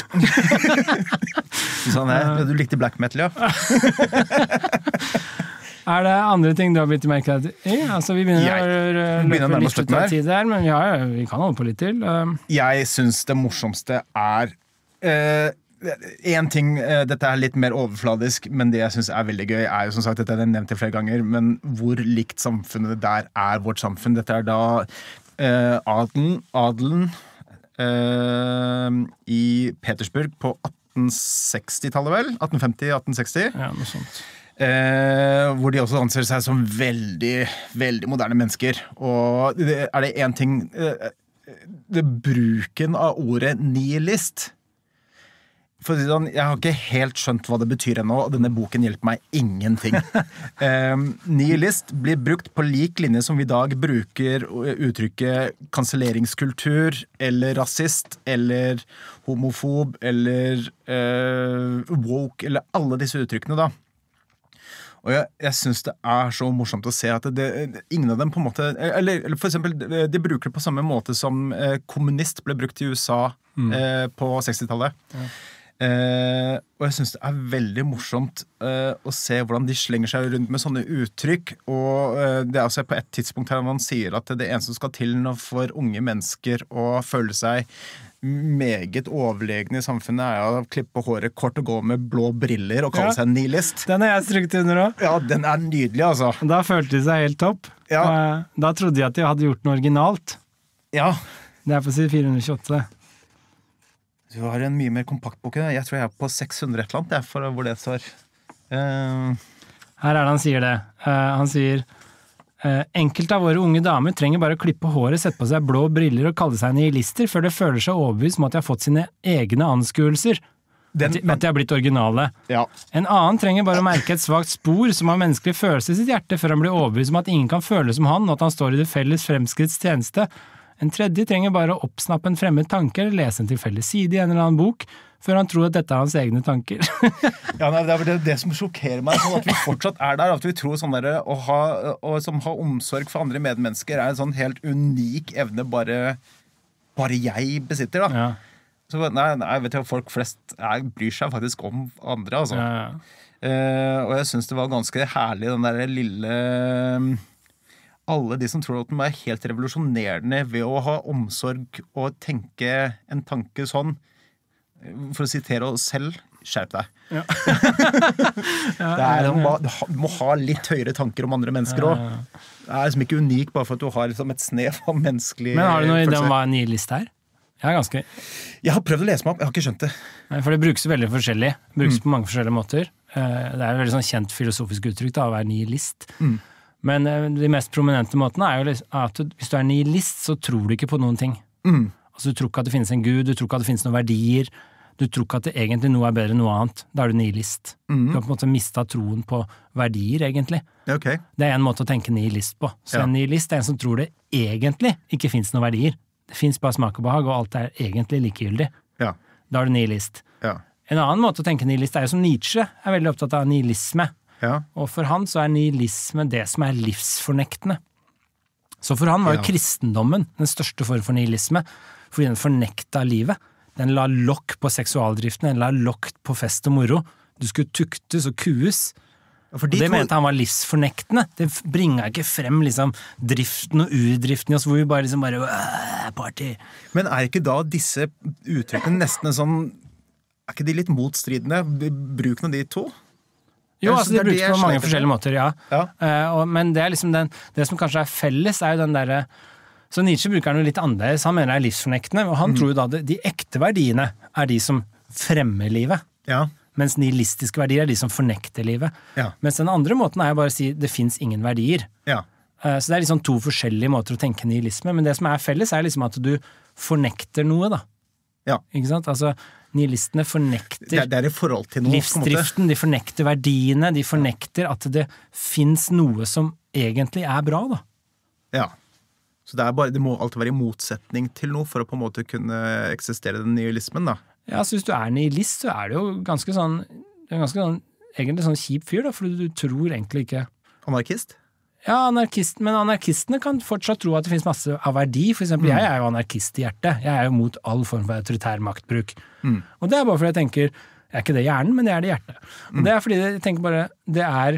Sånn, jeg, du likte black metal, ja? Er det andre ting du har blitt merket i? Altså, vi begynner Jeg å begynner å løpe nærme oss litt ut slutten av her. tid her, men vi, har, vi kan holde på litt til. Um, Jeg syns det morsomste er eh, En ting, eh, dette er litt mer overfladisk, men det jeg syns er veldig gøy, er jo som sagt, dette har jeg nevnt det flere ganger, men hvor likt samfunnet der er vårt samfunn. Dette er da eh, adelen, adelen eh, i Petersburg på atten seksti-tallet, vel? atten femti atten seksti. ja, noe sånt. Eh, hvor de også anser seg som veldig, veldig moderne mennesker. Og det, er det én ting eh, det Bruken av ordet nihilist. For å si det sånn, jeg har ikke helt skjønt hva det betyr ennå, og denne boken hjelper meg ingenting. eh, nihilist blir brukt på lik linje som vi i dag bruker uttrykket kanselleringskultur, eller rasist, eller homofob, eller eh, woke, eller alle disse uttrykkene da. Og jeg, jeg synes det er så morsomt å se at det, det, ingen av dem på en måte, eller, eller for eksempel, de bruker det på samme måte som eh, kommunist ble brukt i U S A mm. eh, på sekstitallet. Ja. Eh, og jeg synes det er veldig morsomt eh, å se hvordan de slenger seg rundt med sånne uttrykk, og eh, det er også på et tidspunkt her man sier at det eneste som skal til for unge mennesker å føle seg meget overlegne i samfunnet er å klippe håret kort og gå med blå briller og kalle ja. Seg nihilist. Den er jeg strykt under også. Ja, den er nydelig, altså. Da følte de seg helt topp. Ja. Da trodde de at de hadde gjort noe originalt. Ja. Det er på side fire hundre tjueåtte. Du har en mye mer kompakt bok. Jeg tror jeg er på seks hundre et eller annet, for hvor det står. Uh... Her er det han sier det. Uh, han sier uh, enkelte av våre unge damer trenger bare å klippe håret, sette på seg blå briller og kalle seg nihilister før det føler seg overbevist om at de har fått sine egne anskuelser. Den, at, de, at de har blitt originale. Ja. En annen trenger bare å merke et svagt spor som har menneskelig følelse i sitt hjerte før han blir overbevist om at ingen kan føle som han, og at han står i det felles fremskritts tjeneste. En tredje trenger bare å oppsnappe en fremmed tanke eller lese en tilfeldig side i en eller annen bok, før han tror at dette er hans egne tanker. Ja, nei, det er det, det som sjokkerer meg, sånn at vi fortsatt er der, at vi tror sånn der, å ha, å, som ha omsorg for andre medmennesker er en sånn helt unik evne bare, bare jeg besitter, da. Ja. Så nei, nei, vet du, folk flest er, bryr seg faktisk om andre, altså. Ja, ja. Uh, og jeg synes det var ganske herlig, den der lille... Alle de som tror at de er helt revolusjonerende ved å ha omsorg og tenke en tanke sånn, for å sitere oss selv, skjerp deg. Ja. Det er, du, må, du må ha litt høyere tanker om andre mennesker også. Ja, ja. Det er liksom ikke unik bare for at du har liksom et snev av menneskelig... Men har du noe i den hva en nihilist er? Jeg er ganske... Jeg har prøvd å lese meg opp, jeg har ikke skjønt det. Nei, for det brukes veldig forskjellig. Det brukes mm. på mange forskjellige måter. Det er et veldig sånn kjent filosofisk uttrykk da, å være nihilist. Mm. Men de mest prominente måtene er jo at hvis du er nihilist, så tror du ikke på noen ting. Mm. Altså, du tror ikke at det finnes en gud, du tror ikke at det finnes noen verdier, du tror ikke at det egentlig noe er bedre enn noe annet. Da er du nihilist. Mm. Du har på en måte mistet troen på verdier, egentlig. Okay. Det er en måte å tenke nihilist på. Så ja. En nihilist er en som tror det egentlig ikke finnes noen verdier. Det finnes bare smak og behag, og alt er egentlig likegyldig. Ja. Da er du nihilist. Ja. En annen måte å tenke nihilist er jo som Nietzsche er veldig opptatt av nihilisme. Ja. Og for han så er nihilisme det som er livsfornektende. Så for han var jo ja. Kristendommen den største form for nihilisme, fordi den fornekta livet. Den la lokk på seksualdriften, den la lokk på fest og moro. Du skulle tuktes og kues. Og det to... mente han var livsfornektende. Det bringa ikke frem liksom driften og urdriften i oss, hvor vi bare liksom bare party. Men er ikke da disse uttrykkene nesten en sånn, er ikke de litt motstridende? Bruken av de to? Jo, altså de brukes på mange forskjellige måter, ja. ja. Uh, og, men det er liksom den, det som kanskje er felles, er jo den derre, så Nietzsche bruker noe litt annerledes, han mener det er livsfornektende, og han mm. tror jo da de, de ekte verdiene er de som fremmer livet, ja. Mens nihilistiske verdier er de som fornekter livet. Ja. Mens den andre måten er jo bare å si det finnes ingen verdier. Ja. Uh, så det er liksom to forskjellige måter å tenke nihilisme, men det som er felles er liksom at du fornekter noe da. Ja. Ikke sant? Altså, nihilistene fornekter det er, det er i forhold til noe, livsdriften, de fornekter verdiene, de fornekter at det finnes noe som egentlig er bra, da. Ja. Så det, er bare, det må alltid være i motsetning til noe for å på en måte kunne eksistere den nihilismen, da. Ja, så hvis du er nihilist, så er det jo ganske sånn, det er ganske sånn egentlig sånn kjip fyr, da, for du tror egentlig ikke... Anarkist? Ja, anarkist, men anarkistene kan fortsatt tro at det finnes masse av verdi. For eksempel, mm. jeg er jo anarkist i hjertet. Jeg er jo mot all form for autoritær maktbruk. Mm. Og det er bare fordi jeg tenker, jeg er ikke det i hjernen, men det er det i hjertet. Og mm. det er fordi jeg tenker bare, det er,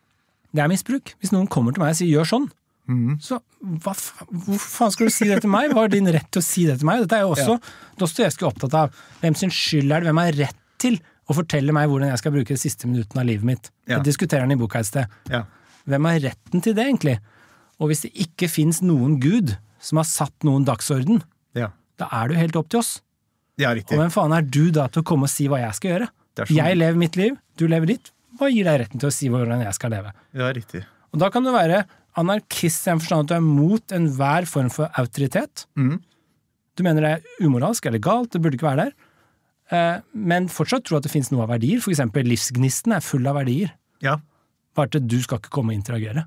det er misbruk. Hvis noen kommer til meg og sier, gjør sånn, mm. så hva, hvor faen skal du si det til meg? Hva har din rett til å si det til meg? Dette er jo også ja. Dostojevskij opptatt av. Hvem sin skyld er det? Hvem har rett til å fortelle meg hvordan jeg skal bruke de siste minuttene av livet mitt? Ja. Jeg diskuterer den i boka et sted. Ja. Hvem har retten til det, egentlig? Og hvis det ikke finnes noen Gud som har satt noen dagsorden, ja. Da er det jo helt opp til oss. Ja, riktig. Og hvem faen er du da til å komme og si hva jeg skal gjøre? Sånn. Jeg lever mitt liv, du lever ditt. Hva gir deg retten til å si hvordan jeg skal leve? Ja, riktig. Og da kan du være anarkist i den forstand at du er mot enhver form for autoritet. Mm. Du mener det er umoralsk eller galt, det burde ikke være der. Men fortsatt tro at det finnes noe av verdier. For eksempel livsgnisten er full av verdier. Ja. Bare til du skal ikke komme og interagere.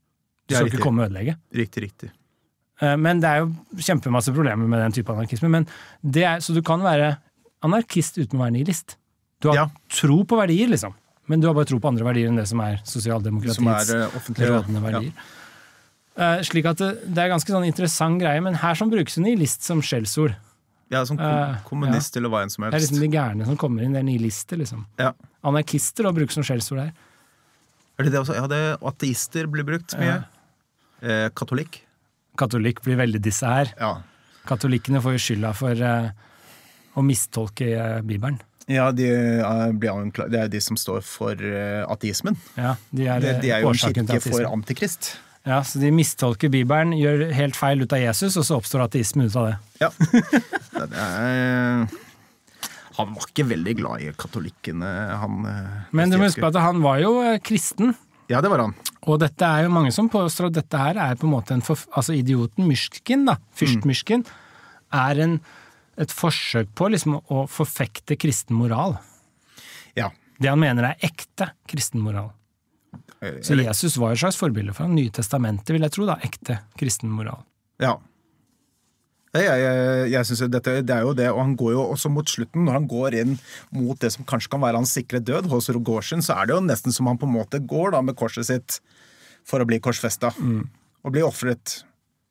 Du ja, skal riktig. Ikke komme og ødelegge. Riktig, riktig. Men det er jo kjempemasse problemer med den type anarkisme. Men det er, så du kan være anarkist uten å være nihilist. Du har ja. Tro på verdier, liksom. Men du har bare tro på andre verdier enn det som er sosialdemokratiets som er uh, offentlige rådende verdier. Ja. Uh, slik at det, det er ganske sånn interessant greie, men her som brukes nihilist som skjellsord. Ja, som kom kommunist uh, ja. eller hva enn som helst. Det er liksom de gærne som kommer inn, det er nihilister liksom. Ja. Anarkister da brukes som skjellsord her. Er det det også? Ja, det ateister blir brukt mye. Ja. Eh, katolikk. Katolikk blir veldig disse her. Ja. Katolikkene får jo skylda for uh, å mistolke uh, Bibelen. Ja, de, uh, blir det er de som står for uh, ateismen. Ja, de er, de, de er jo en kirke for antikrist. Ja, så de mistolker Bibelen, gjør helt feil ut av Jesus, og så oppstår ateisme ut av det. Ja. Det er, han var ikke veldig glad i katolikkene, han. Men du må huske på at han var jo kristen. Ja, det var han. Og dette er jo mange som påstår at dette her er på en måte en, for, altså idioten Myrskin da, fyrst mm. Myrskin, er en, et forsøk på liksom å forfekte kristen moral. Ja. Det han mener er ekte kristen moral. Så Jesus var et slags forbilde for Nye testamentet, vil jeg tro da, ekte kristen moral. Ja. Jeg, jeg, jeg synes dette, det er jo det, og han går jo også mot slutten, når han går inn mot det som kanskje kan være hans sikre død hos Rogozin, så er det jo nesten som han på en måte går da med korset sitt for å bli korsfestet, mm. og bli offret.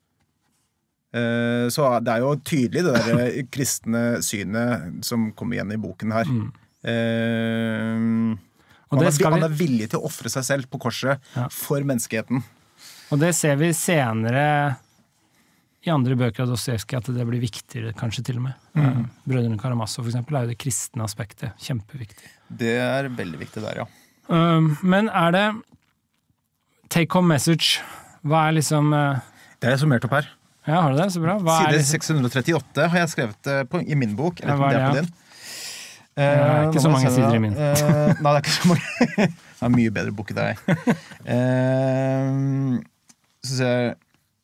Eh, så det er jo tydelig det der kristne synet som kommer igjen i boken her. Mm. Eh, Og han, er, han er villig til å offre seg selv på korset ja. for menneskeheten. Og det ser vi senere i andre bøker av Dostojevskij, at det blir viktigere kanskje til og med. Mm. Brødrene Karamazov for eksempel er jo det kristne aspektet kjempeviktig. Det er veldig viktig der, ja. Um, men er det take home message? Hva er liksom uh... Det er summert opp her. Ja, har du det? Så bra. Hva Side liksom... seks hundre trettiåtte har jeg skrevet på, i min bok. Jeg vet ikke om det er på din. Det er ikke så mange sider i min. uh, nei, det er ikke så mange. Det er mye bedre bok i deg. Uh, så ser jeg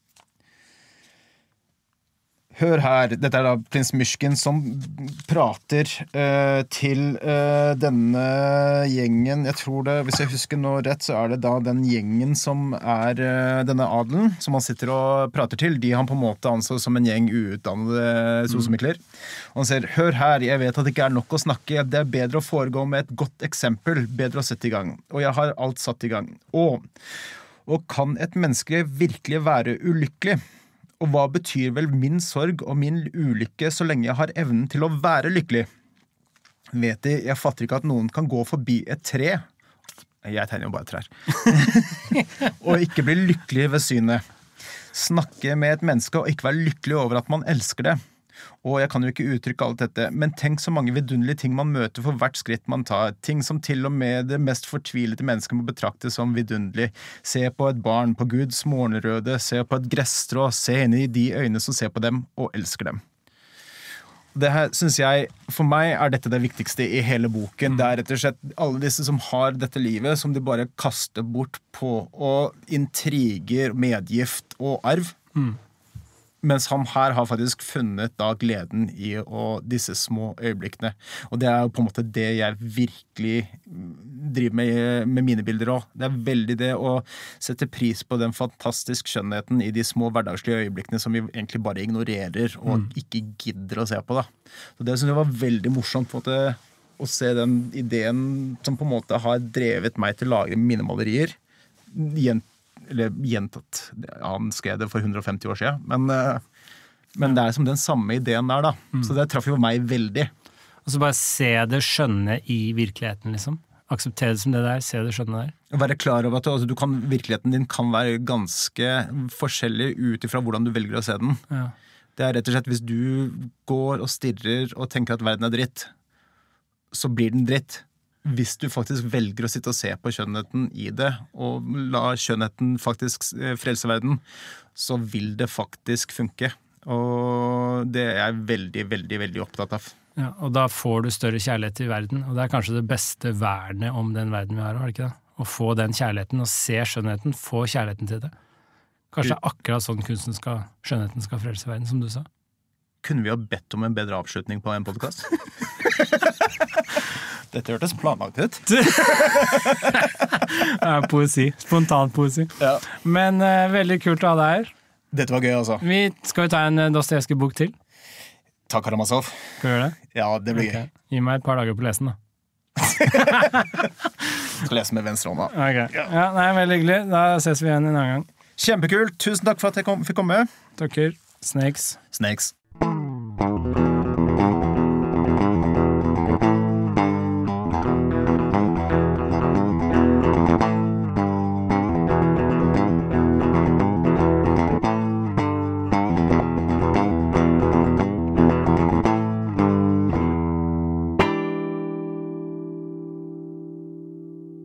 Hør her, dette er da prins Myrskin som prater uh, til uh, denne gjengen, jeg tror det, hvis jeg husker nå rett, så er det da den gjengen som er uh, denne adelen, som han sitter og prater til, de han på en måte anså som en gjeng uutdannede sosomikler. Og han sier, hør her, jeg vet at det ikke er nok å snakke, det er bedre å foregå med et godt eksempel, bedre å sette i gang, og jeg har alt satt i gang. Og, og kan et menneske virkelig være ulykkelig? Og hva betyr vel min sorg og min ulykke så lenge jeg har evnen til å være lykkelig? Vet de, jeg fatter ikke at noen kan gå forbi et tre. Jeg tegner jo bare trær. Og ikke bli lykkelig ved synet. Snakke med et menneske og ikke være lykkelig over at man elsker det. Og jeg kan jo ikke uttrykke alt dette, men tenk så mange vidunderlige ting man møter for hvert skritt man tar. Ting som til og med det mest fortvilete mennesket må betrakte som vidunderlig. Se på et barn, på Guds morgenrøde, se på et gresstrå, se inn i de øyne som ser på dem og elsker dem. Det her synes jeg, for meg er dette det viktigste i hele boken. Det er rett og slett alle disse som har dette livet, som de bare kaster bort på og intriger, medgift og arv. Mm. Mens han her har faktisk funnet da gleden i å, disse små øyeblikkene. Og det er jo på en måte det jeg virkelig driver med med mine bilder også. Det er veldig det å sette pris på den fantastiske skjønnheten i de små hverdagslige øyeblikkene som vi egentlig bare ignorerer og mm. ikke gidder å se på. Da. Så det synes jeg var veldig morsomt på en måte, å se den ideen som på en måte har drevet meg til å lage mine malerier. Gjent eller gjentatt, han skrev det for hundre og femti år siden, men, men det er som den samme ideen der da, mm. så det traff jo meg veldig. Og så bare se det skjønne i virkeligheten liksom, akseptere det som det der, se det skjønne der. Og være klar over at altså, du kan, virkeligheten din kan være ganske forskjellig ut ifra hvordan du velger å se den. Ja. Det er rett og slett, hvis du går og stirrer og tenker at verden er dritt, så blir den dritt. Hvis du faktisk velger å sitte og se på skjønnheten i det, og la skjønnheten faktisk frelse verden, så vil det faktisk funke. Og det er jeg veldig, veldig, veldig opptatt av. Ja, og da får du større kjærlighet til verden, og det er kanskje det beste vernet om den verden vi har, har det ikke det? Å få den kjærligheten, og se skjønnheten, få kjærligheten til det. Kanskje akkurat sånn kunsten skal, skjønnheten skal frelse verden, som du sa. Kunne vi ha bedt om en bedre avslutning på en podcast? Dette hørtes planlagt ut. Ja, poesi. Spontan poesi. Ja. Men uh, veldig kult å ha deg her. Dette var gøy, altså. Vi skal jo ta en Dostojevskij-bok til. Ta Karamazov. Skal vi gjøre det? Ja, det blir okay. gøy. Gi meg et par dager på lesen, da. skal lese med venstre hånda. Ok. Ja, nei, veldig hyggelig. Da ses vi igjen en annen gang. Kjempekult. Tusen takk for at jeg kom, fikk komme. Takker. Snakes. Snakes.